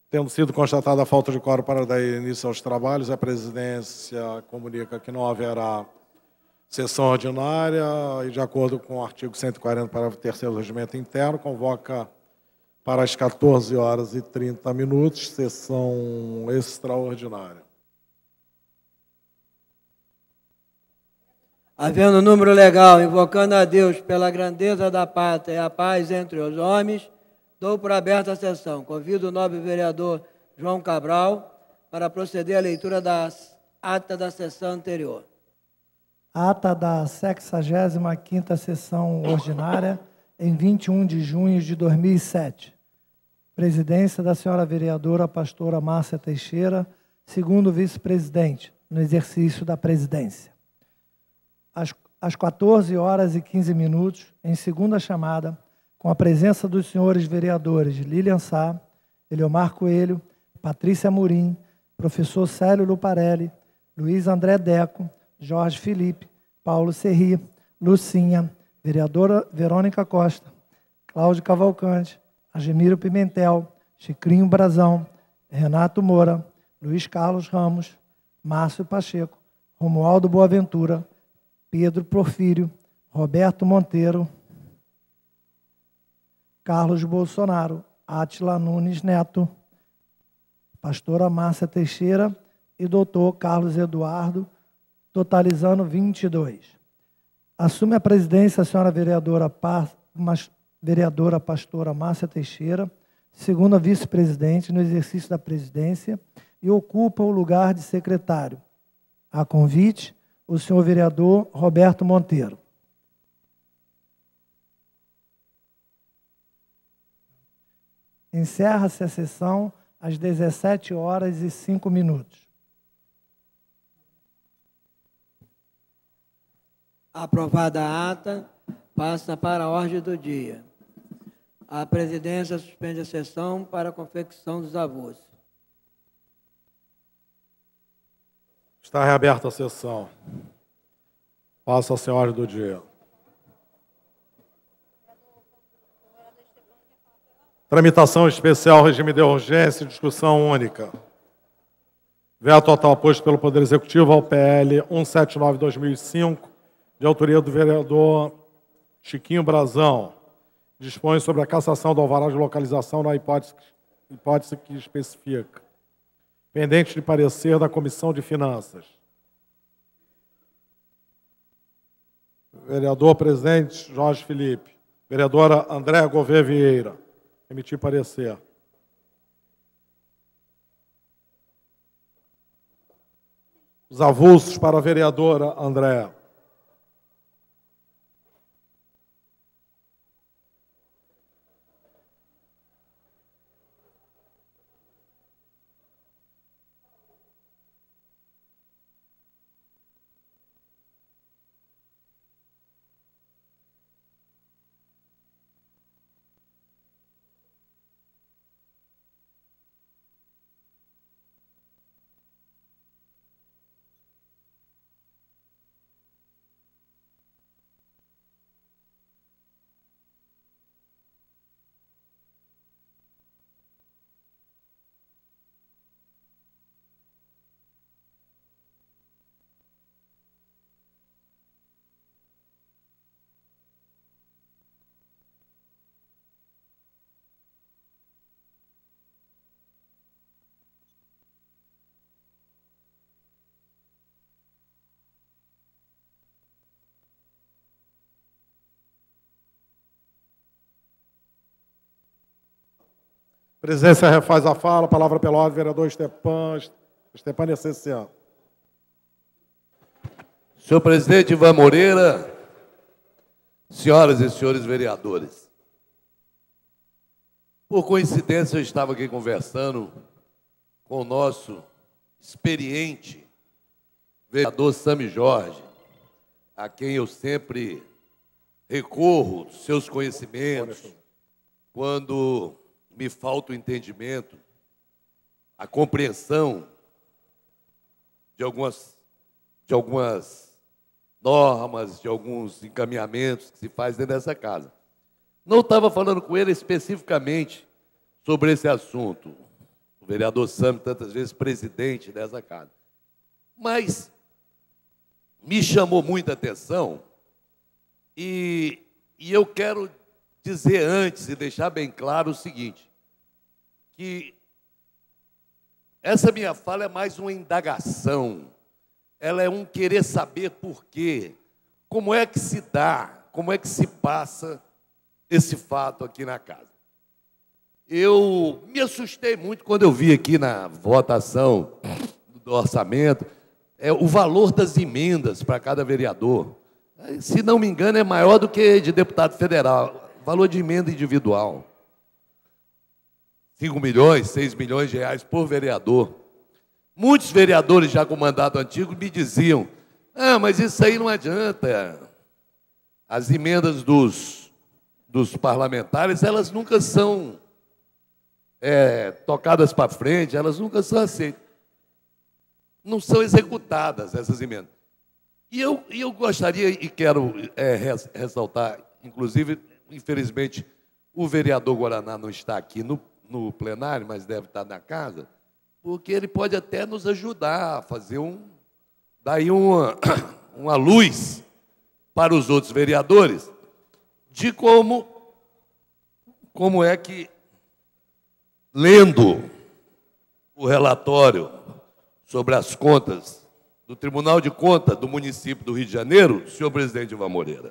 Tendo sido constatada a falta de quórum para dar início aos trabalhos, a presidência comunica que não haverá sessão ordinária e, de acordo com o artigo 140, parágrafo 3º do Regimento Interno, convoca para as 14h30, sessão extraordinária. Havendo número legal, invocando a Deus pela grandeza da pátria e a paz entre os homens, dou por aberta a sessão. Convido o nobre vereador João Cabral para proceder à leitura das atas da sessão anterior. Ata da 65ª sessão ordinária, em 21 de junho de 2007. Presidência da senhora vereadora pastora Márcia Teixeira, segundo vice-presidente, no exercício da presidência. Às 14h15, em segunda chamada, com a presença dos senhores vereadores Lilian Sá, Eliomar Coelho, Patrícia Amorim, professor Célio Luparelli, Luiz André Deco, Jorge Felipe, Paulo Serri, Lucinha, vereadora Verônica Costa, Cláudio Cavalcante, Agemiro Pimentel, Chicrinho Brazão, Renato Moura, Luiz Carlos Ramos, Márcio Pacheco, Romualdo Boaventura, Pedro Porfírio, Roberto Monteiro, Carlos Bolsonaro, Átila Nunes Neto, pastora Márcia Teixeira e doutor Carlos Eduardo, totalizando 22. Assume a presidência a senhora vereadora pastora Márcia Teixeira, segunda vice-presidente no exercício da presidência, e ocupa o lugar de secretário. A convite, o senhor vereador Roberto Monteiro. Encerra-se a sessão às 17h05. Aprovada a ata, passa para a ordem do dia. A presidência suspende a sessão para a confecção dos avulsos. Está reaberta a sessão. Passa-se a ordem do dia. Tramitação especial, regime de urgência e discussão única. Veto total posto pelo Poder Executivo ao PL 179/2005, de autoria do vereador Chiquinho Brazão. Dispõe sobre a cassação do alvará de localização na hipótese que especifica. Pendente de parecer da Comissão de Finanças. Vereador presidente Jorge Felipe. Vereadora Andréa Gouveia Vieira. Emitir parecer. Os avulsos para a vereadora Andréa. Presidência refaz a fala. Palavra pela ordem, vereador Stepan Essenciano. Senhor presidente Ivan Moreira, senhoras e senhores vereadores, por coincidência eu estava aqui conversando com o nosso experiente vereador Sami Jorge, a quem eu sempre recorro dos seus conhecimentos quando me falta o entendimento, a compreensão de algumas normas, de alguns encaminhamentos que se faz dentro dessa casa. Não estava falando com ele especificamente sobre esse assunto. o vereador Sami, tantas vezes presidente dessa casa. Mas me chamou muita atenção e eu quero dizer antes e deixar bem claro o seguinte, que essa minha fala é mais uma indagação, ela é um querer saber por quê, como é que se dá, como é que se passa esse fato aqui na casa. Eu me assustei muito quando eu vi aqui na votação do orçamento o valor das emendas para cada vereador. Se não me engano, é maior do que de deputado federal, valor de emenda individual. 5 milhões, 6 milhões de reais por vereador. Muitos vereadores já com mandato antigo me diziam, mas isso aí não adianta. As emendas dos parlamentares, elas nunca são tocadas para frente, elas nunca são aceitas. Não são executadas essas emendas. E eu gostaria e quero ressaltar, inclusive, infelizmente, o vereador Guaraná não está aqui no plenário, mas deve estar na casa, porque ele pode até nos ajudar a fazer daí uma luz para os outros vereadores de como é que, lendo o relatório sobre as contas do Tribunal de Contas do município do Rio de Janeiro, senhor presidente Ivan Moreira,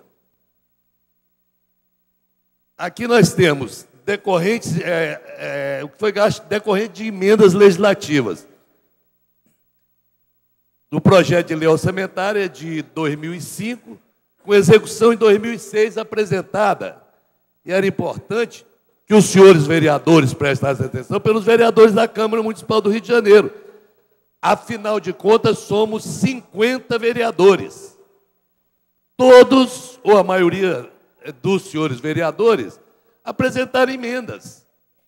aqui nós temos decorrentes, o que foi gasto decorrente de emendas legislativas. Do projeto de lei orçamentária de 2005, com execução em 2006 apresentada. E era importante que os senhores vereadores prestassem atenção pelos vereadores da Câmara Municipal do Rio de Janeiro. Afinal de contas, somos 50 vereadores. Todos, ou a maioria dos senhores vereadores, apresentaram emendas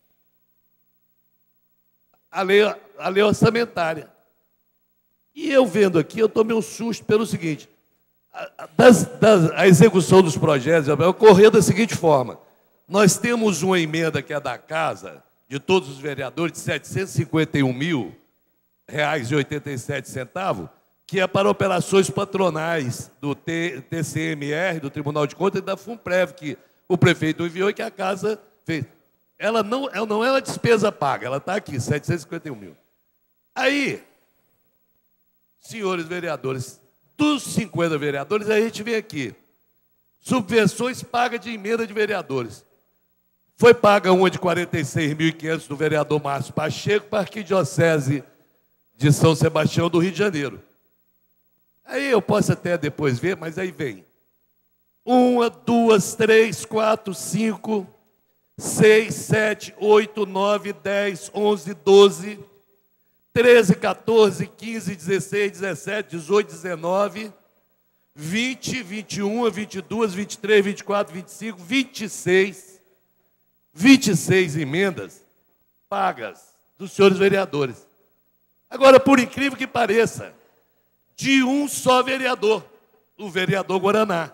à lei orçamentária. E eu vendo aqui, eu tomei um susto pelo seguinte, a execução dos projetos ocorreu da seguinte forma, nós temos uma emenda que é da Casa, de todos os vereadores, de R$ 751.000,87, que é para operações patronais do TCMR, do Tribunal de Contas, e da FUNPREV, que o prefeito enviou e que a Casa fez. Ela não é uma despesa paga, ela está aqui, 751 mil. Aí, senhores vereadores, dos 50 vereadores, a gente vem aqui. Subvenções pagas de emenda de vereadores. Foi paga uma de 46.500 do vereador Márcio Pacheco para a Arquidiocese de São Sebastião do Rio de Janeiro. Aí eu posso até depois ver, mas aí vem. 1, 2, 3, 4, 5, 6, 7, 8, 9, 10, 11, 12, 13, 14, 15, 16, 17, 18, 19, 20, 21, 22, 23, 24, 25, 26 emendas pagas dos senhores vereadores. Agora, por incrível que pareça, de um só vereador, o vereador Guaraná.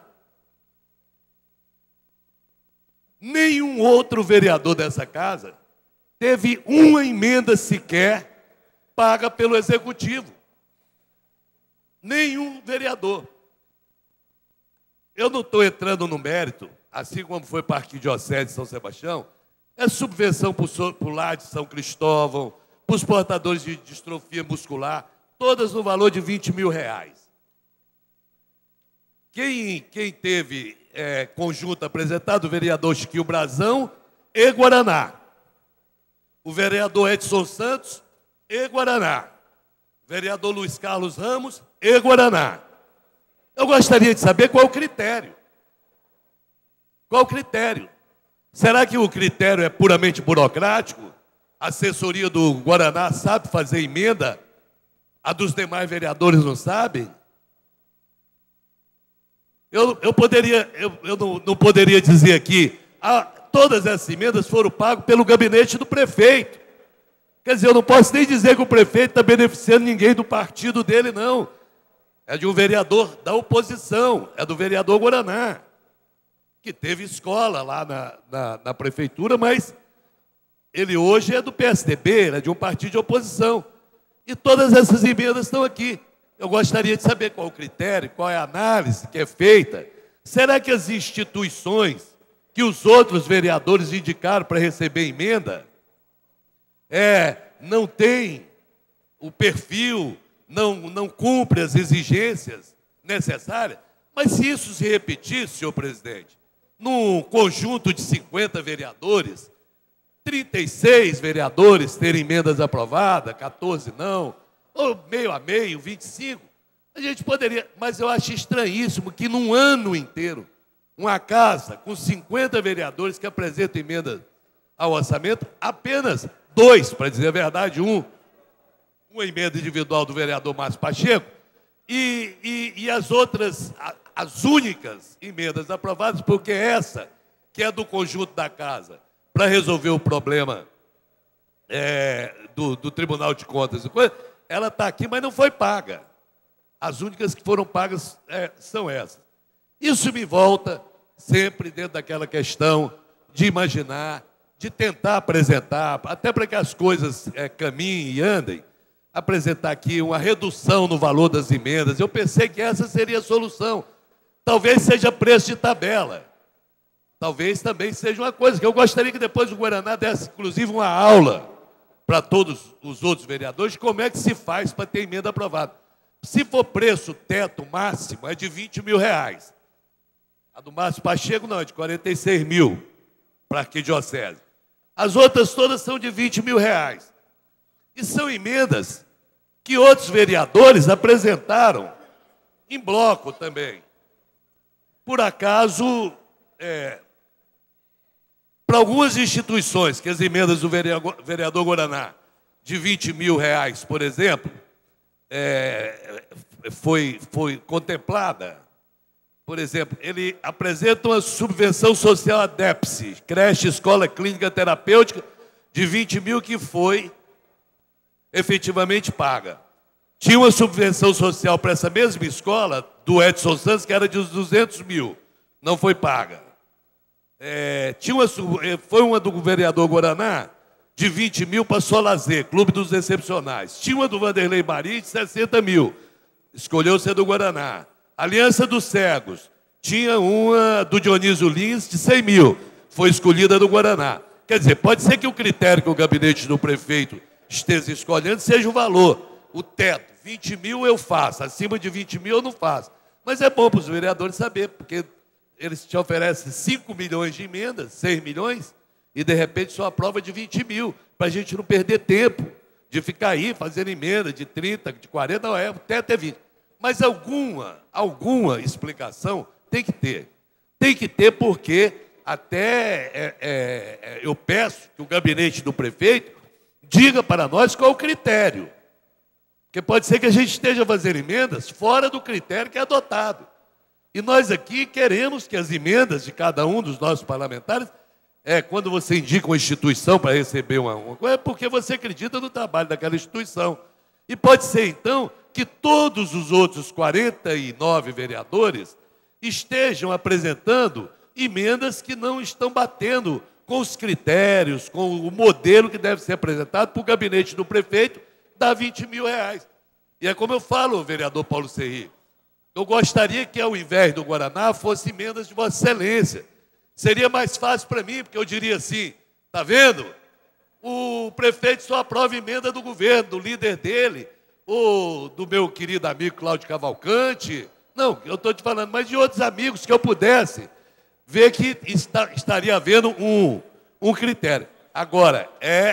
Nenhum outro vereador dessa casa teve uma emenda sequer paga pelo Executivo. Nenhum vereador. Eu não estou entrando no mérito, assim como foi para a Arquidiocese de São Sebastião, é subvenção para o lar de São Cristóvão, para os portadores de distrofia muscular, todas no valor de R$20 mil. Quem teve conjunto apresentado, o vereador Chiquinho Brazão e Guaraná. O vereador Edson Santos e Guaraná. Vereador Luiz Carlos Ramos e Guaraná. Eu gostaria de saber qual é o critério. Qual o critério? Será que o critério é puramente burocrático? A assessoria do Guaraná sabe fazer emenda? A dos demais vereadores não sabem? Eu não poderia dizer aqui, todas essas emendas foram pagas pelo gabinete do prefeito. Quer dizer, eu não posso nem dizer que o prefeito está beneficiando ninguém do partido dele, não. É de um vereador da oposição, é do vereador Guaraná, que teve escola lá na prefeitura, mas Ele hoje é do PSDB, é de um partido de oposição. E todas essas emendas estão aqui. Eu gostaria de saber qual o critério, qual é a análise que é feita. Será que as instituições que os outros vereadores indicaram para receber emenda não têm o perfil, não cumpre as exigências necessárias? Mas se isso se repetisse, senhor presidente, num conjunto de 50 vereadores, 36 vereadores terem emendas aprovadas, 14 não, ou meio a meio, 25, a gente poderia... Mas eu acho estranhíssimo que num ano inteiro, uma casa com 50 vereadores que apresentam emendas ao orçamento, apenas 2, para dizer a verdade, uma emenda individual do vereador Márcio Pacheco, e as outras, as únicas emendas aprovadas, porque essa, que é do conjunto da casa, para resolver o problema do Tribunal de Contas, ela está aqui, mas não foi paga. As únicas que foram pagas são essas. Isso me volta sempre dentro daquela questão de imaginar, de tentar apresentar, até para que as coisas caminhem e andem, apresentar aqui uma redução no valor das emendas. Eu pensei que essa seria a solução. Talvez seja preço de tabela. Talvez também seja uma coisa que eu gostaria que depois o Guaraná desse, inclusive, uma aula para todos os outros vereadores de como é que se faz para ter emenda aprovada. Se for preço teto máximo, é de R$20.000. A do Márcio Pacheco não, é de 46 mil para a arquidiocese. As outras todas são de R$20.000. E são emendas que outros vereadores apresentaram em bloco também. Por acaso, para algumas instituições, que as emendas do vereador Guaraná, de R$20.000, por exemplo, foi contemplada. Por exemplo, ele apresenta uma subvenção social à DEPSE, creche, escola clínica terapêutica, de 20 mil que foi efetivamente paga. Tinha uma subvenção social para essa mesma escola, do Edson Santos, que era de 200 mil, não foi paga. Foi uma do vereador Guaraná, de 20 mil para Solazer, Clube dos Excepcionais. Tinha uma do Vanderlei Maria, de 60 mil, escolheu ser do Guaraná. Aliança dos Cegos, tinha uma do Dionísio Lins, de 100 mil, foi escolhida do Guaraná. Quer dizer, pode ser que o critério que o gabinete do prefeito esteja escolhendo seja o valor, o teto. 20 mil eu faço, acima de 20 mil eu não faço. Mas é bom para os vereadores saber, porque eles te oferecem 5 milhões de emendas, 6 milhões, e de repente só aprova de 20 mil, para a gente não perder tempo de ficar aí fazendo emenda de 30, de 40, não, o teto é 20. Mas alguma explicação tem que ter. Tem que ter porque até eu peço que o gabinete do prefeito diga para nós qual é o critério. Porque pode ser que a gente esteja fazendo emendas fora do critério que é adotado. E nós aqui queremos que as emendas de cada um dos nossos parlamentares, quando você indica uma instituição para receber uma coisa, é porque você acredita no trabalho daquela instituição. E pode ser, então, que todos os outros 49 vereadores estejam apresentando emendas que não estão batendo com os critérios, com o modelo que deve ser apresentado para o gabinete do prefeito, dá 20 mil reais. E é como eu falo, vereador Paulo Serri, eu gostaria que, ao invés do Guaraná, fosse emendas de Vossa Excelência. Seria mais fácil para mim, porque eu diria assim, está vendo? O prefeito só aprova emenda do governo, do líder dele, ou do meu querido amigo Cláudio Cavalcante. Não, eu estou te falando, mas de outros amigos que eu pudesse ver que estaria havendo um critério. Agora,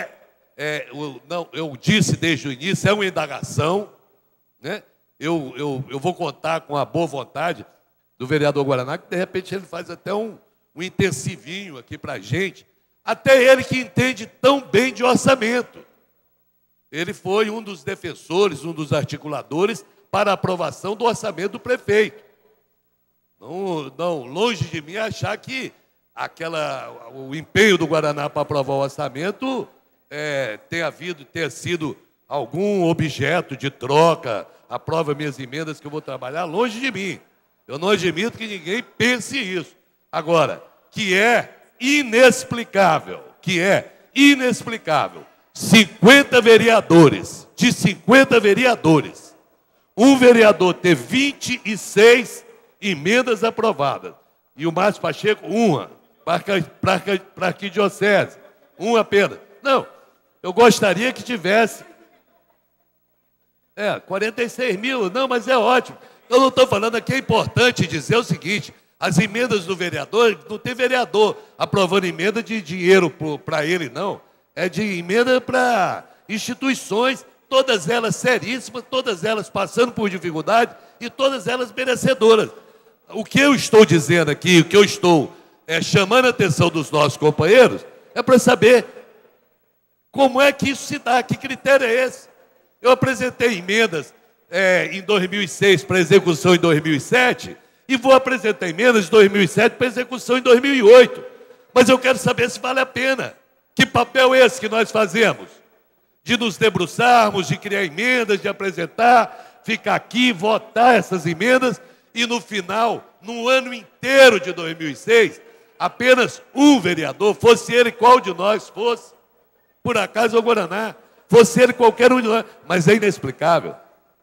eu disse desde o início, é uma indagação, né? Eu vou contar com a boa vontade do vereador Guaraná, que de repente ele faz até um intensivinho aqui para a gente, até ele que entende tão bem de orçamento. Ele foi um dos defensores, um dos articuladores para a aprovação do orçamento do prefeito. Não, longe de mim achar que o empenho do Guaraná para aprovar o orçamento tenha sido algum objeto de troca, aprova minhas emendas que eu vou trabalhar, longe de mim. Eu não admito que ninguém pense isso. Agora, que é inexplicável, que é inexplicável. 50 vereadores, de 50 vereadores, um vereador ter 26 emendas aprovadas. E o Márcio Pacheco, uma, para a arquidiocese, uma apenas. Não, eu gostaria que tivesse 46 mil, não, mas é ótimo. Eu não estou falando aqui, é importante dizer o seguinte, as emendas do vereador, não tem vereador aprovando emenda de dinheiro para ele, não. É de emenda para instituições, todas elas seríssimas, todas elas passando por dificuldade e todas elas merecedoras. O que eu estou dizendo aqui, o que eu estou chamando a atenção dos nossos companheiros, é para saber como é que isso se dá, que critério é esse. Eu apresentei emendas em 2006 para execução em 2007 e vou apresentar emendas de 2007 para execução em 2008. Mas eu quero saber se vale a pena. Que papel é esse que nós fazemos? De nos debruçarmos, de criar emendas, de apresentar, ficar aqui, votar essas emendas e no final, no ano inteiro de 2006, apenas um vereador, fosse ele qual de nós fosse, por acaso é o Guaraná, fosse ele qualquer um de nós, mas é inexplicável.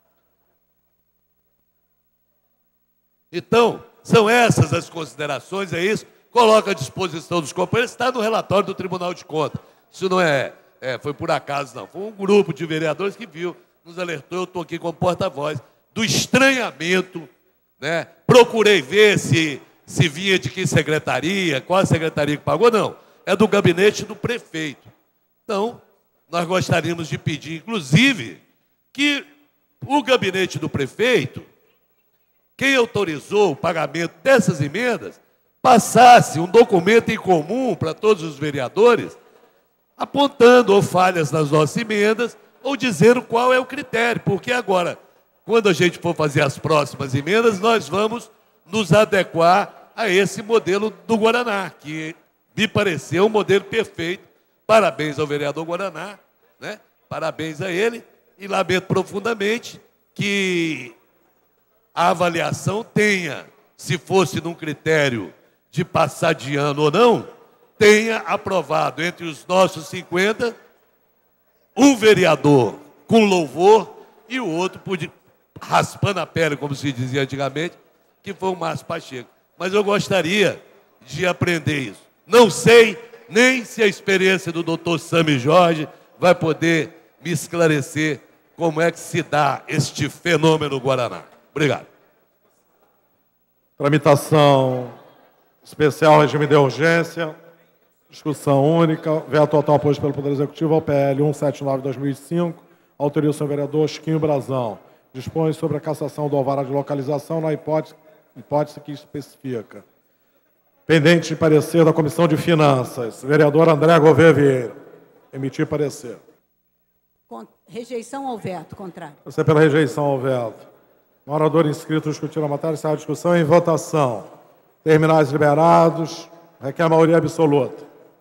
Então, são essas as considerações, é isso. Coloca à disposição dos companheiros, está no relatório do Tribunal de Contas. Isso não foi por acaso, não. Foi um grupo de vereadores que viu, nos alertou, eu estou aqui como porta-voz, do estranhamento, né? Procurei ver se vinha de que secretaria, qual a secretaria que pagou, não. É do gabinete do prefeito. Então, nós gostaríamos de pedir, inclusive, que o gabinete do prefeito, quem autorizou o pagamento dessas emendas, passasse um documento em comum para todos os vereadores, apontando ou falhas nas nossas emendas, ou dizendo qual é o critério, porque agora, quando a gente for fazer as próximas emendas, nós vamos nos adequar a esse modelo do Guaraná, que me pareceu um modelo perfeito. Parabéns ao vereador Guaraná, né? Parabéns a ele, e lamento profundamente que a avaliação tenha, se fosse num critério de passar de ano ou não, tenha aprovado entre os nossos 50, um vereador com louvor e o outro raspando a pele, como se dizia antigamente, que foi o Márcio Pacheco. Mas eu gostaria de aprender isso. Não sei nem se a experiência do doutor Sami Jorge vai poder me esclarecer como é que se dá este fenômeno Guaraná. Obrigado. Tramitação especial, regime de urgência, discussão única, veto total posto pelo Poder Executivo ao PL 179/2005, autoria o senhor vereador Chiquinho Brazão. Dispõe sobre a cassação do alvará de localização na hipótese que especifica. Pendente de parecer da Comissão de Finanças, vereador André Gouveia Vieira. Emitir parecer. Rejeição ao veto, contrário. Você pela rejeição ao veto. O orador inscrito discutir a matéria, encerra a discussão em votação. Terminais liberados. Requer a maioria absoluta.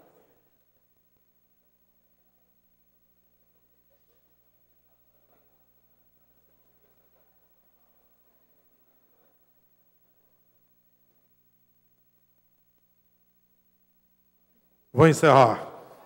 Vou encerrar.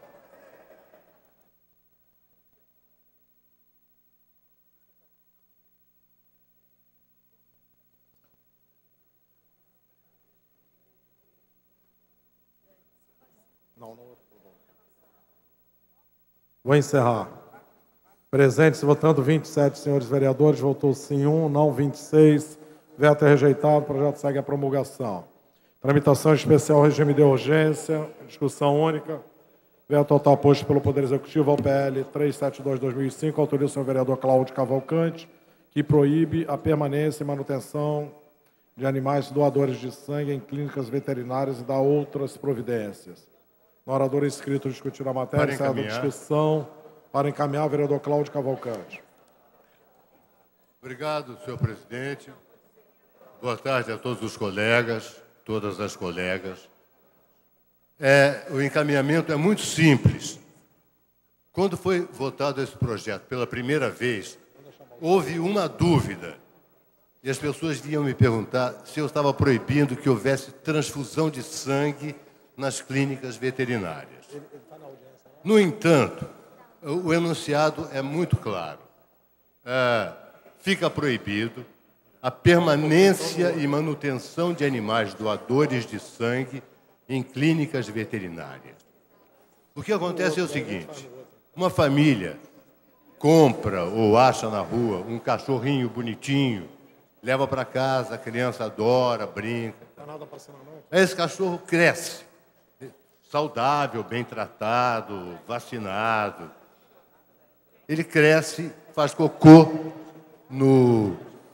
Vou encerrar. Presentes votando 27 senhores vereadores, votou sim 1, não 26. Veto é rejeitado, o projeto segue a promulgação. Tramitação especial, regime de urgência, discussão única. Veto total posto pelo Poder Executivo ao PL 372/2005, autoria do senhor vereador Cláudio Cavalcante, que proíbe a permanência e manutenção de animais doadores de sangue em clínicas veterinárias e dá outras providências. No orador inscrito discutir a matéria, encerra a discussão. Para encaminhar, o vereador Cláudio Cavalcante. Obrigado, senhor presidente. Boa tarde a todos os colegas, todas as colegas. O encaminhamento é muito simples. Quando foi votado esse projeto pela primeira vez, houve uma dúvida. E as pessoas vinham me perguntar se eu estava proibindo que houvesse transfusão de sangue nas clínicas veterinárias. No entanto, o enunciado é muito claro. Fica proibido a permanência e manutenção de animais doadores de sangue em clínicas veterinárias. O que acontece é o seguinte: uma família compra ou acha na rua um cachorrinho bonitinho, leva para casa, a criança adora, brinca. Aí esse cachorro cresce, saudável, bem tratado, vacinado. Ele cresce, faz cocô no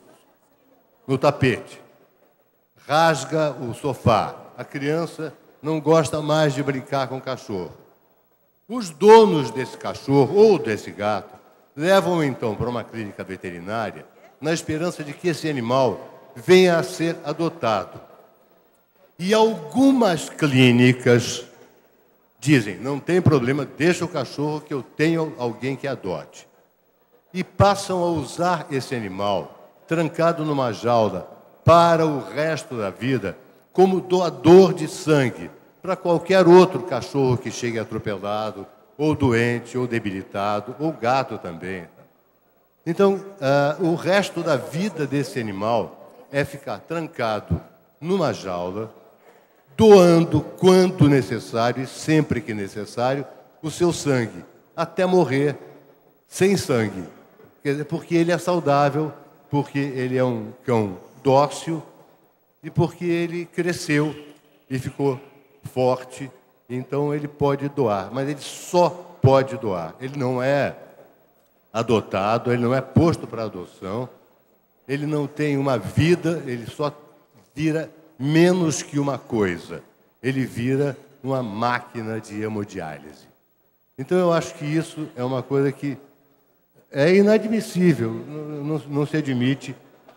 tapete, rasga o sofá. A criança não gosta mais de brincar com o cachorro. Os donos desse cachorro ou desse gato levam então para uma clínica veterinária na esperança de que esse animal venha a ser adotado. E algumas clínicas dizem: não tem problema, deixa o cachorro que eu tenho alguém que adote. E passam a usar esse animal trancado numa jaula para o resto da vida como doador de sangue para qualquer outro cachorro que chegue atropelado, ou doente, ou debilitado, ou gato também. Então, o resto da vida desse animal é ficar trancado numa jaula, doando quando necessário e sempre que necessário o seu sangue, até morrer sem sangue. Quer dizer, porque ele é saudável, porque ele é um cão dócil e porque ele cresceu e ficou forte, então ele pode doar, mas ele só pode doar. Ele não é adotado, ele não é posto para adoção, ele não tem uma vida, ele só vira menos que uma coisa. Ele vira uma máquina de hemodiálise. Então eu acho que isso é uma coisa que é inadmissível. Não se admite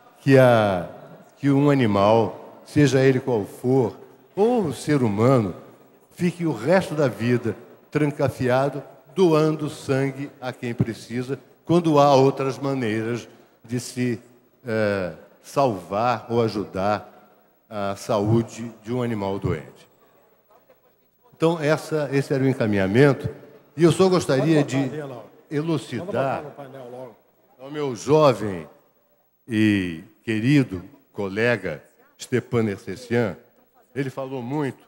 que um animal, seja ele qual for, ou o ser humano, fique o resto da vida trancafiado, doando sangue a quem precisa, quando há outras maneiras de se salvar ou ajudar a saúde de um animal doente. Então, esse era o encaminhamento, e eu só gostaria de elucidar ao meu jovem e querido colega Stepan Ercecian. Ele falou muito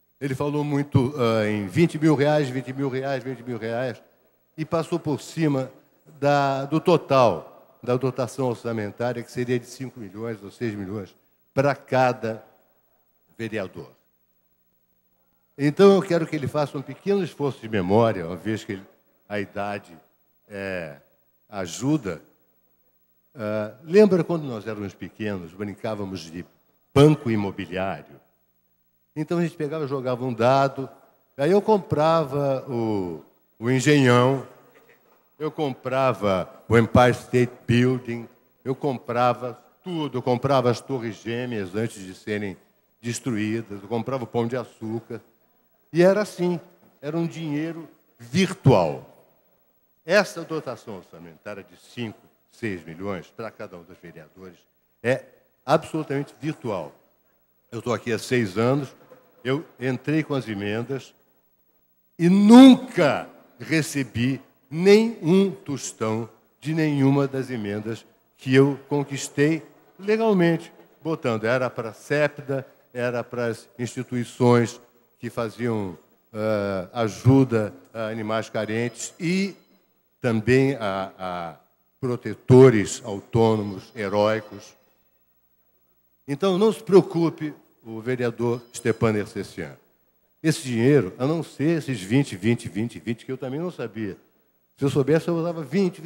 em 20 mil reais, 20 mil reais, 20 mil reais, e passou por cima do total da dotação orçamentária, que seria de 5 milhões ou 6 milhões para cada vereador. Então, eu quero que ele faça um pequeno esforço de memória, uma vez que a idade ajuda. Lembra quando nós éramos pequenos, brincávamos de banco imobiliário? Então, a gente pegava e jogava um dado, aí eu comprava o Engenhão, eu comprava o Empire State Building, eu comprava tudo, eu comprava as torres gêmeas antes de serem destruídas, eu comprava o Pão de Açúcar. E era assim, era um dinheiro virtual. Essa dotação orçamentária de 5, 6 milhões para cada um dos vereadores é absolutamente virtual. Eu estou aqui há 6 anos, eu entrei com as emendas e nunca recebi nem um tostão de nenhuma das emendas que eu conquistei legalmente, botando. Era para a CEPDA, era para as instituições que faziam ajuda a animais carentes e também a protetores autônomos, heróicos. Então, não se preocupe, o vereador Stepan Ercecian. Esse dinheiro, a não ser esses 20, que eu também não sabia. Se eu soubesse, eu usava 20.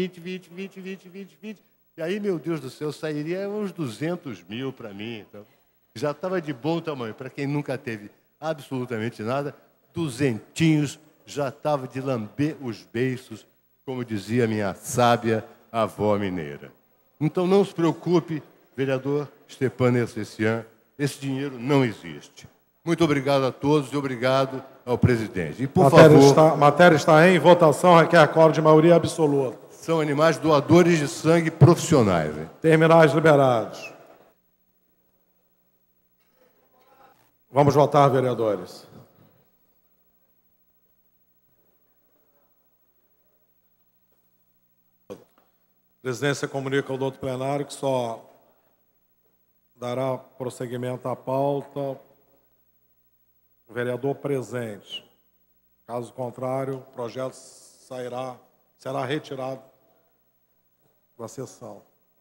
E aí, meu Deus do céu, sairia uns 200 mil para mim. Então, já estava de bom tamanho. Para quem nunca teve absolutamente nada, 200 já estava de lamber os beiços, como dizia minha sábia avó mineira. Então, não se preocupe, vereador Stepan Ercecian, esse dinheiro não existe. Muito obrigado a todos e obrigado ao presidente. E, por favor... A matéria está em votação, requer quórum de maioria absoluta. São animais doadores de sangue profissionais. Hein? Terminais liberados. Vamos votar, vereadores. presidência comunica ao doutor plenário que só dará prosseguimento à pauta o vereador presente. Caso contrário, o projeto será retirado da sessão.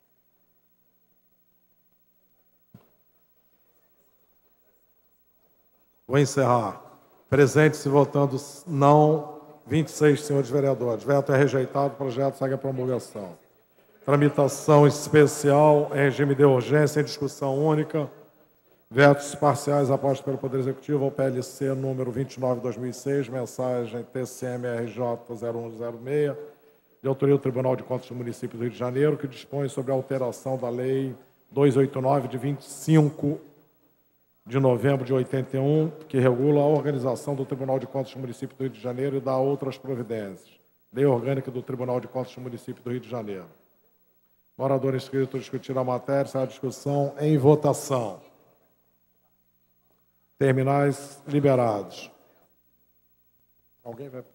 Vou encerrar. Presente-se votando não 26 senhores vereadores. Veto é rejeitado, o projeto segue a promulgação. Tramitação especial em regime de urgência em discussão única. Vetos parciais apostos pelo Poder Executivo ao PLC número 29/2006, mensagem TCM-RJ 0106, de autoria do Tribunal de Contas do Município do Rio de Janeiro, que dispõe sobre a alteração da Lei 289, de 25 de novembro de 81, que regula a organização do Tribunal de Contas do Município do Rio de Janeiro e dá outras providências. Lei Orgânica do Tribunal de Contas do Município do Rio de Janeiro. O orador inscrito discutir a matéria, será a discussão em votação. Terminais liberados. Alguém vai...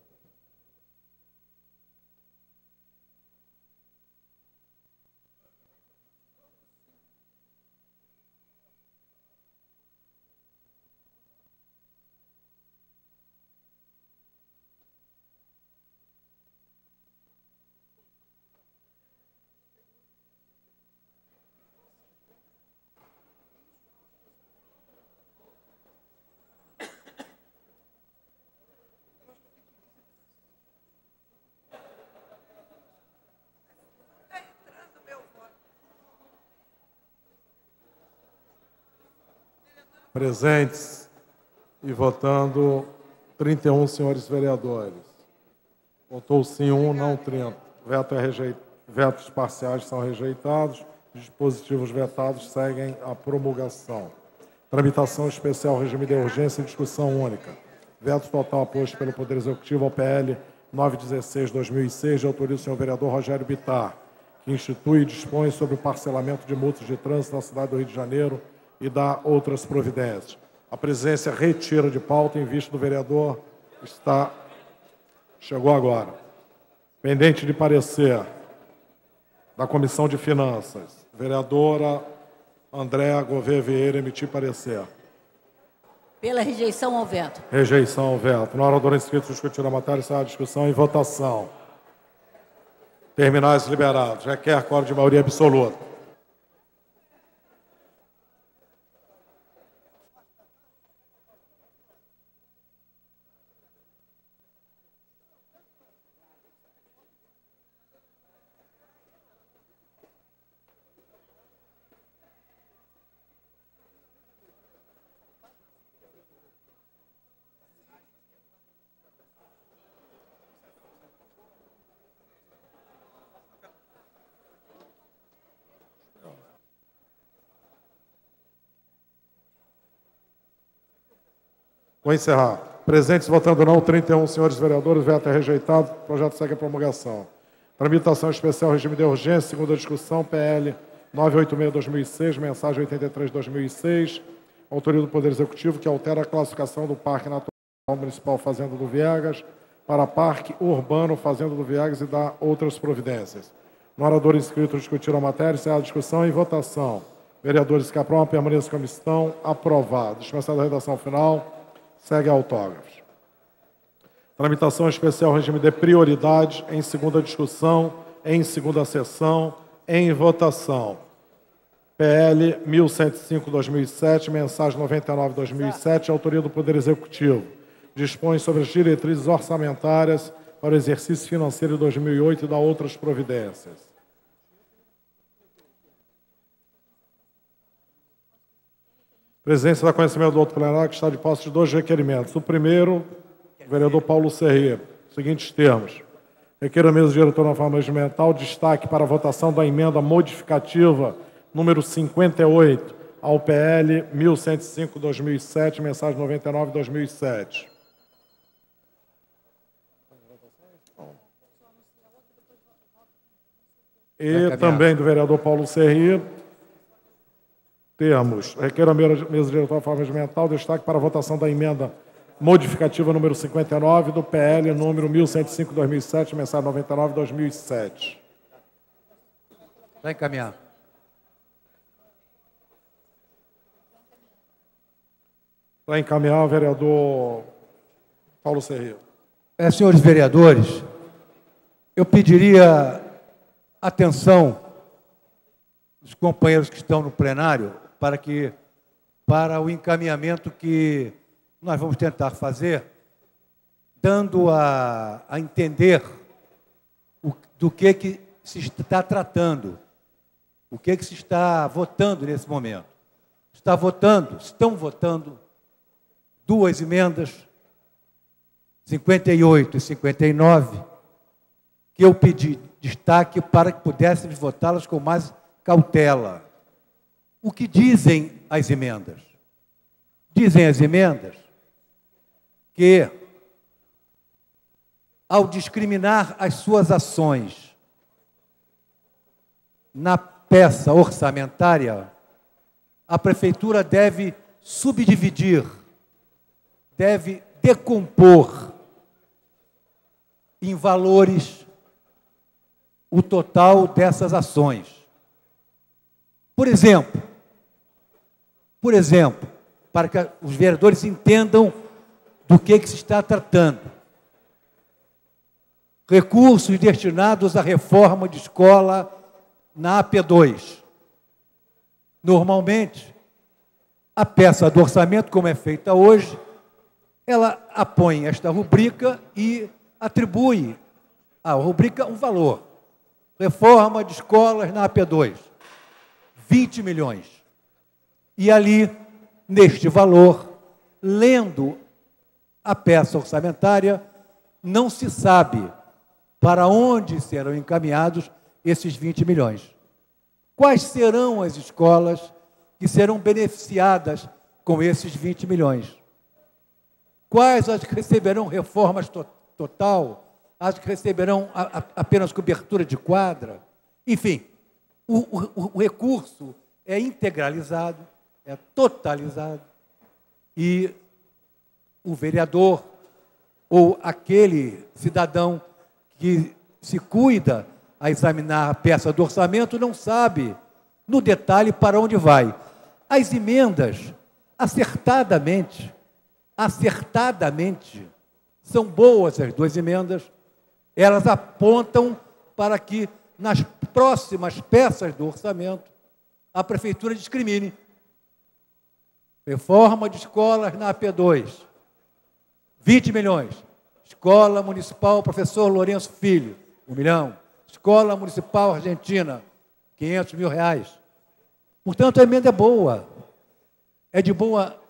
Presentes e votando 31 senhores vereadores. Votou sim 1, não 30. Vetos parciais são rejeitados. Dispositivos vetados seguem a promulgação. Tramitação especial, regime de urgência e discussão única. Veto total aposto pelo Poder Executivo ao PL 916/2006, de autoria do senhor vereador Rogério Bittar, que institui e dispõe sobre o parcelamento de multas de trânsito na cidade do Rio de Janeiro e dá outras providências. A presidência retira de pauta em vista do vereador chegou agora. Pendente de parecer da Comissão de Finanças, vereadora Andréa Gouveia Vieira, emitir parecer. Pela rejeição ao veto. Rejeição ao veto. Na hora do inscrito discutir a matéria, será a discussão em votação. Terminais liberados. Requer quórum de maioria absoluta. Vou encerrar. Presentes votando não, 31 senhores vereadores, veto é rejeitado, o projeto segue a promulgação. Tramitação especial, regime de urgência, segunda discussão, PL 986/2006, mensagem 83/2006, autoria do Poder Executivo, que altera a classificação do Parque Natural Municipal Fazenda do Viegas para Parque Urbano Fazenda do Viegas e dá outras providências. No orador inscrito discutir a matéria, será a discussão em votação. Vereadores que aprovam, permaneçam como estão. Aprovado. Dispensada a redação final. Segue autógrafos. Tramitação especial, regime de prioridade, em segunda discussão, em segunda sessão, em votação. PL 1105/2007, mensagem 99/2007, autoria do Poder Executivo. Dispõe sobre as diretrizes orçamentárias para o exercício financeiro de 2008 e dá outras providências. Presidência dá conhecimento do outro plenário que está de posse de 2 requerimentos. O primeiro, o vereador Paulo Serri. Seguintes termos. Requer a mesa diretora na forma regimental destaque para a votação da emenda modificativa número 58 ao PL 1105/2007, mensagem 99/2007. E também do vereador Paulo Serri. Temos, requer a mesa diretora de forma regimental, destaque para a votação da emenda modificativa número 59 do PL número 1105/2007, mensagem 99/2007. Para encaminhar. Para encaminhar, o vereador Paulo Serreiro. Senhores vereadores, eu pediria atenção dos companheiros que estão no plenário para o encaminhamento que nós vamos tentar fazer, dando a entender do que se está tratando, o que se está votando nesse momento. Estão votando duas emendas, 58 e 59, que eu pedi destaque para que pudéssemos votá-las com mais cautela. O que dizem as emendas? Dizem as emendas que, ao discriminar as suas ações na peça orçamentária, a Prefeitura deve subdividir, deve decompor em valores o total dessas ações. Por exemplo, para que os vereadores entendam do que se está tratando. Recursos destinados à reforma de escola na AP2. Normalmente, a peça do orçamento, como é feita hoje, ela apõe esta rubrica e atribui à rubrica um valor. Reforma de escolas na AP2, 20 milhões. E ali, neste valor, lendo a peça orçamentária, não se sabe para onde serão encaminhados esses 20 milhões. Quais serão as escolas que serão beneficiadas com esses 20 milhões? Quais as que receberão reformas total, as que receberão apenas cobertura de quadra? Enfim, o recurso é integralizado, é totalizado, e o vereador ou aquele cidadão que se cuida a examinar a peça do orçamento não sabe no detalhe para onde vai. As emendas, acertadamente, são boas as duas emendas, elas apontam para que nas próximas peças do orçamento a Prefeitura discrimine. Reforma de escolas na AP2, 20 milhões. Escola Municipal Professor Lourenço Filho, 1 milhão. Escola Municipal Argentina, 500 mil reais. Portanto, a emenda é boa, é de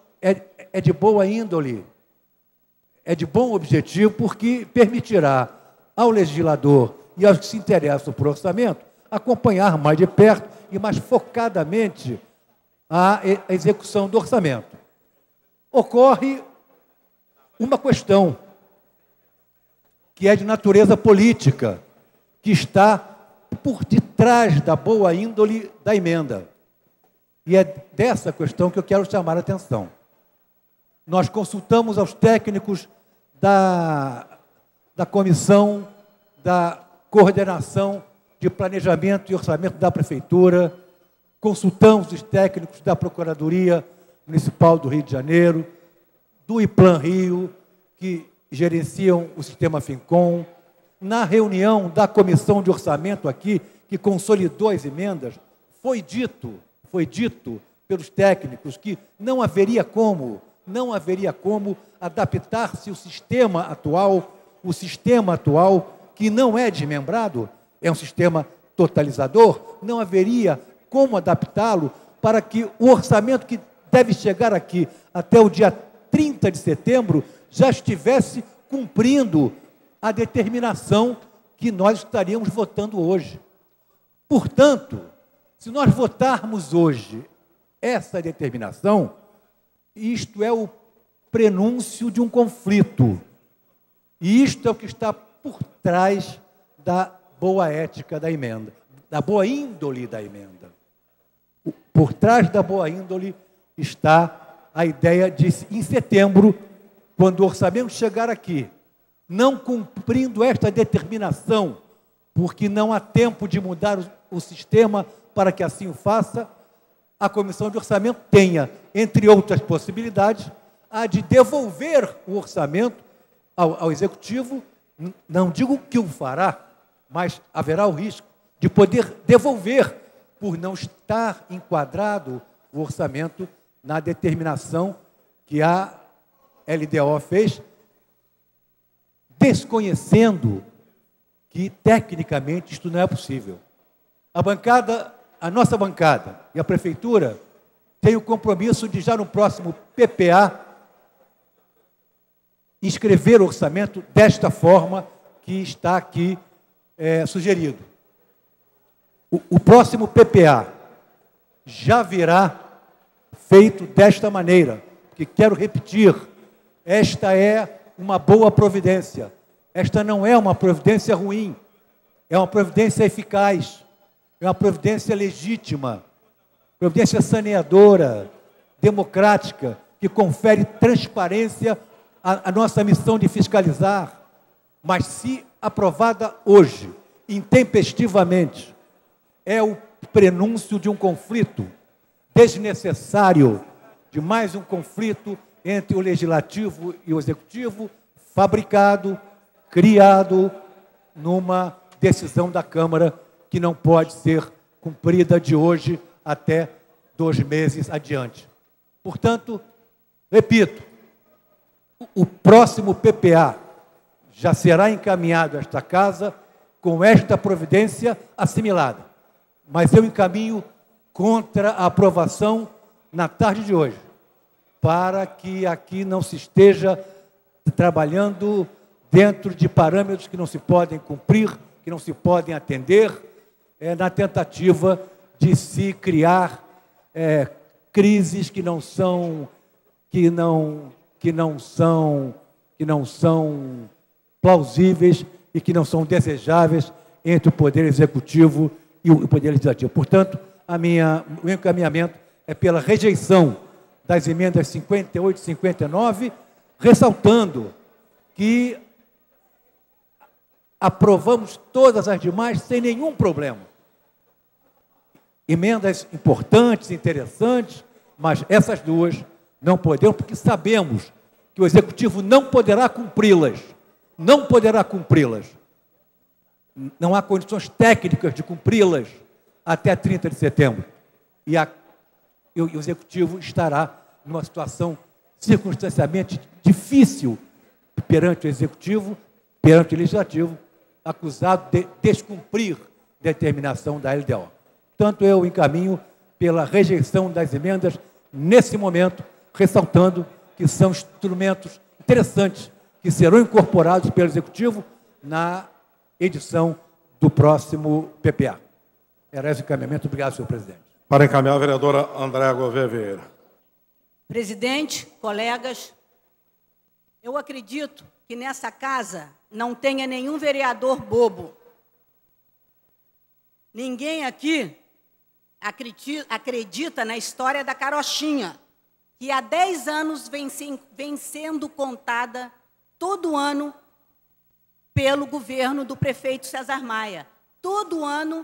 boa índole, é de bom objetivo, porque permitirá ao legislador e aos que se interessam por orçamento acompanhar mais de perto e mais focadamente a execução do orçamento. Ocorre uma questão que é de natureza política, que está por detrás da boa índole da emenda. E é dessa questão que eu quero chamar a atenção. Nós consultamos aos técnicos da Comissão da Coordenação de Planejamento e Orçamento da Prefeitura, consultamos os técnicos da Procuradoria Municipal do Rio de Janeiro, do IPLAN Rio, que gerenciam o sistema FINCOM. Na reunião da Comissão de Orçamento aqui, que consolidou as emendas, foi dito pelos técnicos que não haveria como adaptar-se o sistema atual, que não é desmembrado, é um sistema totalizador, não haveria como adaptá-lo para que o orçamento que deve chegar aqui até o dia 30 de setembro já estivesse cumprindo a determinação que nós estaríamos votando hoje. Portanto, se nós votarmos hoje essa determinação, isto é o prenúncio de um conflito. E isto é o que está por trás da boa ética da emenda, da boa índole da emenda. Por trás da boa índole está a ideia de, em setembro, quando o orçamento chegar aqui, não cumprindo esta determinação, porque não há tempo de mudar o sistema para que assim o faça, a Comissão de Orçamento tenha, entre outras possibilidades, a de devolver o orçamento ao Executivo. Não digo que o fará, mas haverá o risco de poder devolver por não estar enquadrado o orçamento na determinação que a LDO fez, desconhecendo que, tecnicamente, isto não é possível. A nossa bancada e a Prefeitura têm o compromisso de, já no próximo PPA, escrever o orçamento desta forma que está aqui sugerido. O próximo PPA já virá feito desta maneira, que quero repetir, esta é uma boa providência. Esta não é uma providência ruim, é uma providência eficaz, é uma providência legítima, providência saneadora, democrática, que confere transparência à nossa missão de fiscalizar. Mas, se aprovada hoje, intempestivamente, é o prenúncio de um conflito desnecessário, de mais um conflito entre o Legislativo e o Executivo, fabricado, criado numa decisão da Câmara que não pode ser cumprida de hoje até 2 meses adiante. Portanto, repito, o próximo PPA já será encaminhado a esta Casa com esta providência assimilada. Mas eu encaminho contra a aprovação na tarde de hoje, para que aqui não se esteja trabalhando dentro de parâmetros que não se podem cumprir, que não se podem atender, na tentativa de se criar crises que não são plausíveis e que não são desejáveis entre o Poder Executivo e o Poder Legislativo. Portanto, o encaminhamento é pela rejeição das emendas 58 e 59, ressaltando que aprovamos todas as demais sem nenhum problema. Emendas importantes, interessantes, mas essas duas não podemos, porque sabemos que o Executivo não poderá cumpri-las. Não poderá cumpri-las. Não há condições técnicas de cumpri-las até 30 de setembro. E o Executivo estará numa situação circunstancialmente difícil perante o Executivo, perante o Legislativo, acusado de descumprir determinação da LDO. Portanto, eu encaminho pela rejeição das emendas nesse momento, ressaltando que são instrumentos interessantes que serão incorporados pelo Executivo na edição do próximo PPA. Era esse o encaminhamento. Obrigado, senhor presidente. Para encaminhar, a vereadora Andréa Gouveia Vieira. Presidente, colegas, eu acredito que nessa casa não tenha nenhum vereador bobo. Ninguém aqui acredita na história da carochinha, que há 10 anos vem sendo contada todo ano pelo governo do prefeito César Maia. Todo ano,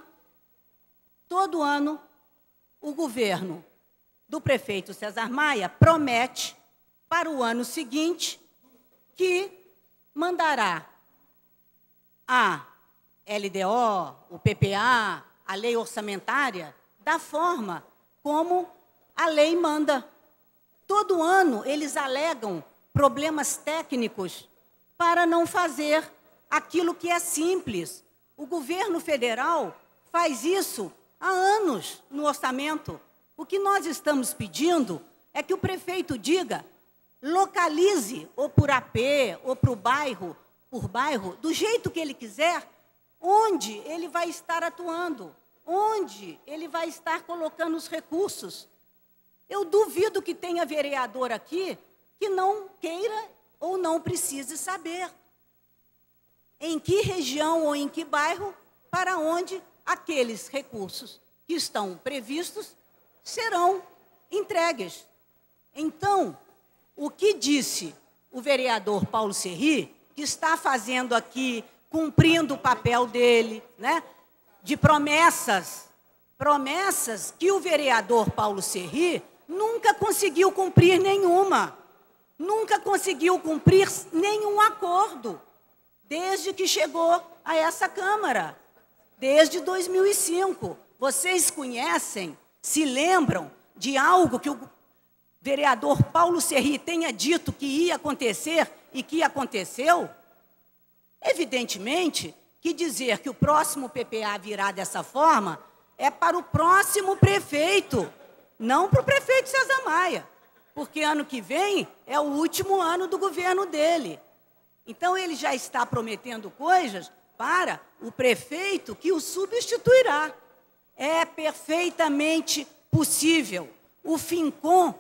o governo do prefeito César Maia promete para o ano seguinte que mandará a LDO, o PPA, a lei orçamentária, da forma como a lei manda. Todo ano eles alegam problemas técnicos para não fazer aquilo que é simples. O governo federal faz isso há anos no orçamento. O que nós estamos pedindo é que o prefeito diga, localize, ou por AP, ou por bairro, do jeito que ele quiser, onde ele vai estar atuando, onde ele vai estar colocando os recursos. Eu duvido que tenha vereador aqui que não queira ou não precise saber em que região ou em que bairro, para onde aqueles recursos que estão previstos serão entregues. Então, o que disse o vereador Paulo Serri, que está fazendo aqui, cumprindo o papel dele, né, de promessas, promessas que o vereador Paulo Serri nunca conseguiu cumprir nenhuma, nunca conseguiu cumprir nenhum acordo, desde que chegou a essa Câmara, desde 2005. Vocês conhecem, se lembram de algo que o vereador Paulo Serri tenha dito que ia acontecer e que aconteceu? Evidentemente que dizer que o próximo PPA virá dessa forma é para o próximo prefeito, não para o prefeito César Maia, porque ano que vem é o último ano do governo dele. Então, ele já está prometendo coisas para o prefeito que o substituirá. É perfeitamente possível. O FINCOM,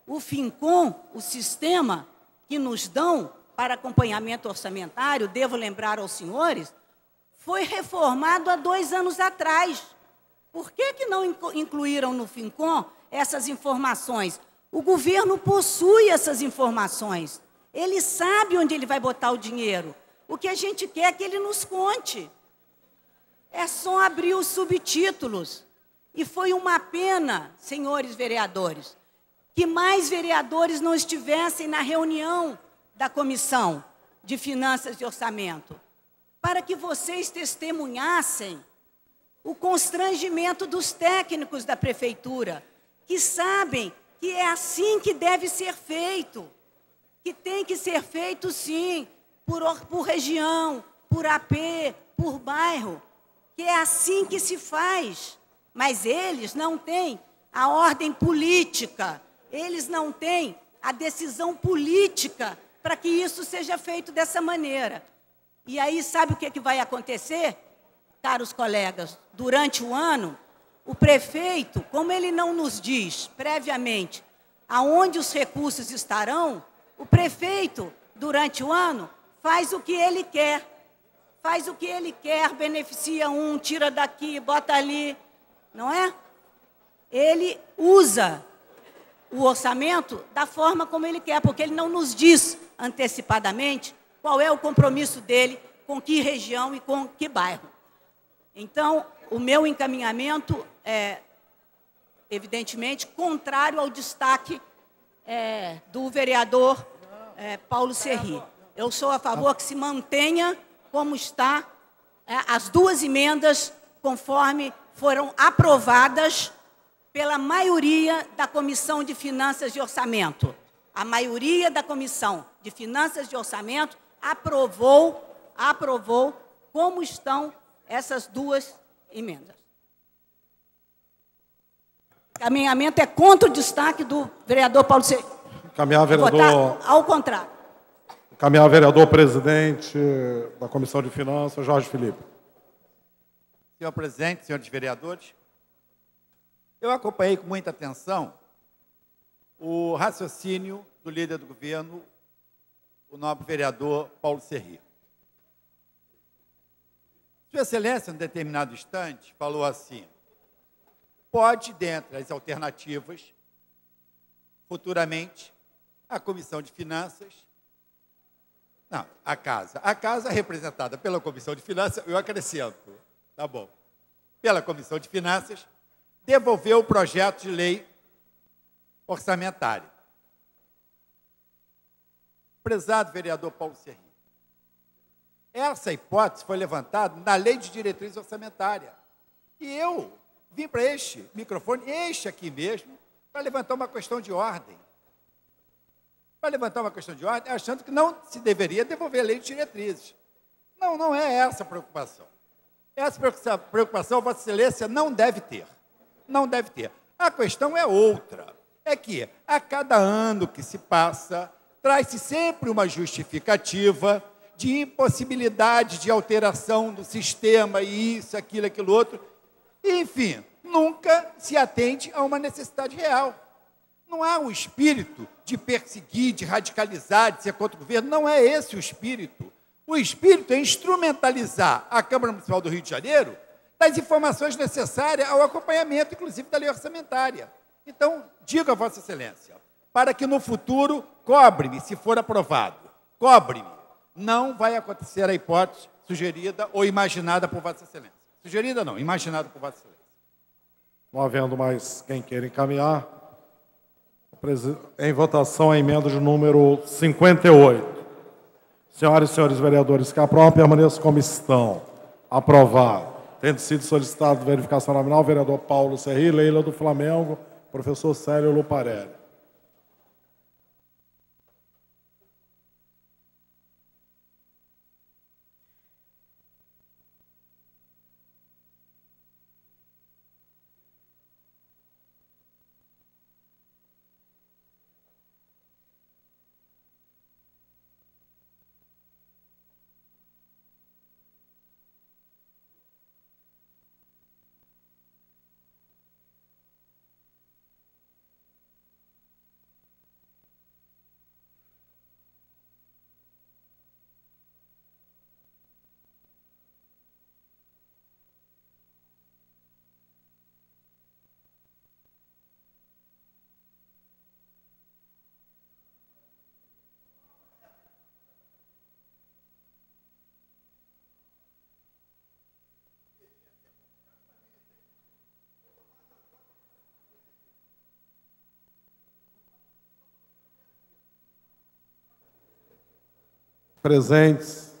o sistema que nos dão para acompanhamento orçamentário, devo lembrar aos senhores, foi reformado há 2 anos atrás. Por que não incluíram no FINCOM essas informações? O governo possui essas informações. Ele sabe onde ele vai botar o dinheiro. O que a gente quer é que ele nos conte. É só abrir os subtítulos. E foi uma pena, senhores vereadores, que mais vereadores não estivessem na reunião da Comissão de Finanças e Orçamento, para que vocês testemunhassem o constrangimento dos técnicos da Prefeitura, que sabem que é assim que deve ser feito, que tem que ser feito, sim, por região, por AP, por bairro, que é assim que se faz. Mas eles não têm a ordem política, eles não têm a decisão política para que isso seja feito dessa maneira. E aí, sabe o que vai acontecer, caros colegas? Durante o ano, o prefeito, como ele não nos diz previamente aonde os recursos estarão, o prefeito, durante o ano, faz o que ele quer. Faz o que ele quer, beneficia um, tira daqui, bota ali, não é? Ele usa o orçamento da forma como ele quer, porque ele não nos diz antecipadamente qual é o compromisso dele com que região e com que bairro. Então, o meu encaminhamento é, evidentemente, contrário ao destaque do vereador Paulo Serri. Eu sou a favor que se mantenha como está as 2 emendas, conforme foram aprovadas pela maioria da Comissão de Finanças e Orçamento. A maioria da Comissão de Finanças e Orçamento aprovou como estão essas 2 emendas. O caminhamento é contra o destaque do vereador Paulo Serri. Caminhar, vereador. Ao contrário. Caminhar, vereador presidente da Comissão de Finanças, Jorge Felipe. Senhor presidente, senhores vereadores, eu acompanhei com muita atenção o raciocínio do líder do governo, o nobre vereador Paulo Serri. Sua Excelência, em determinado instante, falou assim: pode, dentre as alternativas, futuramente, a Comissão de Finanças, não, a casa representada pela Comissão de Finanças, eu acrescento, tá bom, pela Comissão de Finanças, devolveu o projeto de lei orçamentária. Prezado vereador Paulo Serri, essa hipótese foi levantada na Lei de Diretriz Orçamentária. E eu vim para este microfone, aqui mesmo, para levantar uma questão de ordem. Achando que não se deveria devolver a Lei de Diretrizes. Não é essa a preocupação. Essa preocupação, Vossa Excelência, não deve ter. Não deve ter. A questão é outra. É que, a cada ano que se passa, traz-se sempre uma justificativa de impossibilidade de alteração do sistema, e isso, aquilo, aquilo outro. Enfim, nunca se atende a uma necessidade real. Não há um espírito de perseguir, de radicalizar, de ser contra o governo. Não é esse o espírito. O espírito é instrumentalizar a Câmara Municipal do Rio de Janeiro das informações necessárias ao acompanhamento, inclusive, da lei orçamentária. Então, digo a Vossa Excelência, para que no futuro cobre-me, se for aprovado, cobre-me. Não vai acontecer a hipótese sugerida ou imaginada por Vossa Excelência. Sugerida não, imaginado por Vossa Excelência. Não havendo mais quem queira encaminhar, em votação a emenda de número 58. Senhoras e senhores vereadores que aprovam, permaneçam como estão. Aprovado. Tendo sido solicitado verificação nominal, vereador Paulo Serri, Leila do Flamengo, professor Célio Luparelli. Presentes,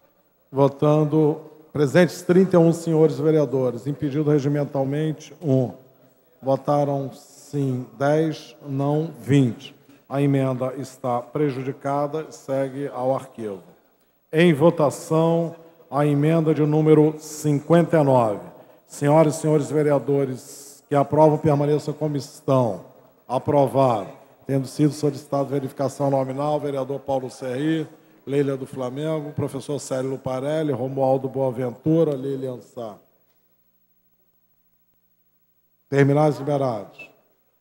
presentes 31 senhores vereadores, impedido regimentalmente 1. Votaram sim 10, não 20. A emenda está prejudicada, segue ao arquivo. Em votação, a emenda de número 59. Senhoras e senhores vereadores que aprovam, permaneçam como estão. Aprovado. Tendo sido solicitado verificação nominal, vereador Paulo Serri, Leila do Flamengo, professor Célio Luparelli, Romualdo Boaventura, Lilian Sá. Terminais liberados.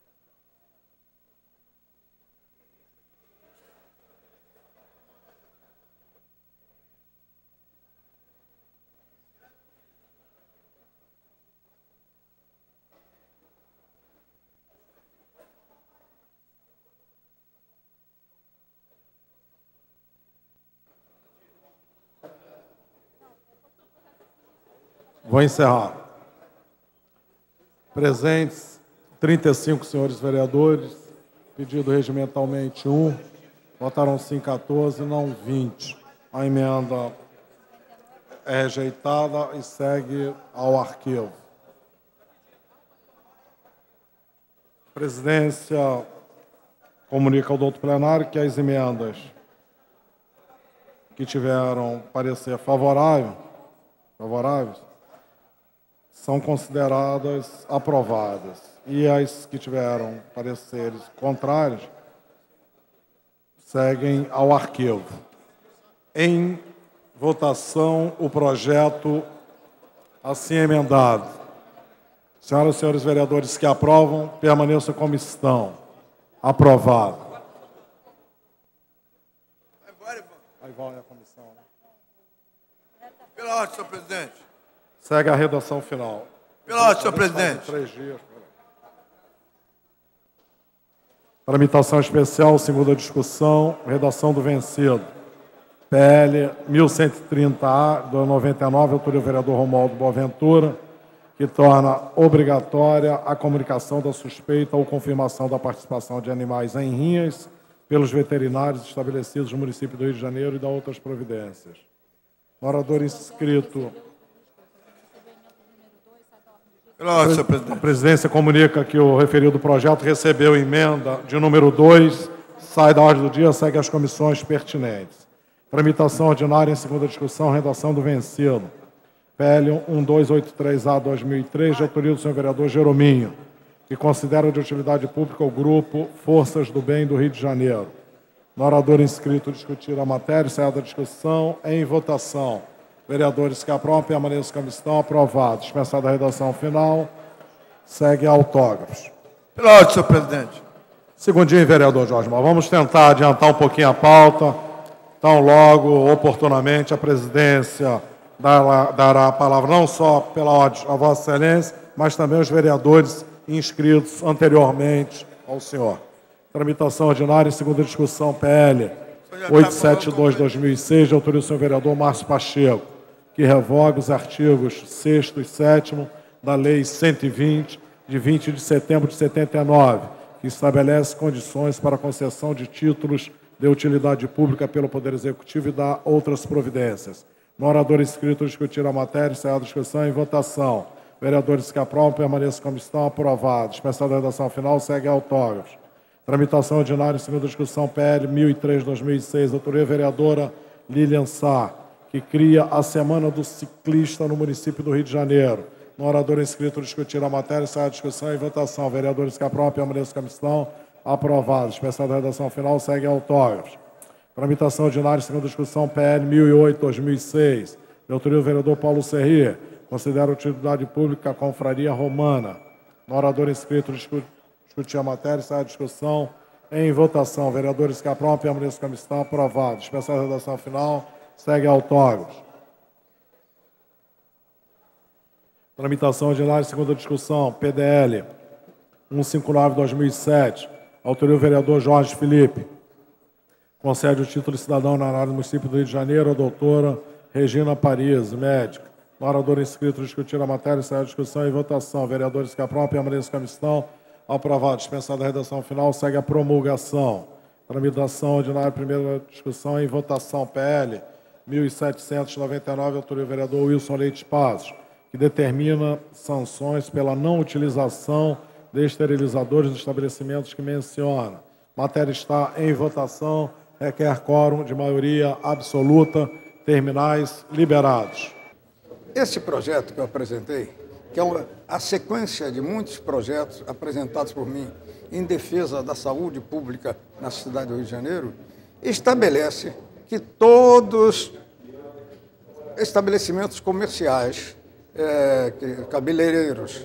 Vou encerrar. Presentes, 35 senhores vereadores, pedido regimentalmente 1, votaram sim 14, não 20. A emenda é rejeitada e segue ao arquivo. A presidência comunica ao doutor plenário que as emendas que tiveram parecer favoráveis, são consideradas aprovadas. E as que tiveram pareceres contrários seguem ao arquivo. Em votação, o projeto assim emendado. Senhoras e senhores vereadores que aprovam, permaneçam como estão. Aprovado. Aí vai a comissão. Pela ordem, senhor presidente. Segue a redação final. Pela ordem, senhor presidente. 3 dias. Tramitação especial, segunda discussão, redação do vencido. PL 1130-A, do 99, autoria do vereador Romualdo Boaventura, que torna obrigatória a comunicação da suspeita ou confirmação da participação de animais em rinhas pelos veterinários estabelecidos no município do Rio de Janeiro e da outras providências. O orador inscrito. A presidência comunica que o referido projeto recebeu emenda de número 2, sai da ordem do dia, segue às comissões pertinentes. Tramitação ordinária em segunda discussão, redação do vencido. PL 1283-A 2003, de autoria do senhor vereador Jerominho, que considera de utilidade pública o grupo Forças do Bem do Rio de Janeiro. No orador inscrito discutir a matéria, sai da discussão, em votação. Vereadores que aprovam, permaneçam como estão. Aprovados. Dispensada a redação final. Segue autógrafos. Pela ordem, senhor presidente. Segundinho, vereador Jorge Mauro. Vamos tentar adiantar um pouquinho a pauta. Então, logo, oportunamente, a presidência dará a palavra não só pela ordem a Vossa Excelência, mas também aos vereadores inscritos anteriormente ao senhor. Tramitação ordinária em segunda discussão, PL 872-2006, de autoria do senhor vereador Márcio Pacheco, que revoga os artigos 6º e 7º da Lei 120, de 20 de setembro de 79, que estabelece condições para a concessão de títulos de utilidade pública pelo Poder Executivo e dá outras providências. No orador inscrito, discutir a matéria, encerrada a discussão e votação. Vereadores que aprovam, permaneçam como estão, aprovados. Dispensada a redação final, segue autógrafos. Tramitação ordinária em segunda discussão, PL 1003/2006, autoria vereadora Lilian Sá, que cria a Semana do Ciclista no município do Rio de Janeiro. No orador inscrito, discutir a matéria, encerrada a discussão e votação. Vereadores que aprovam, permaneçam como estão, aprovados. Dispensada a redação final, segue autógrafos. Tramitação ordinária em segunda discussão, PL 1008/2006, de autoria do vereador Paulo Serri, considera utilidade pública a Confraria Romana. No orador inscrito, discutir a matéria, encerrada a discussão em votação. Vereadores que aprovam, permaneçam como estão, aprovados. Dispensada a redação final, segue autógrafos. Tramitação ordinária em segunda discussão, PDL 159/2007, autoria do vereador Jorge Felipe. Concede o título de cidadão na área do município do Rio de Janeiro a doutora Regina Paris, médica. No orador inscrito, discutir a matéria, encerrar a discussão e votação. Vereadores que aprovam, permaneçam como estão, aprovado. Dispensada a redação final, segue a promulgação. Tramitação ordinária, primeira discussão e votação, PL 1799, autoria do vereador Wilson Leite Passos, que determina sanções pela não utilização de esterilizadores nos estabelecimentos que menciona. Matéria está em votação, requer quórum de maioria absoluta, terminais liberados. Esse projeto que eu apresentei, que é a sequência de muitos projetos apresentados por mim em defesa da saúde pública na cidade do Rio de Janeiro, estabelece que todos estabelecimentos comerciais, cabeleireiros,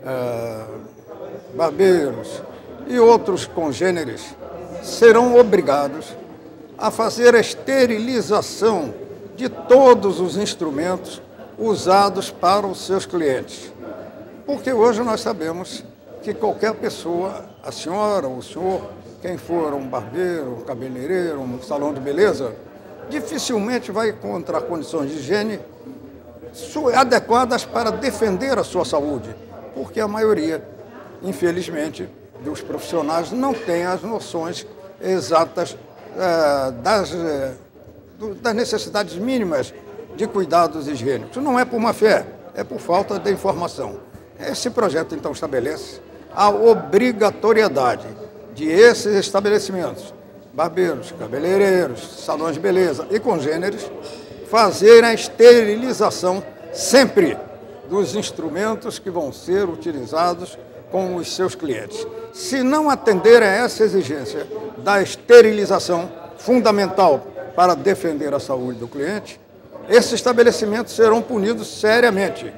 barbeiros e outros congêneres serão obrigados a fazer a esterilização de todos os instrumentos usados para os seus clientes. Porque hoje nós sabemos que qualquer pessoa, a senhora, o senhor, quem for um barbeiro, um cabeleireiro, um salão de beleza, dificilmente vai encontrar condições de higiene adequadas para defender a sua saúde, porque a maioria, infelizmente, dos profissionais não tem as noções exatas das necessidades mínimas de cuidados higiênicos. Não é por má fé, é por falta de informação. Esse projeto, então, estabelece a obrigatoriedade de esses estabelecimentos, barbeiros, cabeleireiros, salões de beleza e congêneres, fazerem a esterilização sempre dos instrumentos que vão ser utilizados com os seus clientes. Se não atenderem a essa exigência da esterilização, fundamental para defender a saúde do cliente, esses estabelecimentos serão punidos seriamente.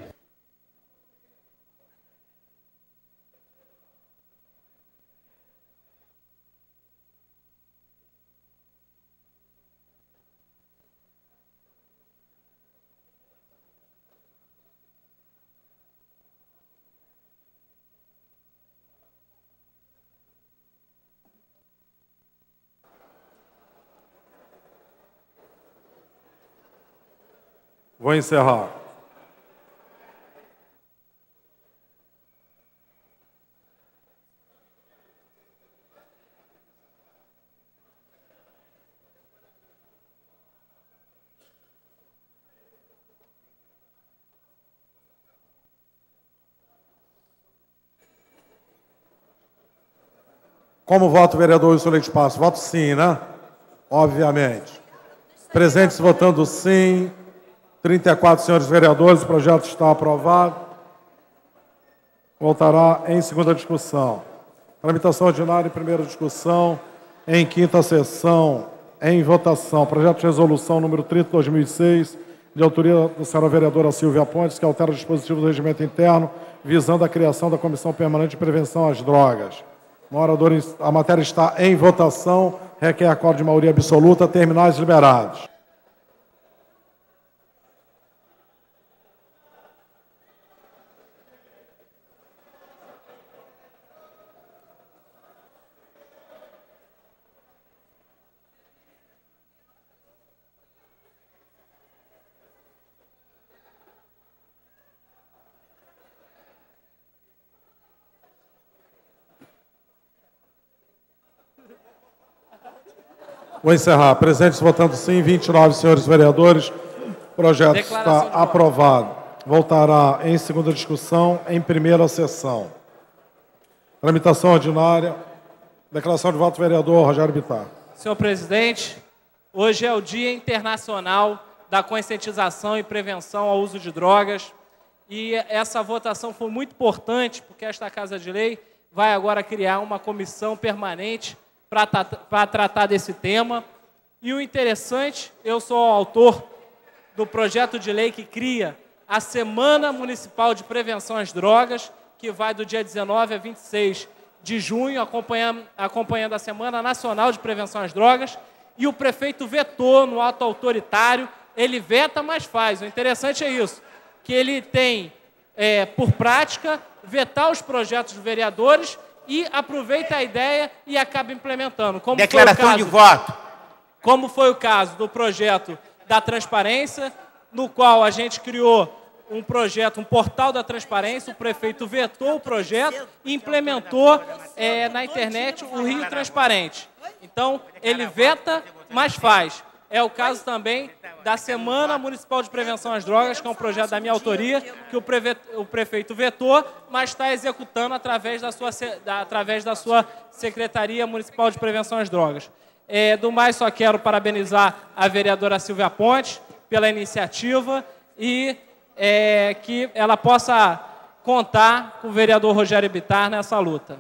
Vou encerrar. Como voto o vereador Wilson Leite Passos? Voto sim, né? Obviamente. Presentes votando sim. 34 senhores vereadores, o projeto está aprovado. Voltará em segunda discussão. Tramitação ordinária em primeira discussão, em quinta sessão, em votação. Projeto de resolução número 30/2006, de autoria da senhora vereadora Silvia Pontes, que altera o dispositivo do regimento interno, visando a criação da Comissão Permanente de Prevenção às Drogas. No orador, a matéria está em votação, requer acordo de maioria absoluta, terminais liberados. Vou encerrar. Presentes votando sim, 29 senhores vereadores. O projeto está aprovado. Voltará em segunda discussão, em primeira sessão. Tramitação ordinária. Declaração de voto, vereador Rogério Bittar. Senhor presidente, hoje é o Dia Internacional da Conscientização e Prevenção ao Uso de Drogas. E essa votação foi muito importante, porque esta Casa de Lei vai agora criar uma comissão permanente para tratar desse tema. E o interessante, eu sou o autor do projeto de lei que cria a Semana Municipal de Prevenção às Drogas, que vai do dia 19 a 26 de junho, acompanhando a Semana Nacional de Prevenção às Drogas. E o prefeito vetou no ato autoritário, ele veta, mas faz. O interessante é isso, que ele tem, por prática, vetar os projetos dos vereadores e aproveita a ideia e acaba implementando. Declaração de voto. Como foi o caso do projeto da transparência, no qual a gente criou um projeto, um portal da transparência, o prefeito vetou o projeto e implementou na internet o Rio Transparente. Então, ele veta, mas faz. É o caso também da Semana Municipal de Prevenção às Drogas, que é um projeto da minha autoria, que o prefeito vetou, mas está executando através da sua Secretaria Municipal de Prevenção às Drogas. Do mais, só quero parabenizar a vereadora Silvia Pontes pela iniciativa e que ela possa contar com o vereador Rogério Bittar nessa luta.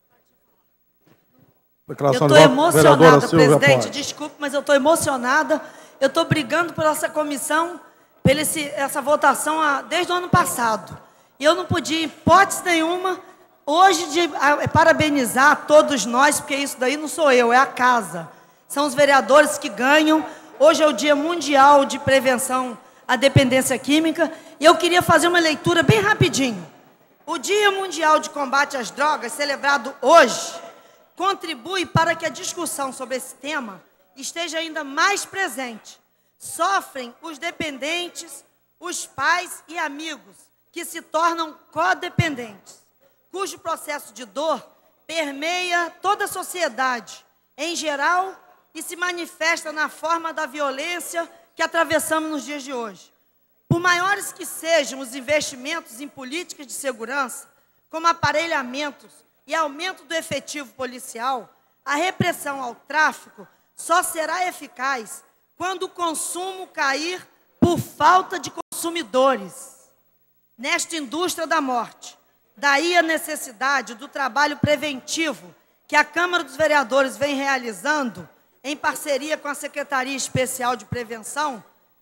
Eu estou emocionada, presidente, desculpe, mas eu estou emocionada. Eu estou brigando por essa comissão, por essa votação desde o ano passado. E eu não podia, em hipótese nenhuma, hoje, parabenizar todos nós, porque isso daí não sou eu, é a casa. São os vereadores que ganham. Hoje é o Dia Mundial de Prevenção à Dependência Química. E eu queria fazer uma leitura bem rapidinho. O Dia Mundial de Combate às Drogas, celebrado hoje, contribui para que a discussão sobre esse tema esteja ainda mais presente. Sofrem os dependentes, os pais e amigos que se tornam codependentes, cujo processo de dor permeia toda a sociedade, em geral, e se manifesta na forma da violência que atravessamos nos dias de hoje. Por maiores que sejam os investimentos em políticas de segurança, como aparelhamentos e aumento do efetivo policial, a repressão ao tráfico só será eficaz quando o consumo cair por falta de consumidores nesta indústria da morte. Daí a necessidade do trabalho preventivo que a Câmara dos Vereadores vem realizando em parceria com a Secretaria Especial de Prevenção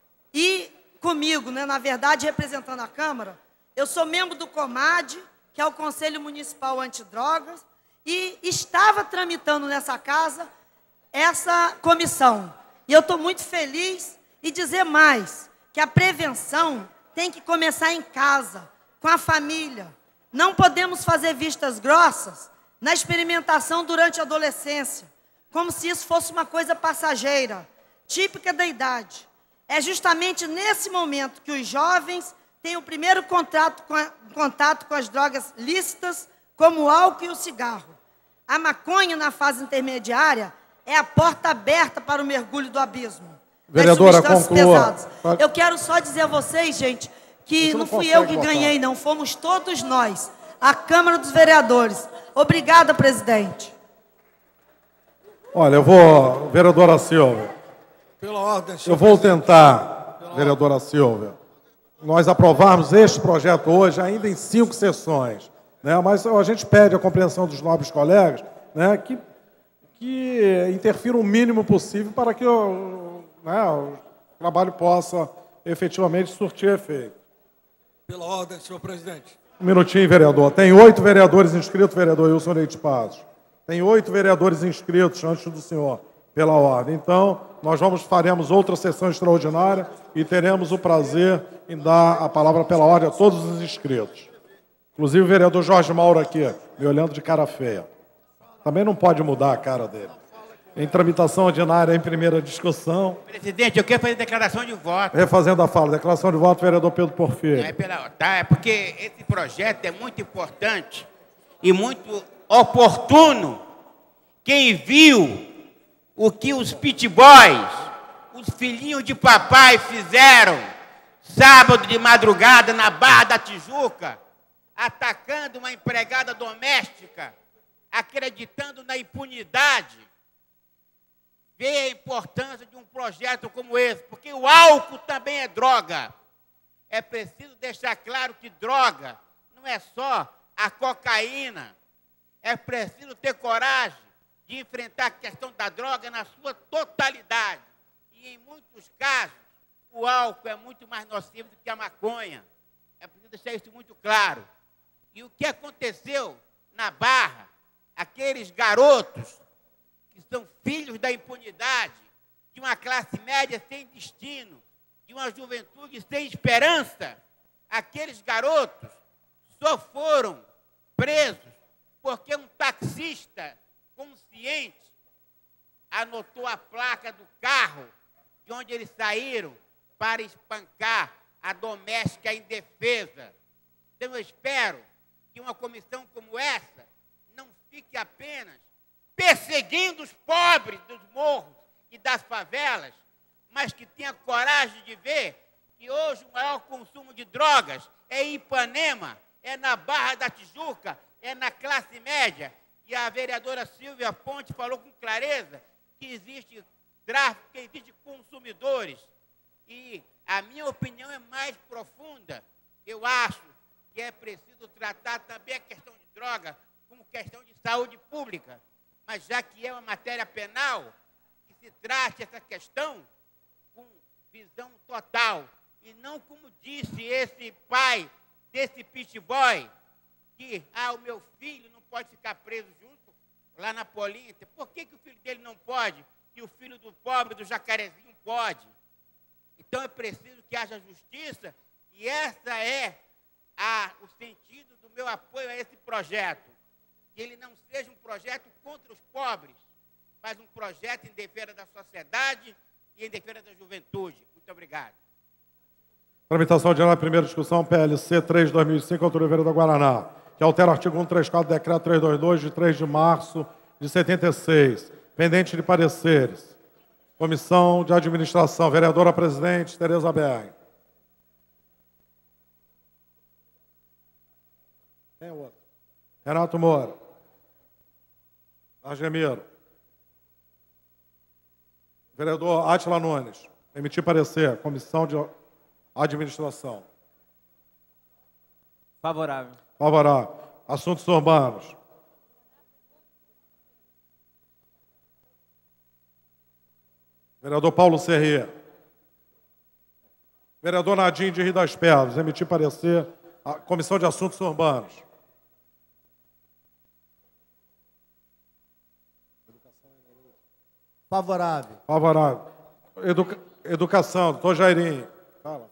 e comigo, na verdade, representando a Câmara. Eu sou membro do COMAD, que é o Conselho Municipal Antidrogas, e estava tramitando nessa casa essa comissão. E eu estou muito feliz e dizer mais, que a prevenção tem que começar em casa, com a família. Não podemos fazer vistas grossas na experimentação durante a adolescência, como se isso fosse uma coisa passageira, típica da idade. É justamente nesse momento que os jovens têm o primeiro contato com as drogas lícitas, como o álcool e o cigarro. A maconha, na fase intermediária, é a porta aberta para o mergulho do abismo. Vereadora, conclua. Eu quero só dizer a vocês, gente, que não fui eu que ganhei, não. Fomos todos nós, a Câmara dos Vereadores. Obrigada, presidente. Olha, eu vou, vereadora Silvia. Pela ordem, eu vou tentar, vereadora Silvia, nós aprovarmos este projeto hoje ainda em 5 sessões, mas a gente pede a compreensão dos nobres colegas, que interfiram o mínimo possível para que o trabalho possa efetivamente surtir efeito. Pela ordem, senhor presidente. Um minutinho, vereador. Tem 8 vereadores inscritos, vereador Wilson Leite Passos. Tem 8 vereadores inscritos antes do senhor, pela ordem. Então, nós faremos outra sessão extraordinária e teremos o prazer em dar a palavra pela ordem a todos os inscritos. Inclusive o vereador Jorge Mauro aqui, me olhando de cara feia. Também não pode mudar a cara dele. Em tramitação ordinária, em primeira discussão. Presidente, eu quero fazer declaração de voto. Refazendo a fala. Declaração de voto, vereador Pedro Porfírio. É porque esse projeto é muito importante e muito oportuno. Quem viu o que os pit boys, os filhinhos de papai fizeram sábado de madrugada na Barra da Tijuca, atacando uma empregada doméstica, acreditando na impunidade, vê a importância de um projeto como esse, porque o álcool também é droga. É preciso deixar claro que droga não é só a cocaína. É preciso ter coragem de enfrentar a questão da droga na sua totalidade. E, em muitos casos, o álcool é muito mais nocivo do que a maconha. É preciso deixar isso muito claro. E o que aconteceu na Barra, aqueles garotos que são filhos da impunidade, de uma classe média sem destino, de uma juventude sem esperança, aqueles garotos só foram presos porque um taxista consciente anotou a placa do carro de onde eles saíram para espancar a doméstica indefesa. Então, eu espero que uma comissão como essa não fique apenas perseguindo os pobres dos morros e das favelas, mas que tenha coragem de ver que hoje o maior consumo de drogas é em Ipanema, é na Barra da Tijuca, é na classe média. E a vereadora Silvia Ponte falou com clareza que existe tráfico, que existe consumidores. E a minha opinião é mais profunda. Eu acho que é preciso tratar também a questão de droga como questão de saúde pública. Mas já que é uma matéria penal, que se trate essa questão com visão total. E não como disse esse pai desse pit boy, que o meu filho não pode ficar preso junto lá na Polinha. Por que o filho dele não pode e o filho do pobre do Jacarezinho pode? Então é preciso que haja justiça e essa é o sentido do meu apoio a esse projeto. Que ele não seja um projeto contra os pobres, mas um projeto em defesa da sociedade e em defesa da juventude. Muito obrigado. Tramitação ordinária, primeira discussão, PLC 3/2005, autoria do vereador Guaraná, que altera o artigo 134 do decreto 322, de 3 de março de 76. Pendente de pareceres. Comissão de Administração, vereadora presidente, Tereza Berg. Quem é o outro? Renato Moura. Argemiro. Vereador Átila Nunes. Emitir parecer. Comissão de Administração. Favorável. Favorável. Assuntos urbanos. Vereador Paulo Serrier. Vereador Nadim de Rio das Pedras. Emitir parecer. A Comissão de Assuntos Urbanos. Favorável. Favorável. Educação, doutor Jairinho. Fala.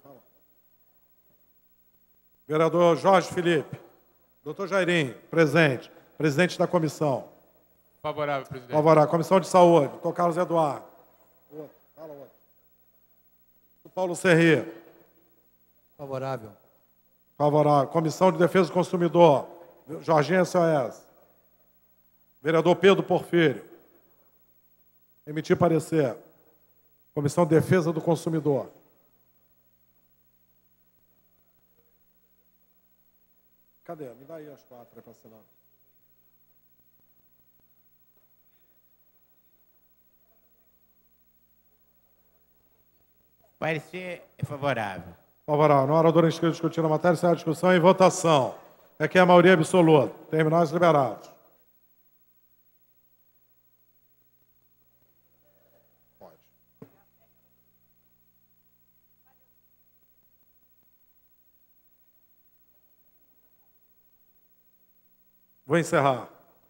Vereador Jorge Felipe. Doutor Jairinho, presente. Presidente da comissão. Favorável, presidente. Favorável. Comissão de Saúde, doutor Carlos Eduardo. Fala outro. O Paulo Serrier. Favorável. Favorável. Comissão de Defesa do Consumidor. Jorginho SOS. Vereador Pedro Porfírio. Emitir parecer. Comissão de Defesa do Consumidor. Cadê? Me dá aí as 4 para assinar. Parecer é favorável. Favorável. No orador inscrito discutindo a matéria, será a discussão e votação. É que é a maioria absoluta. Terminais liberados. Pode. Vou encerrar.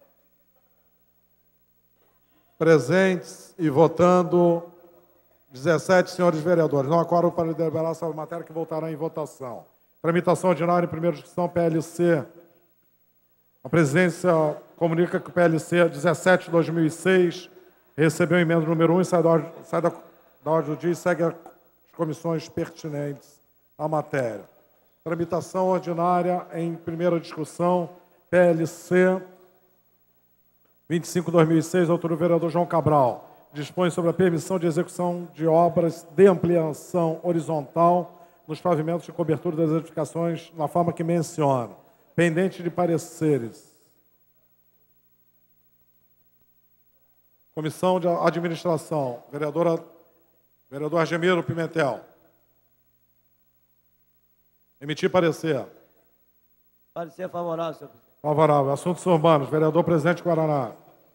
Presentes e votando 17 senhores vereadores. Não há quórum para deliberar sobre a matéria que voltará em votação. Tramitação ordinária em primeira discussão, PLC. A presidência comunica que o PLC 17/2006 recebeu a emenda número 1 e sai da ordem do dia e segue as comissões pertinentes à matéria. Tramitação ordinária em primeira discussão, PLC 25/2006, autor do vereador João Cabral. dispõe sobre a permissão de execução de obras de ampliação horizontal nos pavimentos de cobertura das edificações na forma que menciono. Pendente de pareceres. Comissão de Administração. Vereador Argemiro Pimentel. Emitir parecer. Parecer favorável, senhor presidente. Favorável. Assuntos urbanos. Vereador Presidente Guaraná.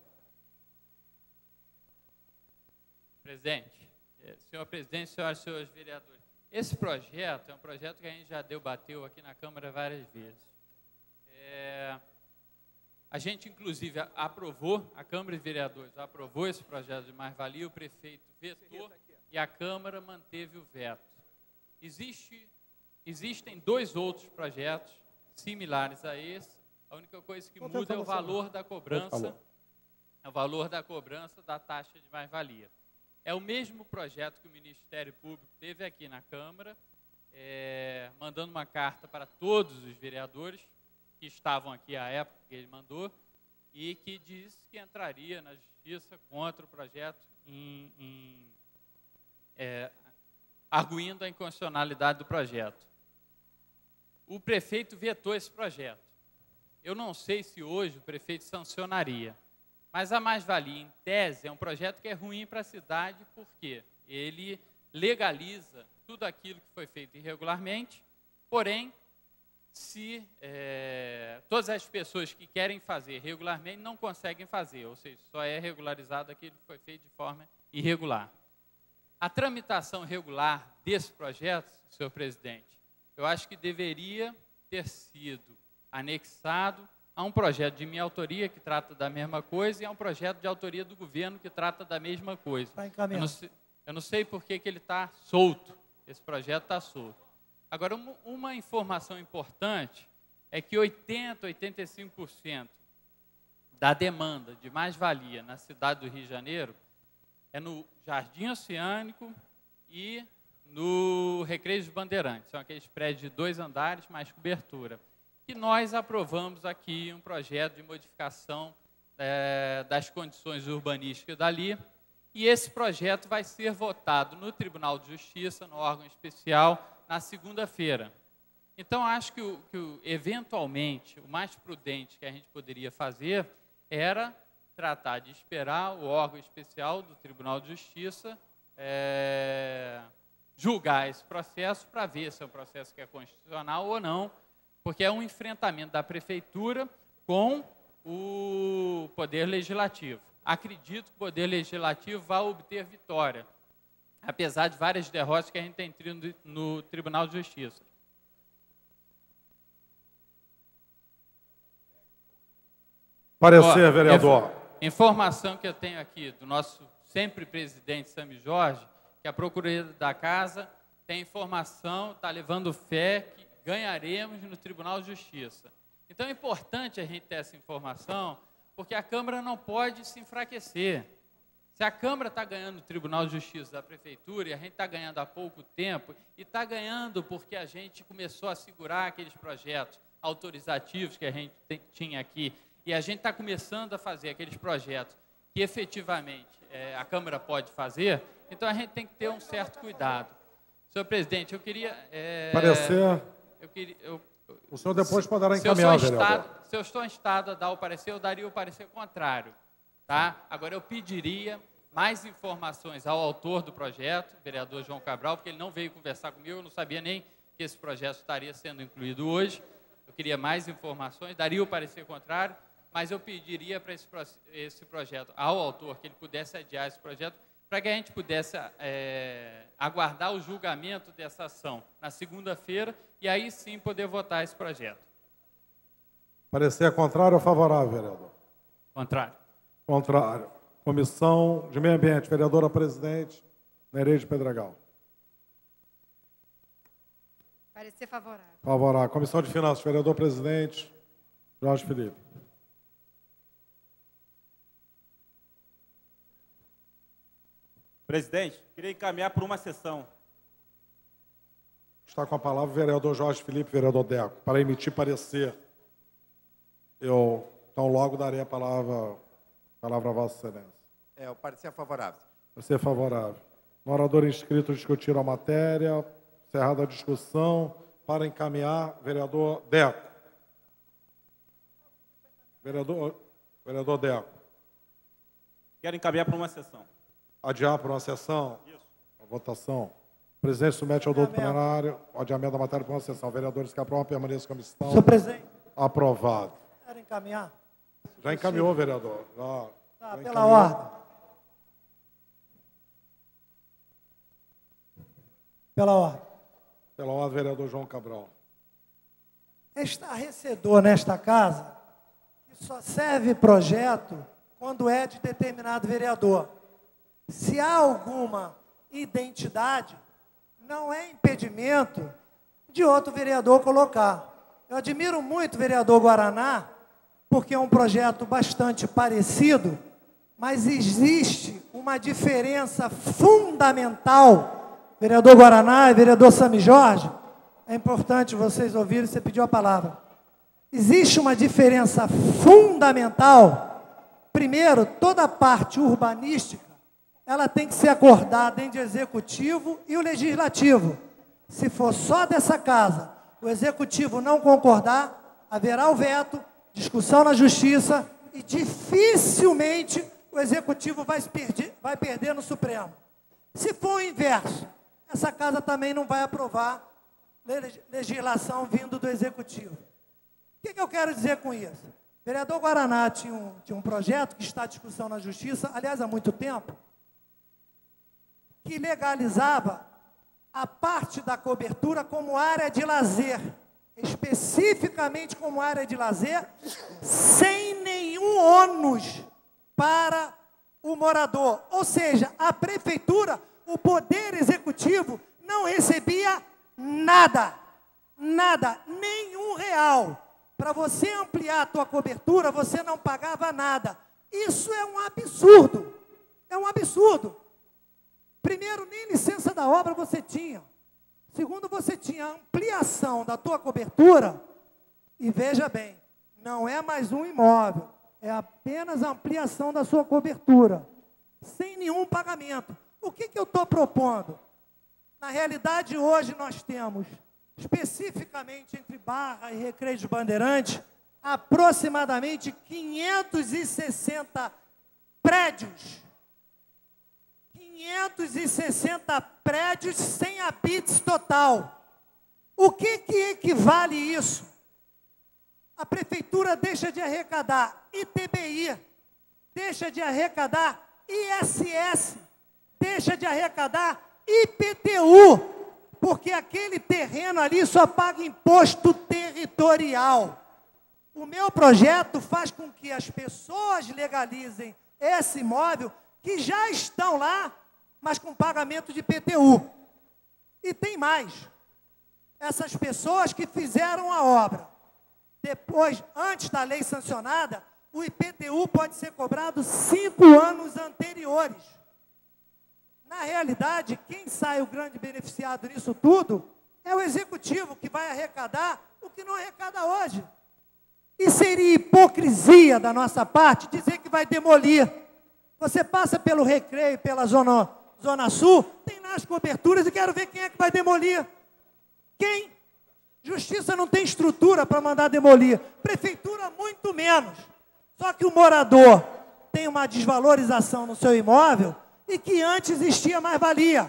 Presidente, senhor presidente, senhoras e senhores vereadores, esse projeto é um projeto que a gente já debateu aqui na Câmara várias vezes. A gente, inclusive, aprovou, a Câmara de Vereadores aprovou esse projeto de mais-valia, o prefeito vetou e a Câmara manteve o veto. Existem 2 outros projetos similares a esse, a única coisa que muda é o valor da cobrança, da taxa de mais-valia. É o mesmo projeto que o Ministério Público teve aqui na Câmara, mandando uma carta para todos os vereadores que estavam aqui à época que ele mandou, e que disse que entraria na justiça contra o projeto, arguindo a inconstitucionalidade do projeto. O prefeito vetou esse projeto. Eu não sei se hoje o prefeito sancionaria, mas a mais-valia, em tese, é um projeto que é ruim para a cidade, porque ele legaliza tudo aquilo que foi feito irregularmente, porém, se todas as pessoas que querem fazer regularmente não conseguem fazer, ou seja, só é regularizado aquilo que foi feito de forma irregular. A tramitação regular desse projeto, senhor presidente, eu acho que deveria ter sido anexado a um projeto de minha autoria, que trata da mesma coisa, e a um projeto de autoria do governo, que trata da mesma coisa. Eu não sei por que ele está solto, esse projeto está solto. Agora, uma informação importante é que 85% da demanda de mais-valia na cidade do Rio de Janeiro é no Jardim Oceânico e no Recreio dos Bandeirantes. São aqueles prédios de 2 andares, mais cobertura. E nós aprovamos aqui um projeto de modificação das condições urbanísticas dali, e esse projeto vai ser votado no Tribunal de Justiça, no órgão especial, na segunda-feira. Então, acho que, eventualmente, o mais prudente que a gente poderia fazer era tratar de esperar o órgão especial do Tribunal de Justiça julgar esse processo para ver se é um processo que é constitucional ou não, porque é um enfrentamento da Prefeitura com o Poder Legislativo. Acredito que o Poder Legislativo vai obter vitória, apesar de várias derrotas que a gente tem tido no Tribunal de Justiça. Parecer, vereador. Informação que eu tenho aqui do nosso sempre presidente Sami Jorge, que a Procuradoria da Casa tem informação, está levando fé que ganharemos no Tribunal de Justiça. Então é importante a gente ter essa informação, porque a Câmara não pode se enfraquecer. Se a Câmara está ganhando o Tribunal de Justiça da Prefeitura, e a gente está ganhando há pouco tempo, e está ganhando porque a gente começou a segurar aqueles projetos autorizativos que a gente tinha aqui, e a gente está começando a fazer aqueles projetos que efetivamente a Câmara pode fazer, então a gente tem que ter um certo cuidado. Senhor presidente, eu queria... Parecer... O senhor depois poderá encaminhar, vereador. Se eu estou em estado a dar o parecer, eu daria o parecer contrário. Tá? Agora, eu pediria mais informações ao autor do projeto, o vereador João Cabral, porque ele não veio conversar comigo, eu não sabia nem que esse projeto estaria sendo incluído hoje. Eu queria mais informações, daria o parecer contrário, mas eu pediria para esse projeto, ao autor, que ele pudesse adiar esse projeto, para que a gente pudesse aguardar o julgamento dessa ação na segunda-feira e aí sim poder votar esse projeto. Parecer contrário ou favorável, vereador? Contrário. Contrário. Comissão de Meio Ambiente, vereadora presidente, Nereide Pedregal. Parecer favorável. Favorável. Comissão de Finanças, vereador presidente, Jorge Felipe. Presidente, queria encaminhar por uma sessão. Está com a palavra o vereador Jorge Felipe, vereador Deco, para emitir parecer. Eu, então, logo darei a palavra a Vossa Excelência. O parecer é favorável. Parecer favorável. No orador inscrito discutir a matéria. Encerrada a discussão. Para encaminhar, vereador Deco. Vereador Deco. Quero encaminhar para uma sessão. Adiar para uma sessão? Isso. A votação. O presidente submete ao doutor plenário o adiamento da matéria para uma sessão. Vereadores que aprovam, permaneçam como estão. Senhor presidente. Aprovado. Quero encaminhar? Já encaminhou, vereador. Já pela ordem. Pela ordem. Pela ordem, vereador João Cabral. É estarrecedor nesta casa que só serve projeto quando é de determinado vereador. Se há alguma identidade, não é impedimento de outro vereador colocar. Eu admiro muito o vereador Guaraná, porque é um projeto bastante parecido, mas existe uma diferença fundamental. Vereador Guaraná e vereador Sami Jorge, é importante vocês ouvirem, você pediu a palavra. Existe uma diferença fundamental. Primeiro, toda a parte urbanística, ela tem que ser acordada entre o executivo e o legislativo. Se for só dessa casa, o executivo não concordar, haverá o veto, discussão na justiça e dificilmente o executivo vai perder no Supremo. Se for o inverso, essa casa também não vai aprovar legislação vindo do executivo. O que eu quero dizer com isso? O vereador Guaraná tinha um projeto que está em discussão na justiça, aliás, há muito tempo, que legalizava a parte da cobertura como área de lazer, especificamente como área de lazer, sem nenhum ônus para o morador. Ou seja, a prefeitura, o poder executivo, não recebia nada, nenhum real. Para você ampliar a tua cobertura, você não pagava nada. Isso é um absurdo, é um absurdo. Primeiro, nem licença da obra você tinha. Segundo, você tinha ampliação da tua cobertura. E veja bem, não é mais um imóvel, é apenas a ampliação da sua cobertura, sem nenhum pagamento. O que eu estou propondo? Na realidade, hoje nós temos, especificamente entre Barra e Recreio dos Bandeirantes, aproximadamente 560 prédios. 560 prédios sem habites total. O que equivale isso? A prefeitura deixa de arrecadar ITBI, deixa de arrecadar ISS, deixa de arrecadar IPTU, porque aquele terreno ali só paga imposto territorial. O meu projeto faz com que as pessoas legalizem esse imóvel que já estão lá, mas com pagamento de IPTU. E tem mais. Essas pessoas que fizeram a obra, depois, antes da lei sancionada, o IPTU pode ser cobrado 5 anos anteriores. Na realidade, quem sai o grande beneficiado nisso tudo é o executivo, que vai arrecadar o que não arrecada hoje. E seria hipocrisia da nossa parte dizer que vai demolir. Você passa pelo Recreio, pela Zona Sul, tem lá as coberturas e quero ver quem é que vai demolir. Quem? Justiça não tem estrutura para mandar demolir. Prefeitura, muito menos. Só que o morador tem uma desvalorização no seu imóvel e que antes existia mais-valia.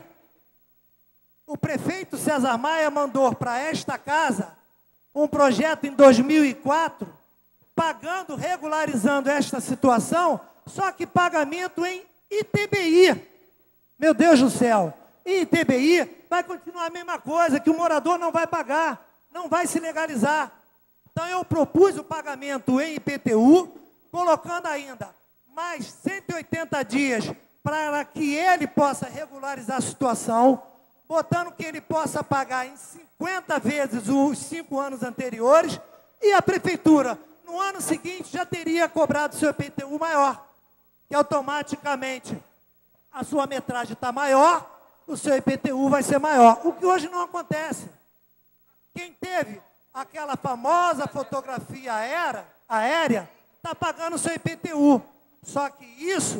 O prefeito César Maia mandou para esta casa um projeto em 2004, pagando, regularizando esta situação, só que pagamento em ITBI. Meu Deus do céu, em ITBI vai continuar a mesma coisa, que o morador não vai pagar, não vai se legalizar. Então eu propus o pagamento em IPTU, colocando ainda mais 180 dias para que ele possa regularizar a situação, botando que ele possa pagar em 50 vezes os 5 anos anteriores, e a prefeitura, no ano seguinte, já teria cobrado seu IPTU maior, que automaticamente a sua metragem está maior, o seu IPTU vai ser maior, o que hoje não acontece. Quem teve aquela famosa fotografia aérea está pagando o seu IPTU, só que isso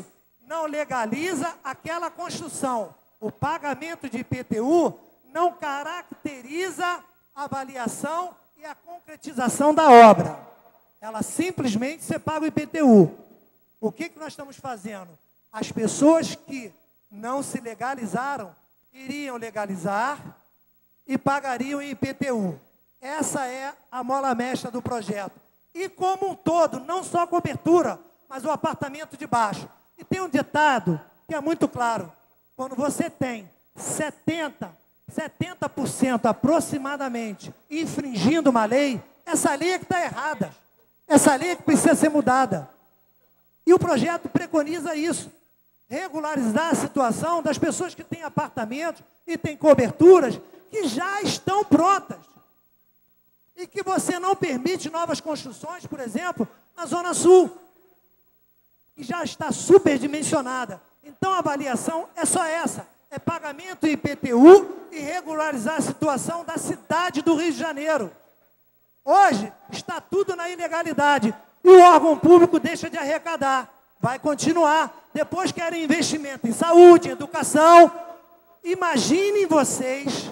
não legaliza aquela construção. O pagamento de IPTU não caracteriza a avaliação e a concretização da obra. Ela simplesmente você paga o IPTU. O que nós estamos fazendo? As pessoas que não se legalizaram iriam legalizar e pagariam em IPTU. Essa é a mola mestra do projeto. E como um todo, não só a cobertura, mas o apartamento de baixo. E tem um ditado que é muito claro. Quando você tem 70% aproximadamente infringindo uma lei, essa lei é que está errada. Essa lei é que precisa ser mudada. E o projeto preconiza isso. Regularizar a situação das pessoas que têm apartamentos e têm coberturas que já estão prontas. E que você não permite novas construções, por exemplo, na Zona Sul, que já está superdimensionada. Então a avaliação é só essa, é pagamento IPTU e regularizar a situação da cidade do Rio de Janeiro. Hoje está tudo na ilegalidade e o órgão público deixa de arrecadar. Vai continuar. Depois querem investimento em saúde, em educação. Imaginem vocês,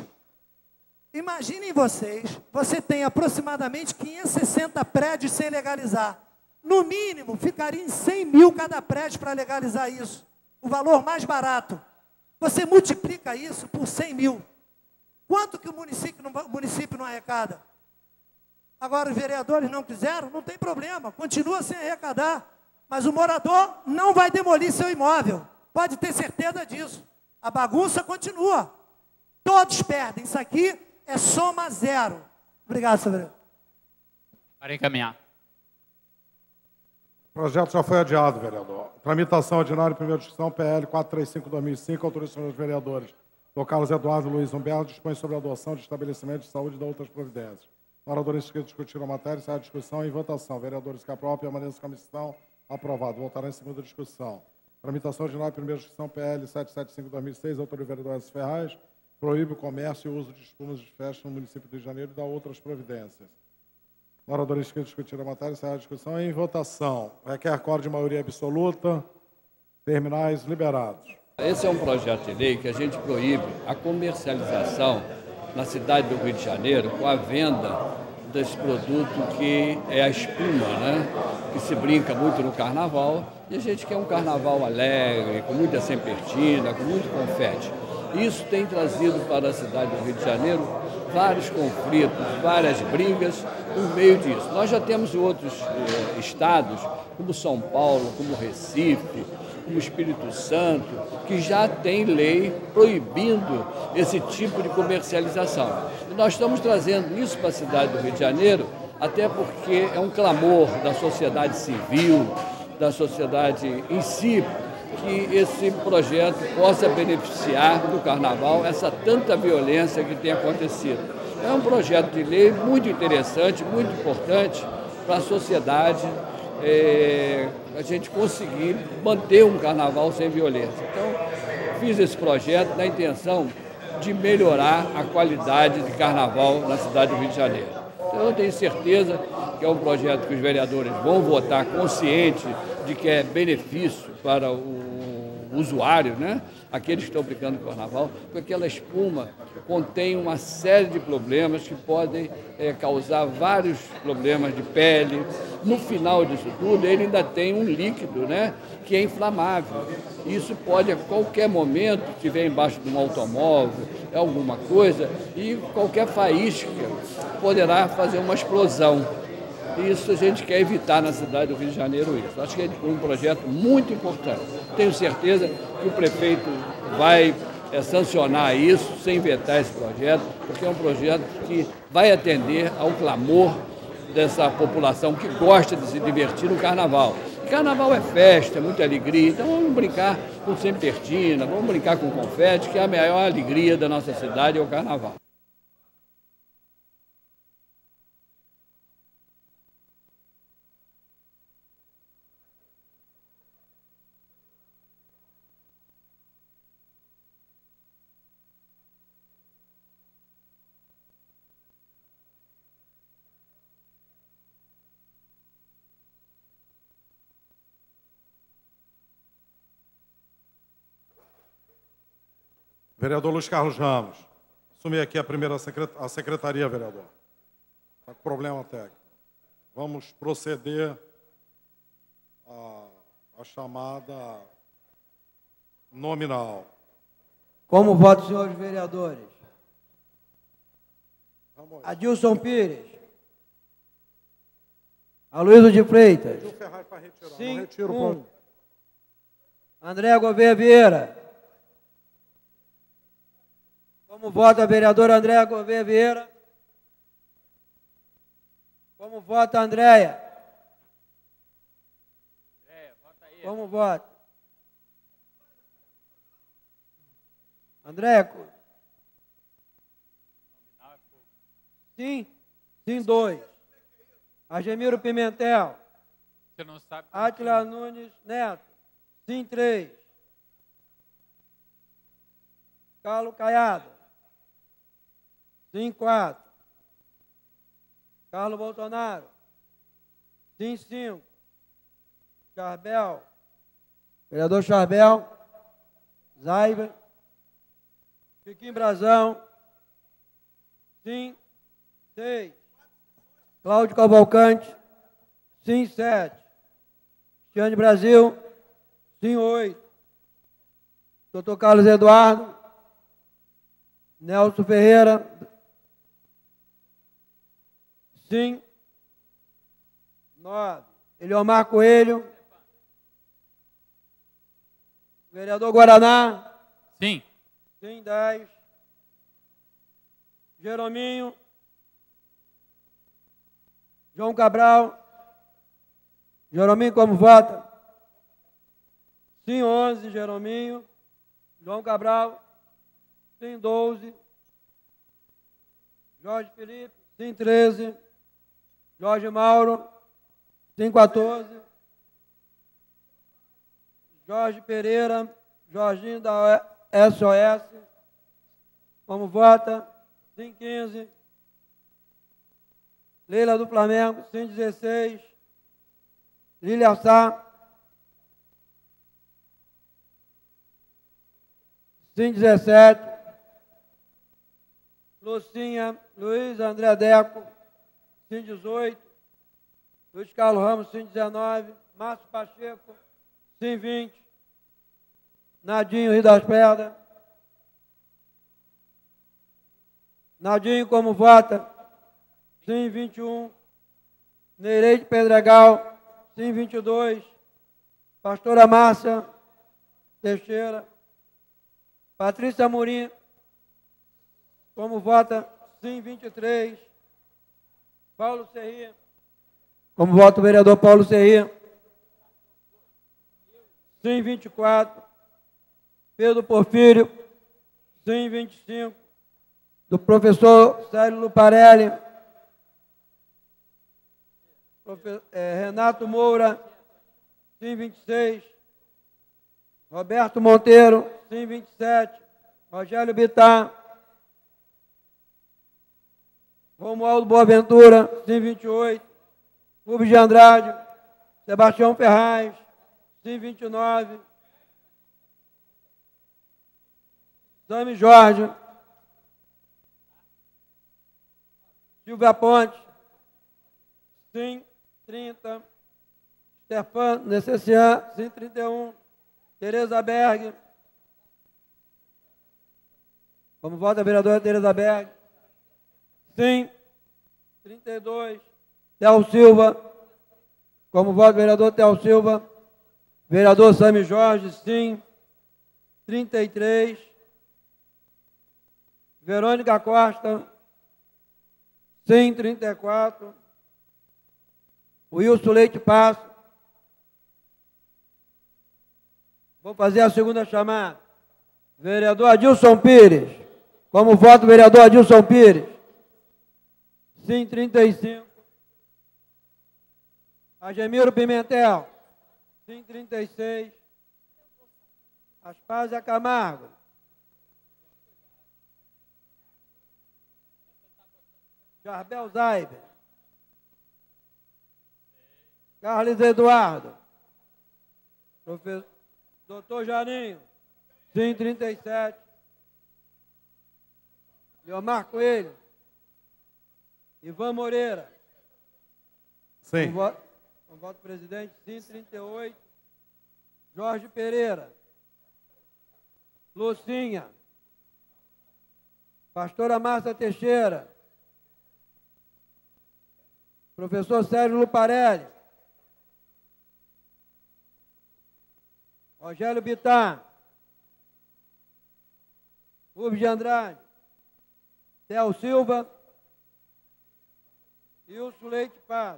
você tem aproximadamente 560 prédios sem legalizar. No mínimo, ficaria em 100 mil cada prédio para legalizar isso. O valor mais barato. Você multiplica isso por 100 mil. Quanto que o município não arrecada? Agora, os vereadores não quiseram, não tem problema, continua sem arrecadar. Mas o morador não vai demolir seu imóvel. Pode ter certeza disso. A bagunça continua. Todos perdem. Isso aqui é soma zero. Obrigado, senhor. Para encaminhar. O projeto já foi adiado, vereador. Tramitação ordinária, primeira discussão, PL 435/2005, autorização dos vereadores do Carlos Eduardo Luiz Humberto, dispõe sobre a adoção de estabelecimento de saúde e de outras providências. Oradores inscritos discutiram a matéria, sai a discussão em votação. Vereadores que aprovam, permaneçam com a comissão. Aprovado. Voltará em segunda discussão. Tramitação ordinária, primeira discussão, PL 775/2006, autor do vereador Edson Ferraz, proíbe o comércio e o uso de espumas de festa no município do Rio de Janeiro e dá outras providências. Oradores inscritos discutiram a matéria, sai a discussão em votação. Requer quórum de maioria absoluta. Terminais liberados. Esse é um projeto de lei que a gente proíbe a comercialização na cidade do Rio de Janeiro com a venda desse produto que é a espuma, né? Que se brinca muito no carnaval, e a gente quer um carnaval alegre, com muita sempertina, com muito confete. Isso tem trazido para a cidade do Rio de Janeiro vários conflitos, várias brigas por meio disso. Nós já temos outros estados, como São Paulo, como Recife, como Espírito Santo, que já tem lei proibindo esse tipo de comercialização. E nós estamos trazendo isso para a cidade do Rio de Janeiro, até porque é um clamor da sociedade civil, da sociedade em si, que esse projeto possa beneficiar do carnaval, essa tanta violência que tem acontecido. É um projeto de lei muito interessante, muito importante para a sociedade, a gente conseguir manter um carnaval sem violência. Então, fiz esse projeto na intenção de melhorar a qualidade de carnaval na cidade do Rio de Janeiro. Então, eu tenho certeza que é um projeto que os vereadores vão votar consciente de que é benefício para o usuário, né? Aqueles que estão aplicando o carnaval, porque aquela espuma contém uma série de problemas que podem causar vários problemas de pele. No final disso tudo, ele ainda tem um líquido, né, que é inflamável. Isso pode, a qualquer momento, se estiver embaixo de um automóvel, alguma coisa, e qualquer faísca poderá fazer uma explosão. Isso a gente quer evitar na cidade do Rio de Janeiro. Isso. Acho que é um projeto muito importante. Tenho certeza que o prefeito vai sancionar isso, sem vetar esse projeto, porque é um projeto que vai atender ao clamor dessa população que gosta de se divertir no carnaval. E carnaval é festa, é muita alegria, então vamos brincar com sempertina, vamos brincar com confete, que é a maior alegria da nossa cidade, é o carnaval. Vereador Luiz Carlos Ramos. Assumir aqui a secretaria, vereador. Está com problema técnico. Vamos proceder à chamada nominal. Como votam, senhores vereadores? Adilson Pires. Aloysio de Freitas. Sim, André Gouveia Vieira. Como vota a vereadora Andréa Gouveia Vieira? Como vota a Andréia? Como vota? Andréia? Sim. Sim, 2. Agemiro Pimentel. Você não sabe. Átila Nunes Neto. Sim, 3. Carlos Caiado. Sim, 4. Carlos Bolsonaro. Sim, 5. Charbel. Vereador Charbel. Zaiba. Chiquinho Brazão. Sim, 6. Cláudio Cavalcante. Sim, 7. Cristiane Brasil. Sim, 8. Doutor Carlos Eduardo. Nelson Ferreira. Sim. 9. Eliomar Coelho. Vereador Guaraná. Sim. Sim, 10. Jerominho. João Cabral. Jerominho, como vota? Sim, 11. Jerominho. João Cabral. Sim, 12. Jorge Felipe. Sim, 13. Jorge Mauro. Sim, 14. Jorge Pereira. Jorginho da SOS. Como vota? Sim, 15. Leila do Flamengo. Sim, 16. Lília Sá. Sim, 17. Lucinha, Luiz André Deco, sim, 18. Luiz Carlos Ramos, sim, 19. Márcio Pacheco, sim, 20. Nadinho Rio das Pedras. Nadinho, como vota? Sim, 21. Nereide Pedregal, sim, 22. Pastora Márcia Teixeira. Patrícia Amorim, como vota? Sim, 23. Paulo Serri. Como vota o vereador Paulo Serri? Sim, 24. Pedro Porfírio. Sim, 25. Do professor Célio Luparelli. Renato Moura. Sim, 26. Roberto Monteiro. Sim, 27. Rogério Bittar. Romualdo Boaventura, sim, 28. Rubens de Andrade. Sebastião Ferraz, sim, 29. Sami Jorge. Silvia Ponte, sim, 30. Stefan Necessian, sim, 31. Tereza Berg. Como vota a vereadora Tereza Berg? Sim, 32. Theo Silva. Como vota o vereador Theo Silva? Vereador Sami Jorge, sim, 33. Verônica Costa, sim, 34. Wilson Leite Passo. Vou fazer a segunda chamada. Vereador Adilson Pires. Como vota o vereador Adilson Pires? Sim, 35. Agemiro Pimentel. Sim, 36. Aspásia Camargo. Charbel Zaiber. Carlos Eduardo. Doutor Jarinho. Sim, 37. Leomar Coelho. Ivan Moreira. Sim. Com voto do presidente, sim, 38. Jorge Pereira. Lucinha. Pastora Márcia Teixeira. Professor Sérgio Luparelli. Rogério Bittar. Rubens de Andrade. Theo Silva. Wilson Leite Paz.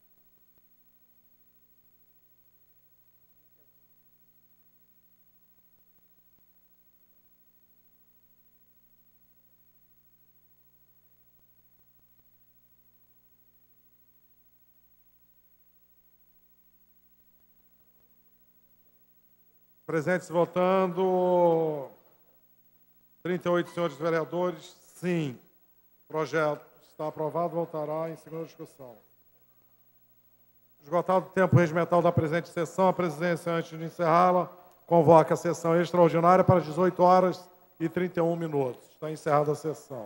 Presentes votando, 38 senhores vereadores, sim. Projeto está aprovado, voltará em segunda discussão. Esgotado o tempo regimental da presente sessão, a presidência, antes de encerrá-la, convoca a sessão extraordinária para 18 horas e 31 minutos. Está encerrada a sessão.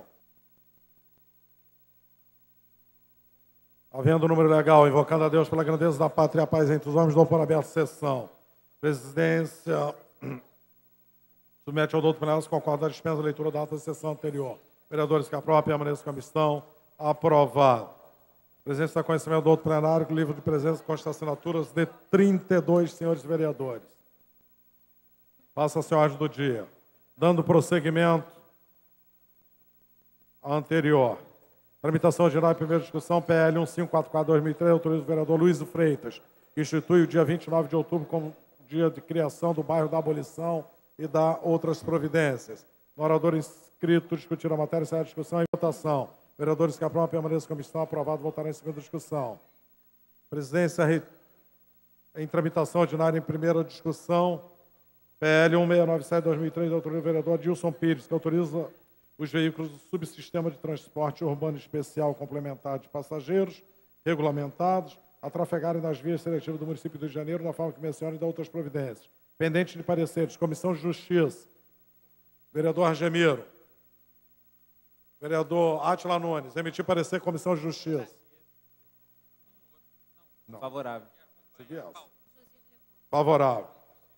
Havendo o número legal, invocando a Deus pela grandeza da pátria e a paz entre os homens, dou por aberta a sessão. Presidência submete ao doutor plenário, concorda a dispensa da leitura da ata da sessão anterior. Vereadores que aprovam, permaneçam com a missão. Aprovado. Presidência dá conhecimento do doutor plenário que o livro de presença consta assinaturas de 32 senhores vereadores. Passa-se a ordem do dia. Dando prosseguimento à anterior. Tramitação geral e primeira discussão, PL 1544-2003, autoriza o vereador Luiz Freitas, que institui o dia 29 de outubro como dia de criação do bairro da Abolição e dá outras providências. No orador inscrito, discutir a matéria, sai a discussão e votação. Vereadores que aprovam, permaneçam com a missão. Aprovado, voltará em segunda discussão. Presidência em tramitação ordinária em primeira discussão, PL 1697-2003, autoriza o vereador Dilson Pires, que autoriza os veículos do subsistema de transporte urbano especial complementar de passageiros, regulamentados, a trafegarem nas vias seletivas do município do Rio de Janeiro, da forma que menciona e dá outras providências. Pendente de pareceres, Comissão de Justiça, vereador Argemiro, vereador Átila Nunes, emitir parecer, Comissão de Justiça. Não. Favorável. Favorável.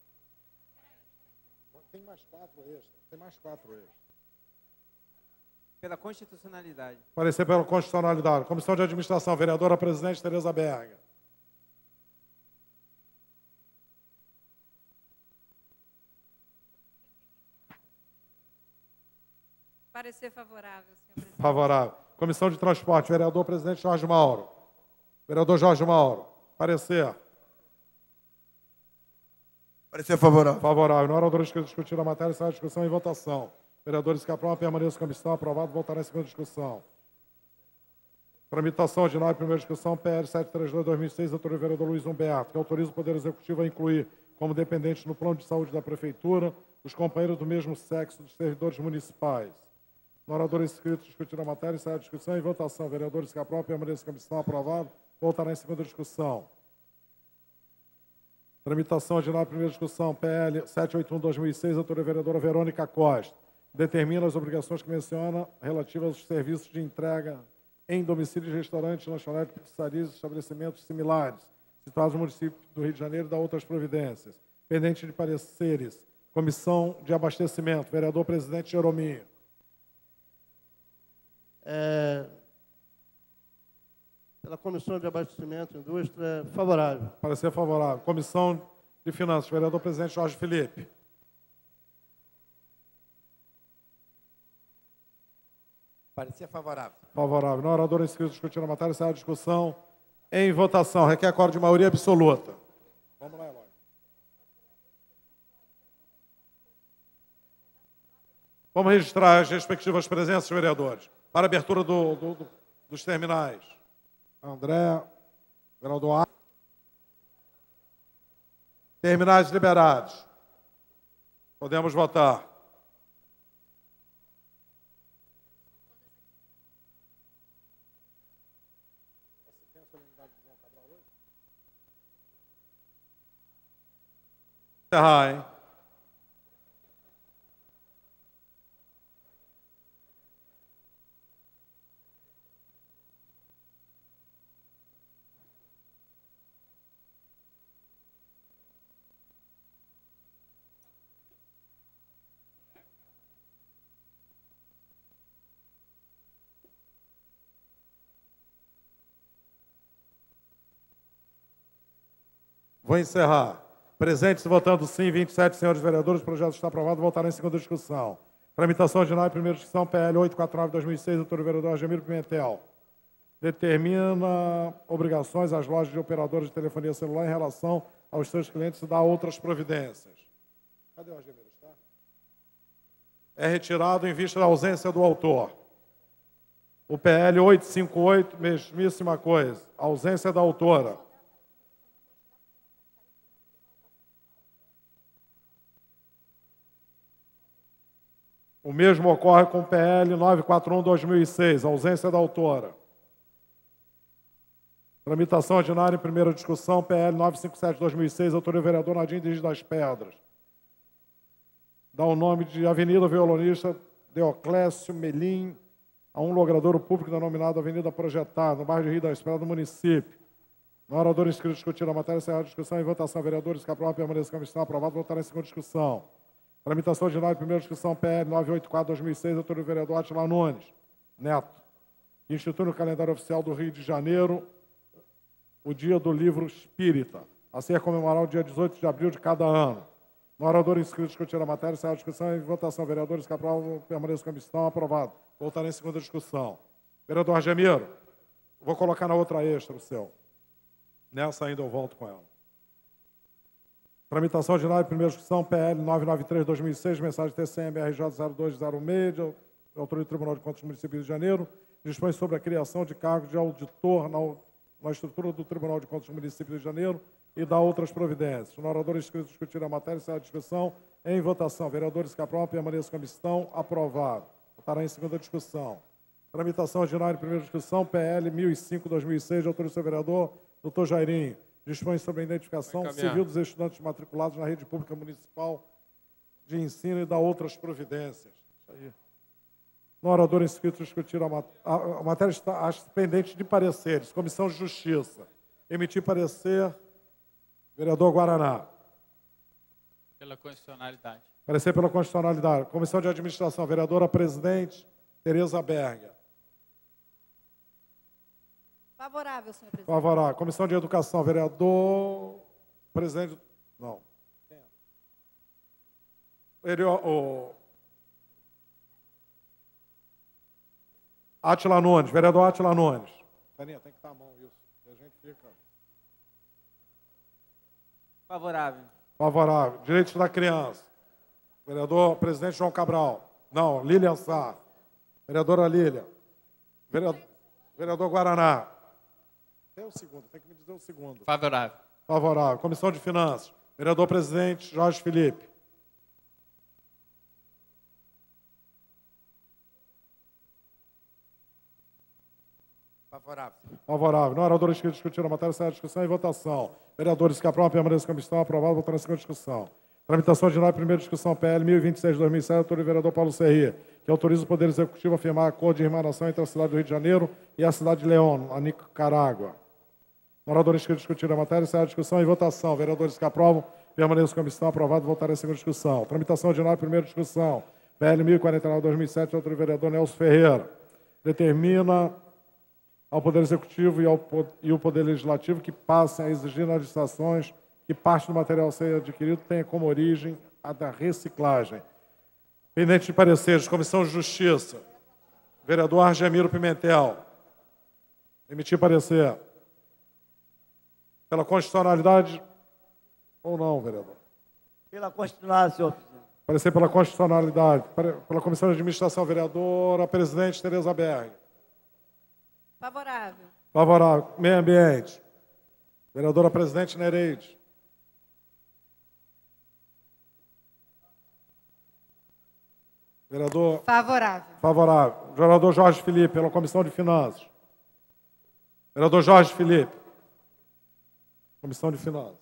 Tem mais 4 extras. Tem mais 4 extras. Pela constitucionalidade. Parecer pela constitucionalidade. Comissão de Administração, vereadora presidente Tereza Berga. Parecer favorável, senhor presidente. Favorável. Comissão de Transporte, vereador presidente Jorge Mauro. Vereador Jorge Mauro. Parecer. Parecer favorável. Favorável. Na hora do discutir a matéria, sai a discussão e votação. Vereadores que aprovam, permaneçam com a missão. Aprovado, voltará em segunda discussão. Tramitação ordinária, primeira discussão, PL 732-2006, autoriza o vereador Luiz Humberto, que autoriza o Poder Executivo a incluir como dependentes no plano de saúde da Prefeitura os companheiros do mesmo sexo dos servidores municipais. No orador inscrito, discutir a matéria, sai a discussão e votação. Vereadores que aprovam, permaneçam com a missão. Aprovado, voltará em segunda discussão. Tramitação ordinária, primeira discussão, PL 781-2006, autora vereadora Verônica Costa. Determina as obrigações que menciona relativas aos serviços de entrega em domicílios, restaurantes, lanchonetes, pizzarias e estabelecimentos similares, situados no município do Rio de Janeiro, e dá outras providências. Pendente de pareceres, Comissão de Abastecimento, vereador presidente Jerominho. Pela Comissão de Abastecimento e Indústria, favorável. Parecer favorável. Comissão de Finanças, vereador presidente Jorge Felipe. Parecer favorável. Favorável. No orador inscrito, discutindo a matéria, sai a discussão em votação. Requer acordo de maioria absoluta. Vamos lá, Eloy. Vamos registrar as respectivas presenças, vereadores, para a abertura dos terminais. André, vereador A. Terminais liberados. Podemos votar. Encerrar, hein? Vou encerrar. Presentes votando sim, 27 senhores vereadores. O projeto está aprovado. Voltará em segunda discussão. Tramitação ordinária, primeira discussão, PL 849/2006, doutor vereador Argemiro Pimentel. Determina obrigações às lojas de operadores de telefonia celular em relação aos seus clientes e dá outras providências. Cadê o Argemiro? Está? É retirado em vista da ausência do autor. O PL 858, mesmíssima coisa. Ausência da autora. O mesmo ocorre com o PL 941/2006, ausência da autora. Tramitação ordinária em primeira discussão, PL 957/2006, autoria do vereador Nadim Dias das Pedras. Dá o nome de Avenida Violonista Deoclésio Melim a um logradouro público denominado Avenida Projetada, no bairro de Rio das Pedras, do município. No orador inscrito discutir a matéria, encerrar a discussão em votação. Vereadores que aprovam, permaneçam como estão. Aprovado, votará em segunda discussão. Tramitação ordinária, primeira discussão, PL 984/2006, autoria do vereador Átila Nunes Neto, que institui no calendário oficial do Rio de Janeiro o Dia do Livro Espírita, a ser comemorado o dia 18 de abril de cada ano. No orador inscrito discutir a matéria, encerrar a discussão em votação. Vereadores que aprovam, permaneçam como estão. Aprovado. Voltará em segunda discussão. Vereador Argemiro, vou colocar na outra extra o seu. Nessa ainda eu volto com ela. Tramitação ordinária, primeira discussão, PL 993/2006, mensagem TCM-RJ 0206, de autoria do Tribunal de Contas do Município do Rio de Janeiro, dispõe sobre a criação de cargo de auditor na estrutura do Tribunal de Contas do Município do Rio de Janeiro e dá outras providências. No orador inscrito discutir a matéria, encerrar a discussão em votação. Vereadores que aprovam, permaneçam como estão. Aprovado. Votará em segunda discussão. Tramitação ordinária, primeira discussão, PL 1005/2006, de autoria do seu vereador, doutor Jairinho. Dispõe sobre a identificação civil dos estudantes matriculados na rede pública municipal de ensino e dá outras providências. Isso aí. No orador inscrito discutir a matéria está pendente de pareceres. Comissão de Justiça. Emitir parecer. Vereador Guaraná. Pela constitucionalidade. Parecer pela constitucionalidade. Comissão de Administração. Vereadora Presidente Tereza Berger. Favorável, senhor presidente. Favorável. Comissão de Educação, vereador... Presidente... Não. Átila Nunes, vereador Átila Nunes. Taninha, tem que estar à mão isso. A gente fica... Favorável. Favorável. Direitos da Criança. Vereador Presidente João Cabral. Não, Lilian Sá. Vereadora Lília. Vereador Guaraná. Tem o segundo, tem que me dizer o segundo. Favorável. Favorável. Comissão de Finanças. Vereador Presidente Jorge Felipe. Favorável. Favorável. No orador inscrito discutir a matéria, encerrar a discussão e votação. Vereadores que aprovam, permaneçam como estão. Aprovado, votará na segunda discussão. Tramitação ordinária, primeira discussão, PL 1026/2007, autor do vereador Paulo Serri, que autoriza o Poder Executivo a firmar acordo de irmanação entre a cidade do Rio de Janeiro e a cidade de León, a Nicarágua. No orador inscrito discutir a matéria, encerrar a discussão e votação. Vereadores que aprovam, permaneçam como estão. Aprovado, votará na segunda discussão. Tramitação ordinária, primeira discussão, PL 1049/2007, autor do vereador Nelson Ferreira. Determina ao Poder Executivo e ao Poder Legislativo que passem a exigir nas licitações que parte do material a ser adquirido tenha como origem a da reciclagem. Pendente de pareceres, Comissão de Justiça. Vereador Argemiro Pimentel. Emitir parecer. Pela constitucionalidade ou não, vereador? Pela constitucionalidade, senhor presidente. Parecer pela constitucionalidade. Pela Comissão de Administração, vereadora Presidente Tereza Berg. Favorável. Favorável. Meio Ambiente. Vereadora Presidente Nereide. Vereador... Favorável. Favorável. Vereador Jorge Felipe, pela Comissão de Finanças. Vereador Jorge Felipe. Comissão de Finanças.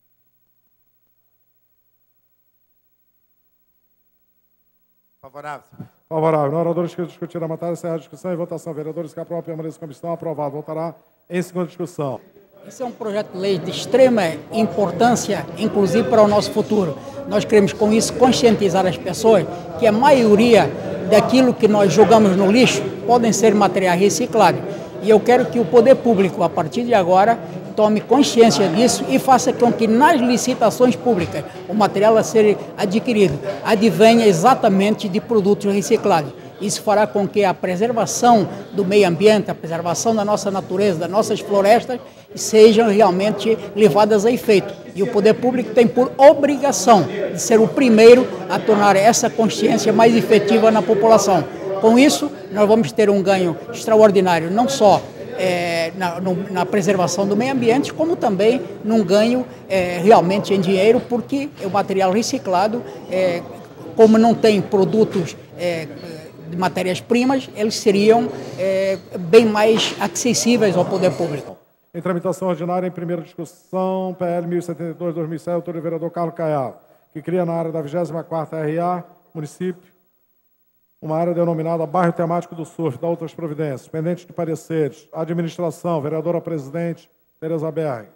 Favorável. Favorável. No orador inscrito discutir a matéria, encerrar a discussão e votação. Vereadores que aprovam, permaneçam como estão. Aprovado. Voltará em segunda discussão. Esse é um projeto de lei de extrema importância, inclusive para o nosso futuro. Nós queremos, com isso, conscientizar as pessoas que a maioria daquilo que nós jogamos no lixo podem ser materiais recicláveis. E eu quero que o poder público, a partir de agora, tome consciência disso e faça com que nas licitações públicas o material a ser adquirido advenha exatamente de produtos reciclados. Isso fará com que a preservação do meio ambiente, a preservação da nossa natureza, das nossas florestas, sejam realmente levadas a efeito. E o poder público tem por obrigação de ser o primeiro a tornar essa consciência mais efetiva na população. Com isso, nós vamos ter um ganho extraordinário, não só na preservação do meio ambiente, como também num ganho realmente em dinheiro, porque o material reciclado, como não tem produtos de matérias-primas, eles seriam bem mais acessíveis ao poder público. Em tramitação ordinária, em primeira discussão, PL 1072/2007, autor do vereador Carlos Caiado, que cria na área da 24ª RA, município, uma área denominada Bairro Temático do Surf, da outras providências, pendente de pareceres. Administração, vereadora presidente, Tereza Berg.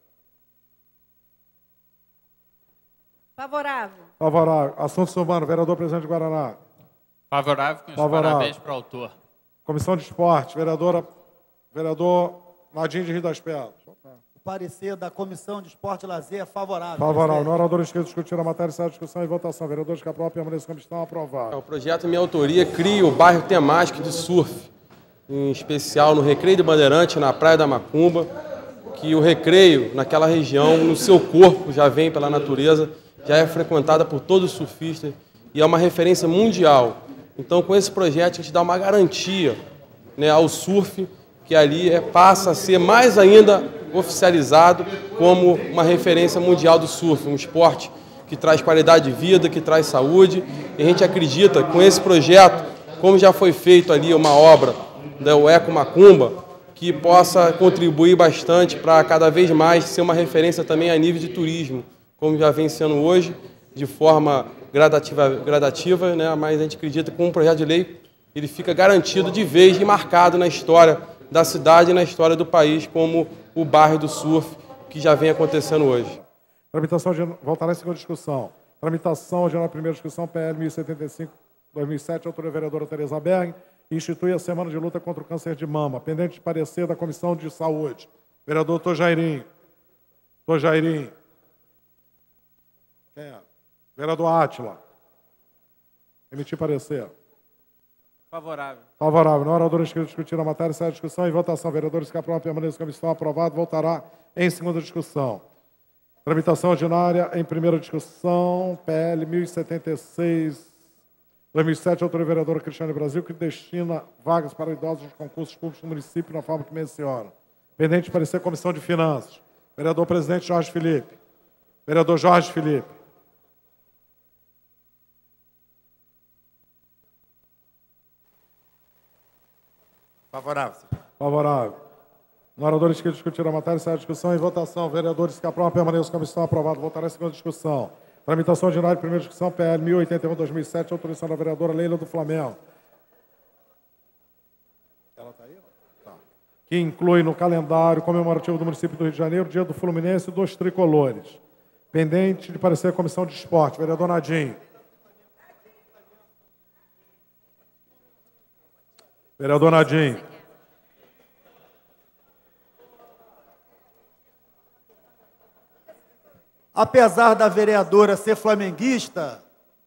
Favorável. Favorável. Assuntos Urbanos, vereador presidente de Guaraná. Favorável, com os Favorável. parabéns para o autor. Comissão de Esporte, vereador Nadinho de Rio das Pedras. O parecer da Comissão de Esporte e Lazer é favorável. Favorável. No orador inscrito, discutir a matéria, sai a discussão e votação. Vereadores que aprovam, permaneçam como estão, aprovados. O projeto Minha Autoria cria o bairro temático de surf, em especial no Recreio do Bandeirante, na Praia da Macumba, que o recreio, naquela região, no seu corpo, já vem pela natureza, já é frequentada por todos os surfistas e é uma referência mundial. Então, com esse projeto, a gente dá uma garantia, né, ao surf, que ali passa a ser mais ainda oficializado como uma referência mundial do surf, um esporte que traz qualidade de vida, que traz saúde. E a gente acredita, com esse projeto, como já foi feito ali uma obra do Eco Macumba, que possa contribuir bastante para cada vez mais ser uma referência também a nível de turismo, como já vem sendo hoje, de forma gradativa, né? Mas a gente acredita que com um projeto de lei ele fica garantido de vez e marcado na história da cidade e na história do país como o bairro do surf que já vem acontecendo hoje. Tramitação, voltará em segunda discussão. Tramitação, ordinária primeira discussão, PL 1075/2007, autora vereadora Tereza Berg, institui a Semana de Luta contra o Câncer de Mama, pendente de parecer da Comissão de Saúde. Vereador Tojairim. Tojairim. Quem é? Vereador Átila. Emitir parecer. Favorável. Favorável. No orador inscrito, discutir a matéria, sai a discussão e votação. Vereadores que aprovam, permaneçam como estão, aprovado. Voltará em segunda discussão. Tramitação ordinária em primeira discussão, PL 1076/2007, autor vereadora Cristiane Brasil, que destina vagas para idosos nos concursos públicos do município na forma que menciona. Pendente de parecer Comissão de Finanças. Vereador presidente Jorge Felipe. Vereador Jorge Felipe. Favorável. Favorável. No orador inscrito, discutir a matéria, sai a discussão e votação. Vereadores que aprovam, permaneçam como estão, aprovado. Voltará em segunda discussão. Tramitação ordinária, primeira discussão, PL 1081/2007, autorização da vereadora Leila do Flamengo. Ela está aí? Tá. Que inclui no calendário comemorativo do município do Rio de Janeiro, Dia do Fluminense e dos Tricolores. Pendente de parecer a Comissão de Esporte. Vereador Nadinho. Vereador Nadinho. Apesar da vereadora ser flamenguista,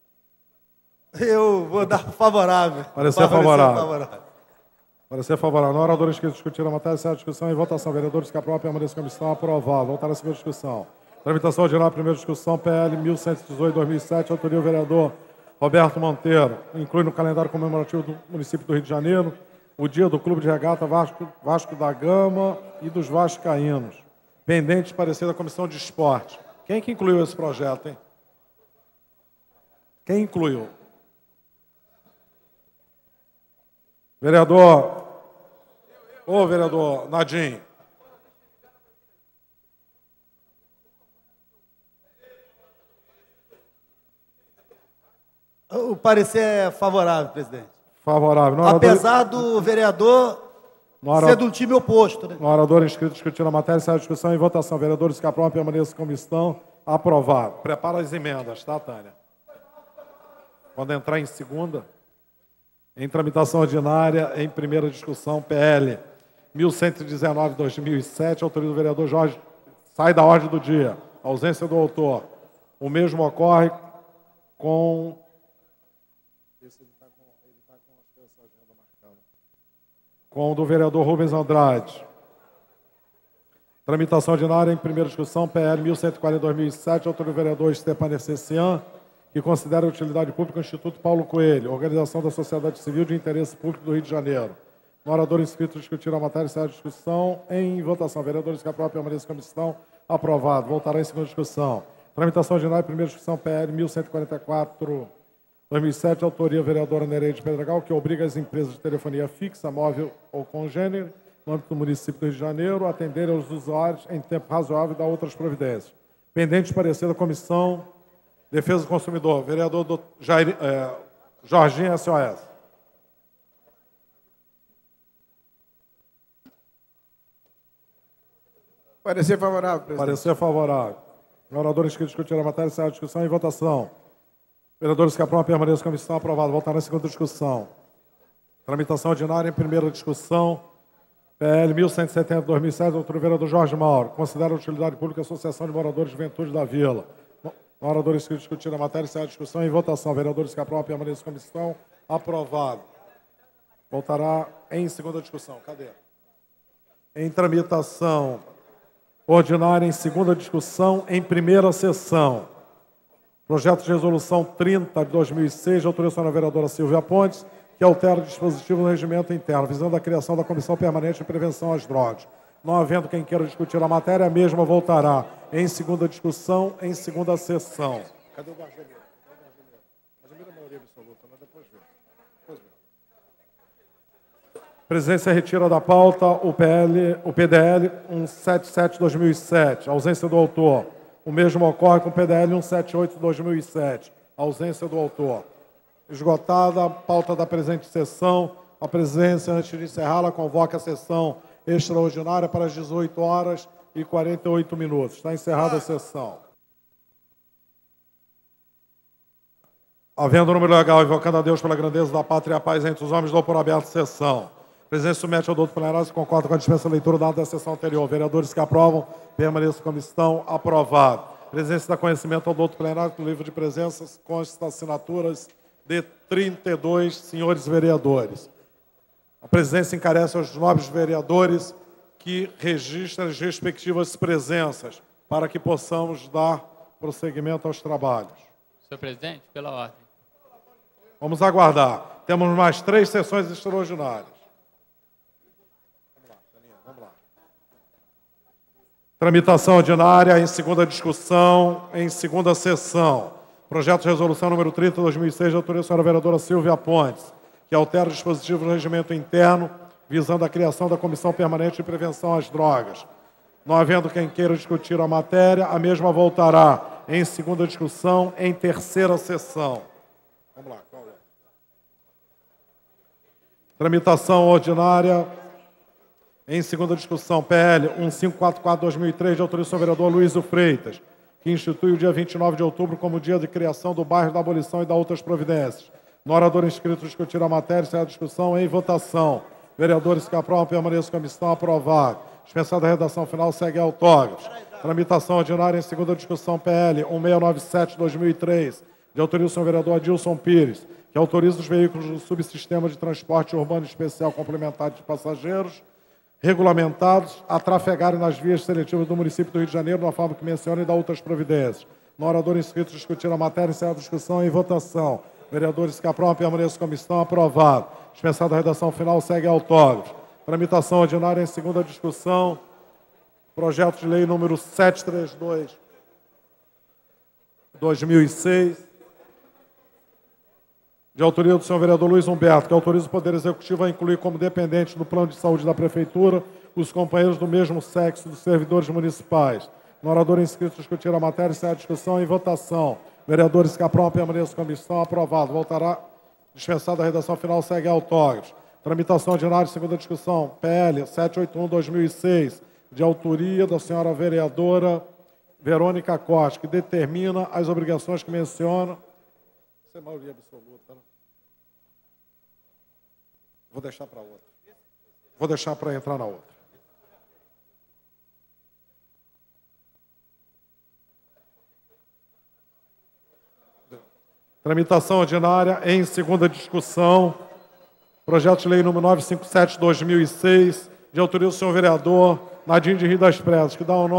eu vou dar favorável. Parecer favorável. Parecer favorável. Na oradora inscrito, discutir a matéria, sai a discussão e votação. Vereadores que aprovam, permaneçam como estão, aprovado. Voltar à segunda discussão. Tramitação ordinária, primeira discussão, PL 1118/2007, autoria do vereador Roberto Monteiro. Inclui no calendário comemorativo do município do Rio de Janeiro o dia do Clube de Regata Vasco da Gama e dos Vascaínos. Pendente de parecer da Comissão de Esporte. Quem que incluiu esse projeto, hein? Quem incluiu? Vereador. Ô, vereador Nadinho. O parecer é favorável, presidente. Favorável. Apesar do vereador ser do time oposto, né? No orador inscrito, discutindo a matéria, sai a discussão e votação. Vereadores que aprovam, permaneçam como estão. Aprovado. Prepara as emendas, tá, Tânia? Quando entrar em segunda, em tramitação ordinária, em primeira discussão, PL 1119/2007, autoria do vereador Jorge, sai da ordem do dia. Ausência do autor. O mesmo ocorre com... com o do vereador Rubens Andrade. Tramitação ordinária em primeira discussão, PL 1140/2007, autoria do vereador Stepan Essessian, que considera a utilidade pública o Instituto Paulo Coelho, organização da sociedade civil de interesse público do Rio de Janeiro. No orador inscrito discutir a matéria, será a discussão em votação. Vereadores que aprovam, permaneçam em comissão. Aprovado. Voltará em segunda discussão. Tramitação ordinária, primeira discussão, PL 1144/2007, autoria vereadora Nereide Pedregal, que obriga as empresas de telefonia fixa, móvel ou congênere, no âmbito do município do Rio de Janeiro, a atenderem aos usuários em tempo razoável e dar outras providências. Pendente de parecer da Comissão Defesa do Consumidor, vereador do Jorginho SOS. Parecer favorável, presidente. Parecer favorável. O orador inscrito discutir a matéria, será a discussão em votação. Vereadores que aprovam, permaneçam em comissão. Aprovado. Voltará na segunda discussão. Tramitação ordinária em primeira discussão. PL 1170/2007, doutor vereador Jorge Mauro. Considera a utilidade pública a Associação de Moradores de Juventude da Vila. O orador inscrito discutir a matéria, será a discussão em votação. Vereadores que aprovam, permaneçam em comissão. Aprovado. Voltará em segunda discussão. Cadê? Em tramitação ordinária em segunda discussão, em primeira sessão. Projeto de resolução 30/2006, de autoria da senhora vereadora Silvia Pontes, que altera o dispositivo no regimento interno, visando a criação da Comissão Permanente de Prevenção às Drogas. Não havendo quem queira discutir a matéria, a mesma voltará em segunda discussão, em segunda sessão. Cadê o Gargeleiro? Gargeleiro é maioria absoluta, mas depois vê. Presidência retira da pauta o PDL 177/2007, ausência do autor. O mesmo ocorre com o PDL 178/2007, ausência do autor. Esgotada a pauta da presente sessão, a presidência, antes de encerrá-la, convoca a sessão extraordinária para as 18h48. Está encerrada a sessão. Havendo número legal, invocando a Deus pela grandeza da pátria e a paz entre os homens, dou por aberta a sessão. A presidência submete ao doutor plenário, se concorda com a dispensa da leitura dada da sessão anterior. Vereadores que aprovam, permaneçam em comissão. Aprovado. A presidência dá conhecimento ao doutor plenário que o livro de presenças consta assinaturas de 32 senhores vereadores. A presidência encarece aos nobres vereadores que registrem as respectivas presenças para que possamos dar prosseguimento aos trabalhos. Senhor presidente, pela ordem. Vamos aguardar. Temos mais 3 sessões extraordinárias. Vamos lá. Tramitação ordinária em segunda discussão, em segunda sessão. Projeto de resolução número 30/2006, de autoria da senhora vereadora Silvia Pontes, que altera o dispositivo do regimento interno, visando a criação da Comissão Permanente de Prevenção às Drogas. Não havendo quem queira discutir a matéria, a mesma voltará em segunda discussão, em terceira sessão. Vamos lá. Qual é? Tramitação ordinária em segunda discussão, PL 1544/2003, de autoria do senhor vereador Luiz Freitas, que institui o dia 29 de outubro como dia de criação do bairro da abolição e da outras providências. No orador inscrito discutir a matéria, será a discussão em votação. Vereadores que aprovam, permaneçam em comissão. Aprovado. Dispensada a redação final, segue autógrafos. Tramitação ordinária em segunda discussão, PL 1697/2003, de autoria do senhor vereador Adilson Pires, que autoriza os veículos do subsistema de transporte urbano especial complementar de passageiros regulamentados a trafegarem nas vias seletivas do município do Rio de Janeiro, na forma que menciona e dá outras providências. No orador inscrito discutir a matéria, encerra a discussão em votação. Vereadores que aprovam, permaneçam em comissão. Aprovado. Dispensada a redação final, segue autógrafos. Tramitação ordinária em segunda discussão. Projeto de lei número 732/2006, de autoria do senhor vereador Luiz Humberto, que autoriza o Poder Executivo a incluir como dependentes do plano de saúde da Prefeitura os companheiros do mesmo sexo dos servidores municipais. No orador inscrito discutir a matéria, encerra a discussão em votação. Vereadores que aprovam, permaneçam em comissão. Aprovado. Voltará dispensada a redação final, segue autógrafos. Tramitação ordinária, segunda discussão, PL 781/2006, de autoria da senhora vereadora Verônica Costa, que determina as obrigações que menciona. Isso é maioria absoluta, né? Vou deixar para outra. Vou deixar para entrar na outra. Tramitação ordinária em segunda discussão. Projeto de lei número 957/2006, de autoria do senhor vereador Nadim de Rio das Pedras, que dá o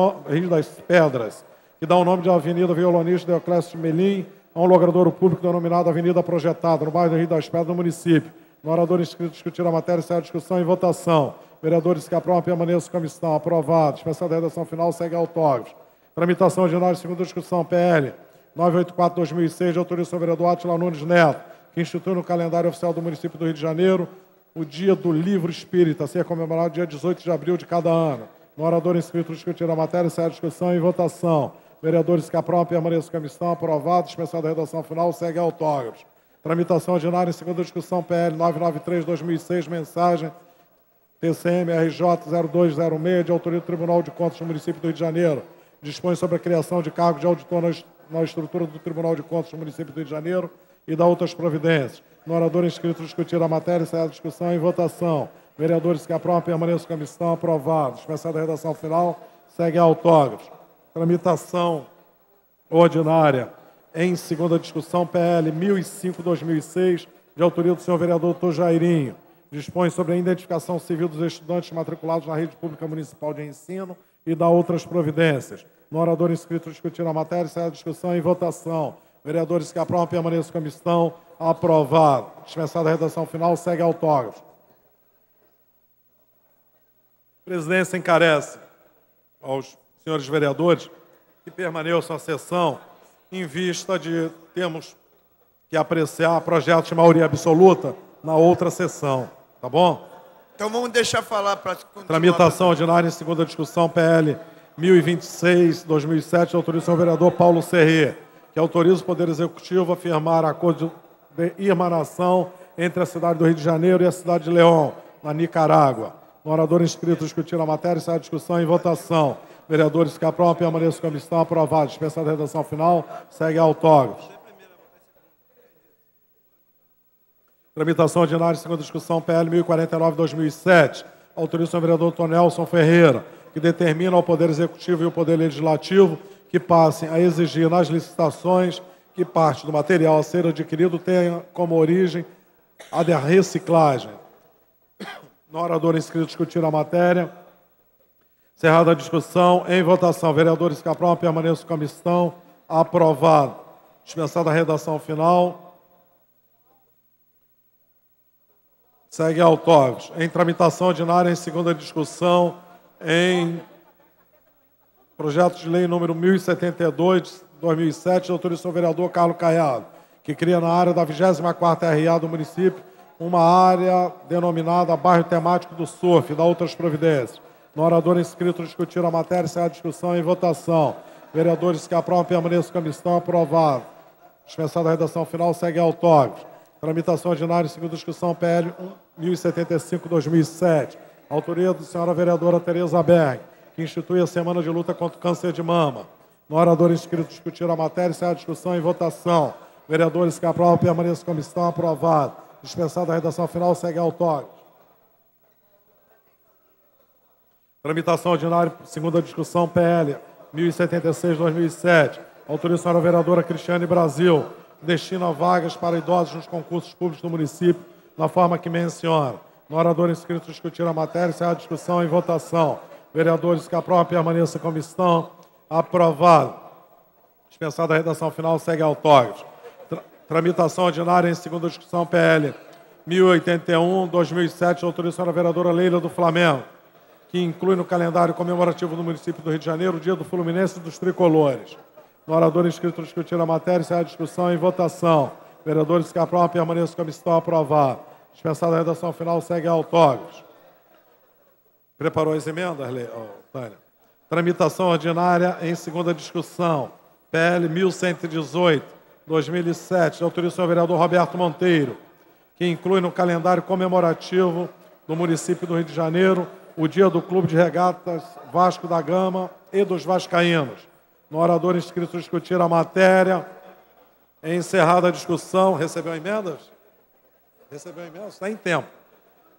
nome de Avenida Violonista Deoclésio Melim, a um logradouro público denominado Avenida Projetada, no bairro do Rio das Pedras, no município. No orador inscrito discutir a matéria, sai a discussão e votação. Vereadores que aprovam, permaneçam com a comissão. Aprovado. Dispensada da redação final, segue autógrafos. Tramitação ordinária, segunda discussão, PL 984/2006, de autoria do senhor vereador Átila Nunes Neto, que institui no calendário oficial do município do Rio de Janeiro o Dia do Livro Espírita, a ser comemorado dia 18 de abril de cada ano. No orador inscrito discutir a matéria, sai a discussão e votação. Vereadores que aprovam, permaneçam com a comissão. Aprovado. Dispensada da redação final, segue autógrafos. Tramitação ordinária em segunda discussão, PL 993/2006, mensagem TCM-RJ 0206, de autoria do Tribunal de Contas do município do Rio de Janeiro. Dispõe sobre a criação de cargo de auditor na estrutura do Tribunal de Contas do município do Rio de Janeiro e da outras providências. No orador inscrito discutir a matéria, sai a discussão e votação. Vereadores que aprovam, permaneçam com a comissão. Aprovado. Dispensada a redação final, segue autógrafos. Tramitação ordinária em segunda discussão, PL 1005/2006, de autoria do senhor vereador Dr. Jairinho. Dispõe sobre a identificação civil dos estudantes matriculados na rede pública municipal de ensino e da outras providências. No orador inscrito discutir a matéria, sai a discussão e votação. Vereadores que aprovam, permaneçam com a comissão. Aprovado. Dispensada a redação final, segue autógrafo. A presidência encarece aos senhores vereadores que permaneçam a sessão em vista de termos que apreciar projetos de maioria absoluta na outra sessão. Tá bom? Então vamos deixar falar para continuar. Tramitação ordinária em segunda discussão, PL 1026/2007, autoria do senhor vereador Paulo Serré, que autoriza o Poder Executivo a firmar acordo de irmanação entre a cidade do Rio de Janeiro e a cidade de León, na Nicarágua. No orador inscrito discutir a matéria, sai a discussão e votação. Vereadores que aprovam, permaneçam com a comissão. Aprovado. Dispensada a redação final, segue autógrafos. Tramitação ordinária, segunda discussão, PL 1049/2007. Autoriza o senhor vereador Tonelson Ferreira, que determina ao Poder Executivo e ao Poder Legislativo que passem a exigir nas licitações que parte do material a ser adquirido tenha como origem a da reciclagem. No orador inscrito discutir a matéria. Encerrada a discussão, em votação. Vereadores que aprovam, permaneçam com a comissão. Aprovado. Dispensada a redação final. Segue autógrafos. Em tramitação ordinária, em segunda discussão, em projeto de lei número 1072/2007, de autoria do senhor vereador Carlos Caiado, que cria na área da 24ª RA do município uma área denominada Bairro Temático do Surf e da outras providências. No orador inscrito discutir a matéria, sai a discussão e votação. Vereadores que aprovam, permaneçam com a comissão. Aprovado. Dispensada a redação final, segue autógrafos. Tramitação ordinária em segunda discussão, PL 1075/2007. Autoria da senhora vereadora Tereza Berg, que institui a Semana de Luta contra o Câncer de Mama. No orador inscrito discutir a matéria, sai a discussão e votação. Vereadores que aprovam, permaneçam com a comissão. Aprovado. Dispensada a redação final, segue autógrafos. Tramitação ordinária, segunda discussão, PL 1076/2007. Autoria da senhora vereadora Cristiane Brasil, que destina vagas para idosos nos concursos públicos do município, na forma que menciona. No orador inscrito discutir a matéria, sai a discussão e votação. Vereadores que aprovam, permaneçam com a comissão. Aprovado. Dispensada a redação final, segue autógrafos. Tramitação ordinária em segunda discussão, PL 1081/2007, autoria da senhora vereadora Leila do Flamengo, que inclui no calendário comemorativo do município do Rio de Janeiro o Dia do Fluminense e dos Tricolores. No orador inscrito discutir a matéria, sai a discussão e votação. Vereadores que aprovam, permaneçam com a comissão. Aprovado. Dispensada a redação final, segue autógrafos. Preparou as emendas, Tânia? Tramitação ordinária em segunda discussão, PL 1118/2007, de autoria do senhor vereador Roberto Monteiro, que inclui no calendário comemorativo do município do Rio de Janeiro o Dia do Clube de Regatas Vasco da Gama e dos Vascaínos. No orador inscrito discutir a matéria. Encerrada a discussão. Recebeu emendas? Recebeu emendas? Está em tempo.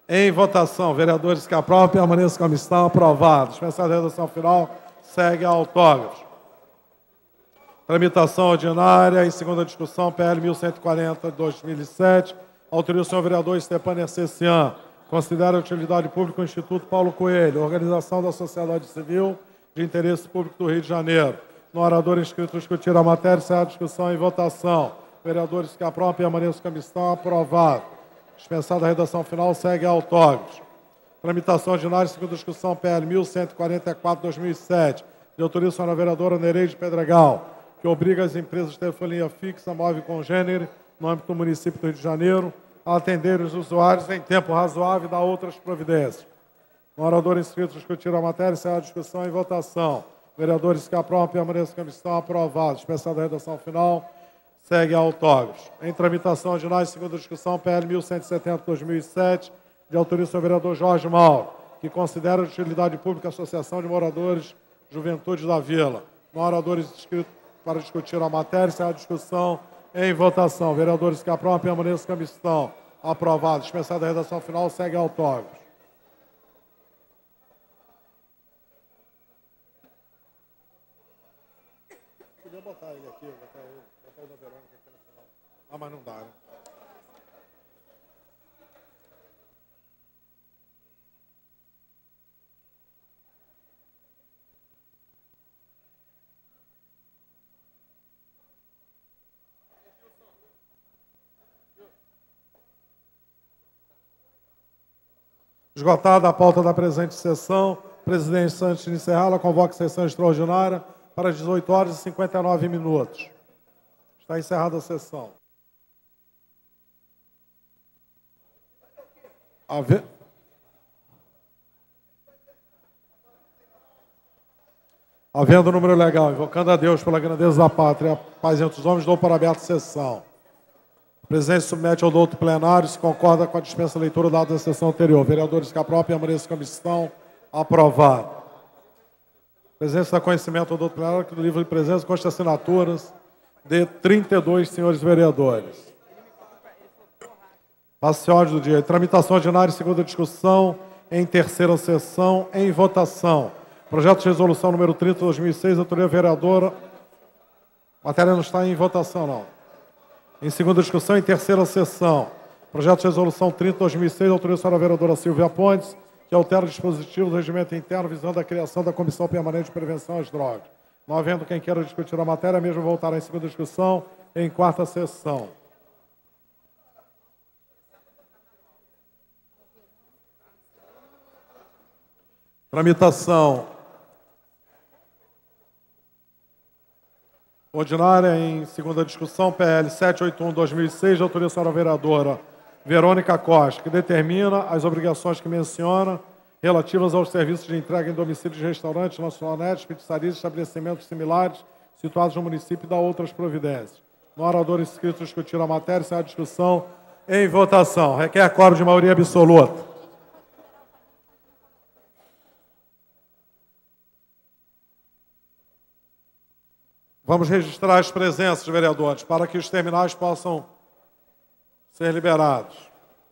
Em votação, vereadores que aprovam, permaneçam como estão, aprovados. Dispensada a redação final, segue a autógrafos. Tramitação ordinária, em segunda discussão, PL 1140 de 2007. Autoria o senhor vereador Stepane Assessian. Considera a utilidade pública o Instituto Paulo Coelho, organização da sociedade civil de interesse público do Rio de Janeiro. No orador inscrito discutir a matéria, será a discussão e votação. Vereadores que aprovam, permaneçam como estão, aprovado. Dispensada a redação final, segue a autógrafos. Tramitação ordinária, segunda discussão, PL 1144 de 2007. De autoria da senhora vereadora Nereide Pedregal, que obriga as empresas de telefonia fixa, móvel e congênere, no âmbito do município do Rio de Janeiro, a atender os usuários em tempo razoável e dar outras providências. No orador inscrito discutir a matéria, será a discussão e votação. Vereadores que aprovam, permaneçam como estão, aprovados. Dispensada a redação final, segue a autógrafos. Em tramitação ordinária, segunda discussão, PL 1170 de 2007, de autoria do senhor vereador Jorge Mauro, que considera de utilidade pública a Associação de Moradores Juventude da Vila. No orador inscrito para discutir a matéria, será a discussão em votação. Vereadores que aprovam, permaneçam como estão, aprovados. Dispensada a redação final, segue a autógrafos. Podia botar ele aqui, botar o da Verônica aqui no final. Ah, mas não dá, né? Esgotada a pauta da presente sessão, presidente Santos de encerrá-la, convoca a sessão extraordinária para as 18 horas e 59 minutos. Está encerrada a sessão. Havendo número legal, invocando a Deus pela grandeza da pátria e a paz entre os homens, dou para aberta a sessão. O presidente submete ao douto plenário, se concorda com a dispensa leitura dada na sessão anterior. Vereadores que aprovam, permaneçam como estão, aprovado. O presidente dá conhecimento ao douto plenário que do livro de presença consta assinaturas de 32 senhores vereadores. Passe ordem do dia. Tramitação ordinária, segunda discussão, em terceira sessão, em votação. Projeto de resolução número 30 de 2006, autoria vereadora. A matéria não está em votação, não. Em segunda discussão, em terceira sessão. Projeto de resolução 30 de 2006, autoria da senhora vereadora Silvia Pontes, que altera o dispositivo do regimento interno visando a criação da Comissão Permanente de Prevenção às Drogas. Não havendo quem queira discutir a matéria, mesmo voltará em segunda discussão, em quarta sessão. Tramitação ordinária em segunda discussão, PL 781/2006, de autoria da senhora vereadora Verônica Costa, que determina as obrigações que menciona relativas aos serviços de entrega em domicílios de restaurantes, lanchonetes, pizzarias e estabelecimentos similares situados no município e dá outras providências. No orador inscrito discutir a matéria, será a discussão em votação. Requer quórum de maioria absoluta. Vamos registrar as presenças, vereadores, para que os terminais possam ser liberados.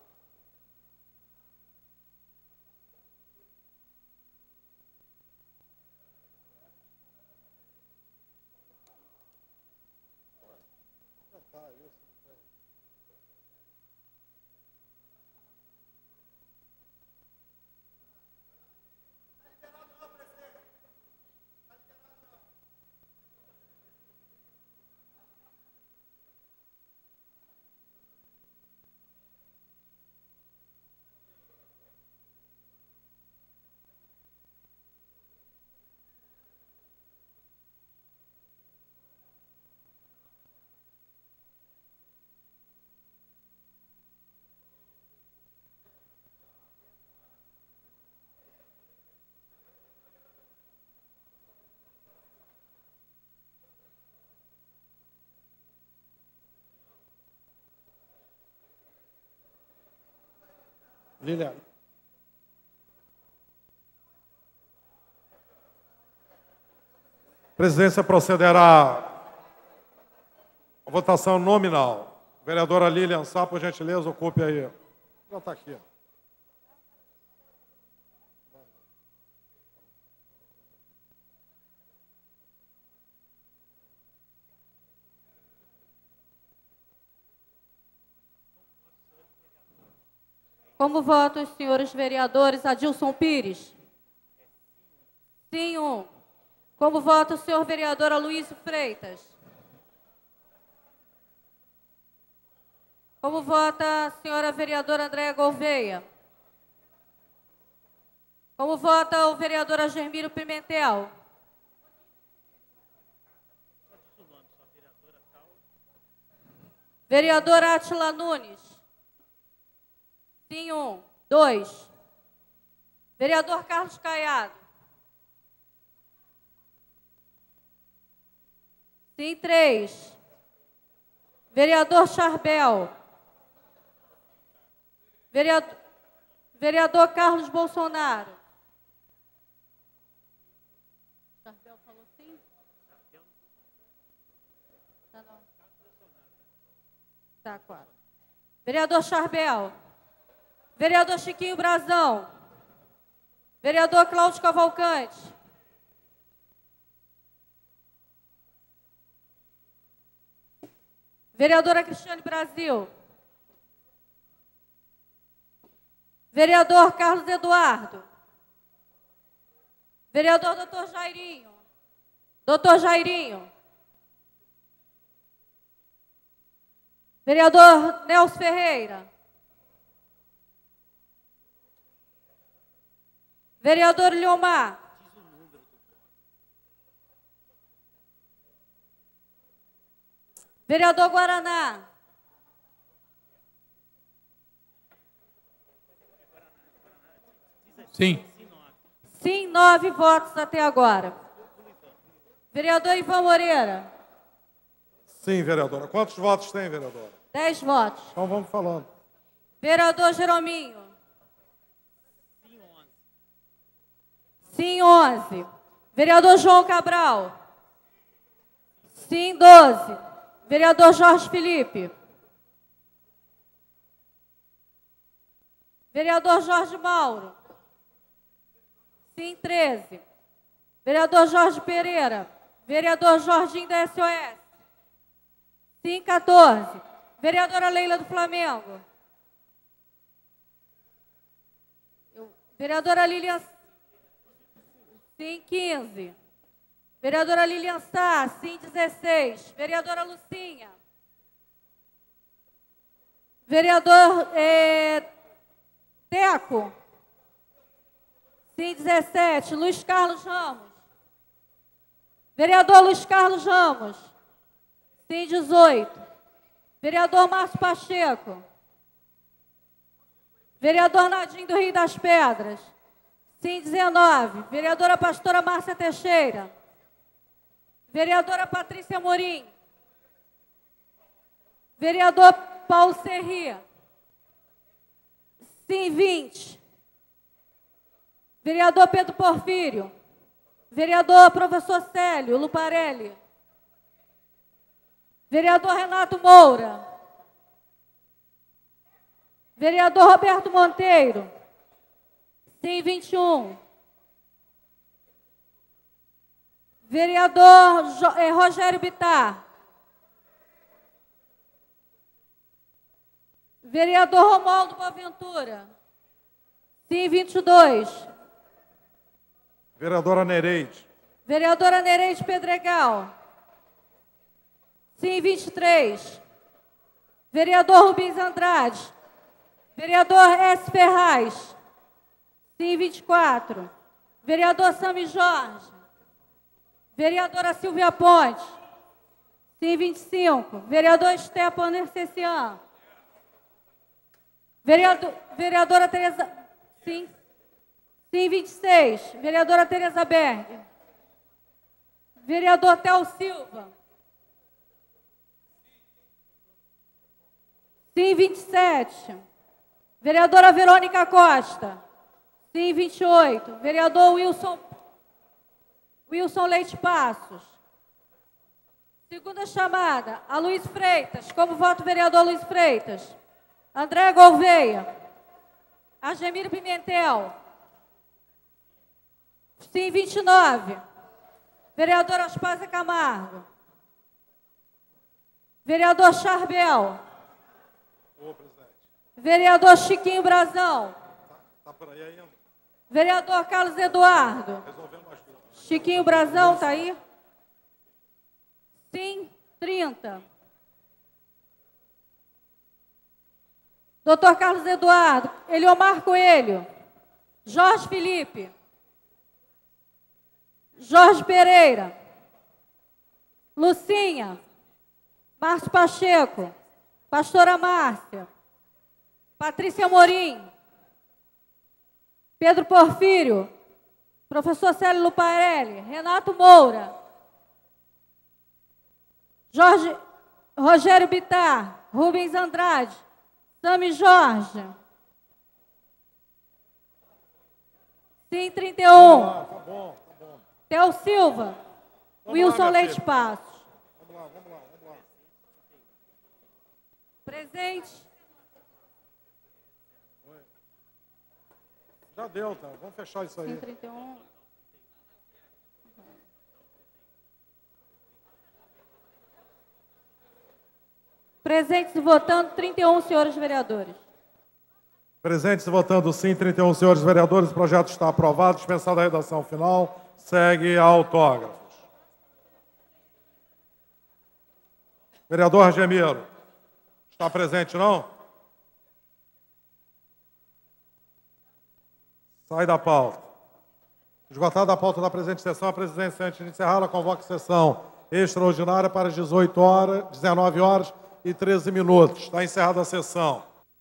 Lilian. A presidência procederá à votação nominal. Vereadora Lilian Sá, por gentileza, ocupe aí. Já está aqui. Como votam os senhores vereadores Adilson Pires? Sim, 1. Como vota o senhor vereador Aloysio Freitas? Como vota a senhora vereadora Andréa Gouveia? Como vota o vereador Agemiro Pimentel? Vereador Átila Nunes? Sim, 1. 2. Vereador Carlos Caiado? Sim, 3. Vereador Charbel? Vereador Carlos Bolsonaro? Charbel falou sim? Tá, 4. Vereador Charbel? Vereador Chiquinho Brazão? Vereador Cláudio Cavalcante? Vereadora Cristiane Brasil? Vereador Carlos Eduardo? Vereador Dr. Jairinho? Dr. Jairinho? Vereador Nelson Ferreira? Vereador Liomar? Vereador Guaraná? Sim. Sim, 9 votos até agora. Vereador Ivan Moreira? Sim, vereadora. Quantos votos tem, vereadora? 10 votos. Então vamos falando. Vereador Jerominho? Sim, 11. Vereador João Cabral? Sim, 12. Vereador Jorge Felipe? Vereador Jorge Mauro? Sim, 13. Vereador Jorge Pereira? Vereador Jorginho da SOS? Sim, 14. Vereadora Leila do Flamengo? Vereadora Lilian? Sim, 15. Vereadora Lilian Sá? Sim, 16. Vereadora Lucinha? Vereador Teco? Sim, 17. Luiz Carlos Ramos? Vereador Luiz Carlos Ramos? Sim, 18. Vereador Márcio Pacheco? Vereador Nadim do Rio das Pedras? Sim, 19. Vereadora Pastora Márcia Teixeira? Vereadora Patrícia Morim? Vereador Paulo Serria? Sim, 20. Vereador Pedro Porfírio? Vereador Professor Célio Luparelli? Vereador Renato Moura? Vereador Roberto Monteiro? Sim, 21. Vereador Rogério Bittar? Vereador Romualdo Boaventura? Sim, 22. Vereadora Nereide? Vereadora Nereide Pedregal? Sim, 23. Vereador Rubens Andrade? Vereador S. Ferraz? Sim, 24. Vereador Sami Jorge? Vereadora Silvia Ponte? Sim, 25. Vereador Stepan Nercessian? Vereadora Tereza... Sim. Sim, 26. Vereadora Tereza Berg? Vereador Theo Silva? Sim, 27. Vereadora Verônica Costa? Sim, 28. Vereador Wilson Leite Passos? Segunda chamada, Aloysio Freitas. Como voto o vereador Aloysio Freitas? Andréa Gouveia? Agemiro Pimentel? Sim, 29. Vereadora Aspásia Camargo? Vereador Charbel? Ô, presidente. Vereador Chiquinho Brazão. Está por aí ainda? Vereador Carlos Eduardo. Chiquinho Brazão, está aí? Sim, 30. Doutor Carlos Eduardo, Eliomar Coelho, Jorge Felipe, Jorge Pereira, Lucinha, Márcio Pacheco, Pastora Márcia, Patrícia Morim, Pedro Porfírio, Professor Célio Luparelli, Renato Moura, Rogério Bittar, Rubens Andrade, Sami Jorge. Sim, 31. Tá bom. Theo Silva. Wilson Leite Passos. Vamos lá. Presente. Já deu, tá? Vamos fechar isso aí. Sim, 31. Presentes e votando, 31 senhores vereadores. Presentes e votando sim, 31 senhores vereadores. O projeto está aprovado. Dispensada a redação final. Segue a autógrafos. Vereador Gemiro. Está presente, não? Sai da pauta. Esgotada a pauta da presente sessão, a presidência, antes de encerrá-la, convoca a sessão extraordinária para as 19 horas e 13 minutos. Está encerrada a sessão.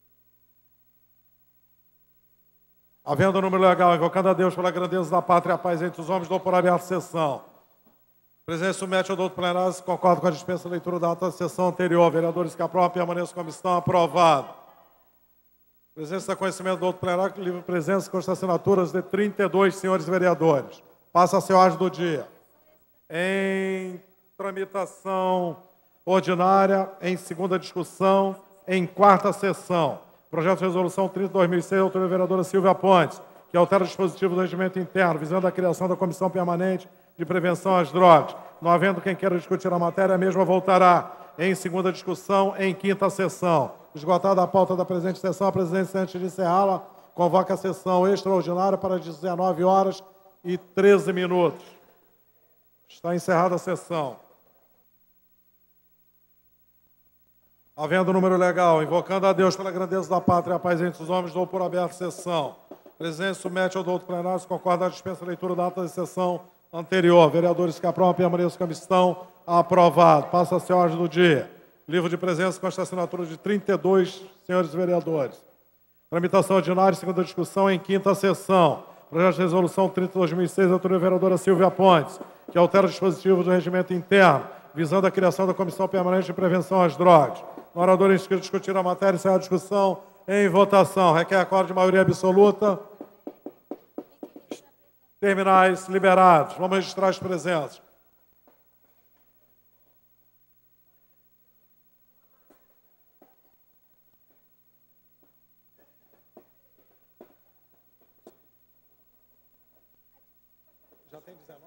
Havendo número legal, invocando a Deus pela grandeza da pátria e a paz entre os homens, dou por aberta a sessão. O presidente submete ao doutor plenário, se concorda com a dispensa da leitura da ata da sessão anterior. Vereadores que aprovam, permaneçam como estão. Aprovado. Presença da conhecimento do outro plenário, livre presença com as assinaturas de 32 senhores vereadores. Passa a ser ordem do dia. Em tramitação ordinária, em segunda discussão, em quarta sessão. Projeto de resolução 30/2006, autoria da vereadora Silvia Pontes, que altera o dispositivo do regimento interno, visando a criação da Comissão Permanente de Prevenção às Drogas. Não havendo quem queira discutir a matéria, a mesma voltará em segunda discussão, em quinta sessão. Esgotada a pauta da presente sessão, a presidência, antes de encerrá-la, convoca a sessão extraordinária para as 19 horas e 13 minutos. Está encerrada a sessão. Havendo número legal, invocando a Deus pela grandeza da pátria e a paz entre os homens, dou por aberta a sessão. O presidente submete ao doutor plenário, se concorda a dispensa a leitura da ata da sessão anterior. Vereadores que aprovam, permaneçam como estão. Aprovado. Passa a ser ordem do dia. Livro de presença com esta assinatura de 32 senhores vereadores. Tramitação ordinária, segunda discussão, em quinta sessão. Projeto de resolução 30/2006, autoria da vereadora Silvia Pontes, que altera o dispositivo do regimento interno, visando a criação da Comissão Permanente de Prevenção às Drogas. No orador inscrito discutir a matéria, encerra a discussão em votação. Requer acordo de maioria absoluta. Terminais liberados. Vamos registrar as presenças. Já tem 19?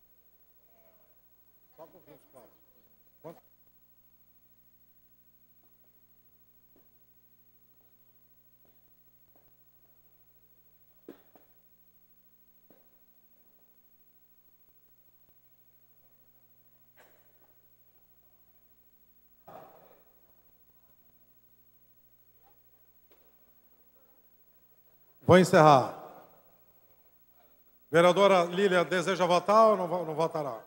Só com 24. Quanto? Vou encerrar. Vereadora Lília, deseja votar ou não votará?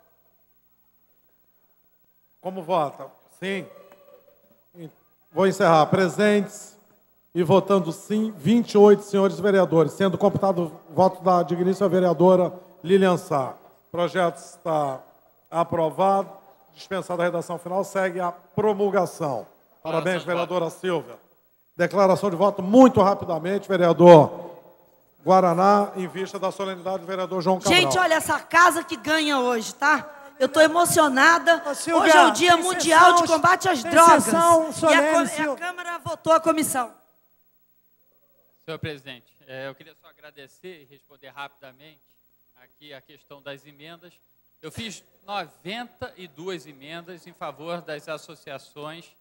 Como vota? Sim. Vou encerrar. Presentes e votando sim, 28 senhores vereadores, sendo computado o voto da digníssima vereadora Lilian Sá. O projeto está aprovado. Dispensada a redação final, segue a promulgação. Parabéns, vereadora Silvia. Declaração de voto muito rapidamente, vereador Guaraná, em vista da solenidade do vereador João Cabral. Gente, olha, essa casa que ganha hoje, tá? Eu estou emocionada. Hoje é o Dia Mundial de Combate às Drogas. E a Câmara votou a comissão. Senhor presidente, eu queria só agradecer e responder rapidamente aqui a questão das emendas. Eu fiz 92 emendas em favor das associações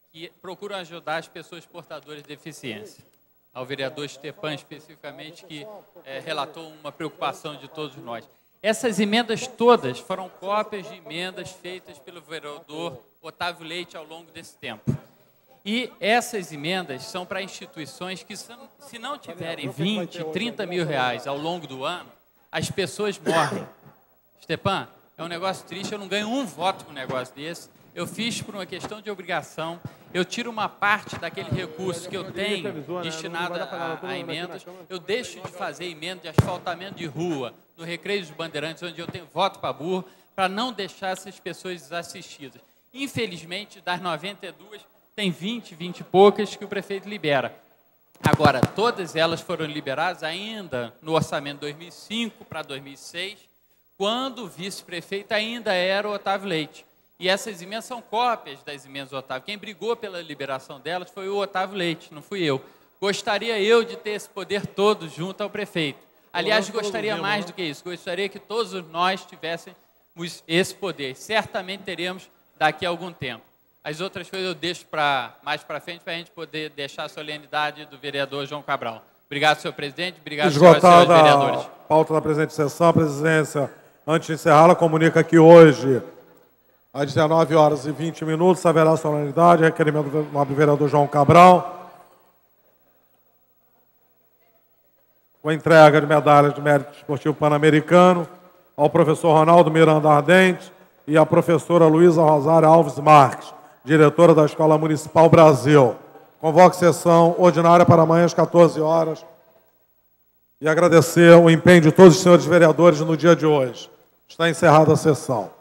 que procuram ajudar as pessoas portadoras de deficiência. Ao vereador Stepan, especificamente, que relatou uma preocupação de todos nós. Essas emendas todas foram cópias de emendas feitas pelo vereador Otávio Leite ao longo desse tempo. E essas emendas são para instituições que, se não tiverem 20, 30 mil reais ao longo do ano, as pessoas morrem. Stepan, é um negócio triste, eu não ganho um voto com um negócio desse. Eu fiz por uma questão de obrigação, eu tiro uma parte daquele recurso que eu tenho destinado a emendas, eu deixo de fazer emenda de asfaltamento de rua no Recreio dos Bandeirantes, onde eu tenho voto para burro, para não deixar essas pessoas desassistidas. Infelizmente, das 92, tem 20 e poucas que o prefeito libera. Agora, todas elas foram liberadas ainda no orçamento 2005 para 2006, quando o vice-prefeito ainda era o Otávio Leite. E essas emendas são cópias das emendas do Otávio. Quem brigou pela liberação delas foi o Otávio Leite, não fui eu. Gostaria eu de ter esse poder todo junto ao prefeito. Aliás, gostaria mais do que isso. Gostaria que todos nós tivéssemos esse poder. Certamente teremos daqui a algum tempo. As outras coisas eu deixo mais para frente, para a gente poder deixar a solenidade do vereador João Cabral. Obrigado, senhor presidente. Obrigado, senhoras e senhores vereadores. A pauta da presente sessão, a presidência, antes de encerrá-la, comunica que hoje, às 19h20, haverá solenidade, requerimento do nobre vereador João Cabral, com entrega de medalhas de mérito esportivo pan-americano ao professor Ronaldo Miranda Ardente e à professora Luísa Rosário Alves Marques, diretora da Escola Municipal Brasil. Convoco sessão ordinária para amanhã às 14 horas e agradecer o empenho de todos os senhores vereadores no dia de hoje. Está encerrada a sessão.